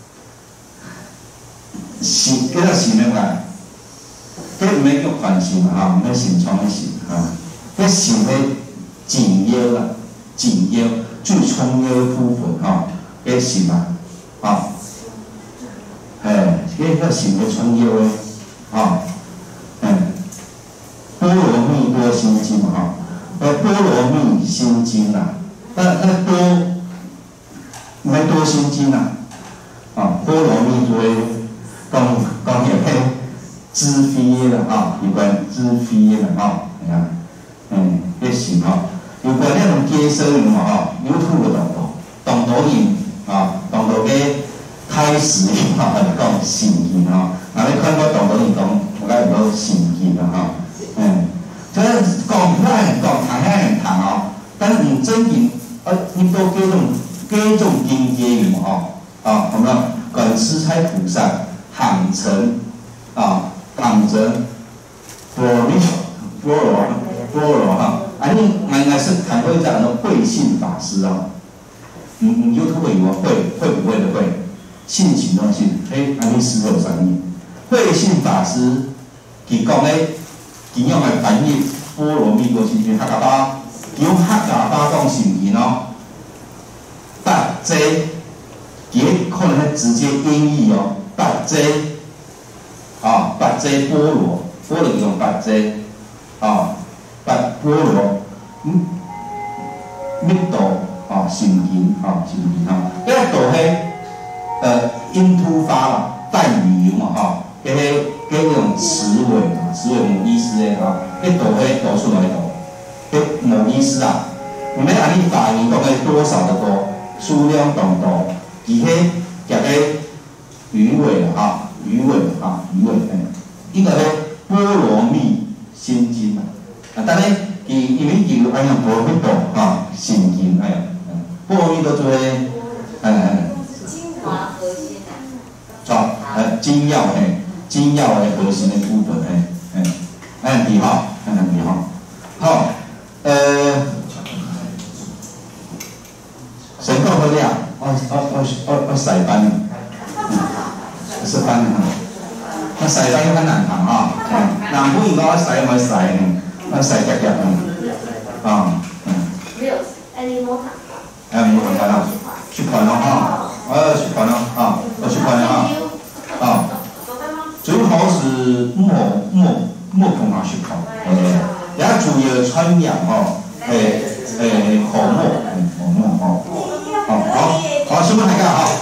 心叫做心係乜嘢？佢唔係叫環形啊，唔係形狀嘅形啊，佢心係緊腰啦，緊腰最重要嘅部分啊，嘅形啊，佢個心係重要嘅啊，波羅蜜多心經啊。波羅蜜心經啊，那多唔係多心經啊， 菠萝蜜做讲迄个脂肪啦吼，有关脂肪啦吼，你看，迄是吼，有关那种鸡生有嘛吼，有土的动导引动导嘅开始吼，讲肾气吼，那你看过动导引讲，我讲有肾气啦吼，这讲咱讲谈遐谈哦，但是唔真正你都各种境界有吼，有没有？观世财菩萨喊成喊成般若哈，你应该是看过一张慧信法师哦，YouTube 有啊，会不会的会，信情的信，安尼石头啥物？慧信法师佢讲咧，佢用来翻译波罗蜜多心经，客家话用客家话讲心经哦，八遮，佢可能係直接音譯哦，八遮，八遮波羅，波羅用八遮，八波羅，密度心經，心經因為度係音突發啦，帶語嘛嗰種詞彙冇意思嘅迄度係讀出來度，冇意思啊，唔係按你發音講係多少的多，數量當多，而迄夾喺語尾語尾呢個係波羅蜜心經但係因為叫按樣波羅蜜多心經波羅蜜多做咧精華核心精要精要的核心的部分很厲害，好，神夠好料，我洗班，是班我洗班要較難談南部應該我洗咪洗，我洗夾夾沒有，你摸它。 摸它啦，去盤咯我去盤咯我去盤了最好是莫碰下去跑，也主要穿氧口沫好，什麼大家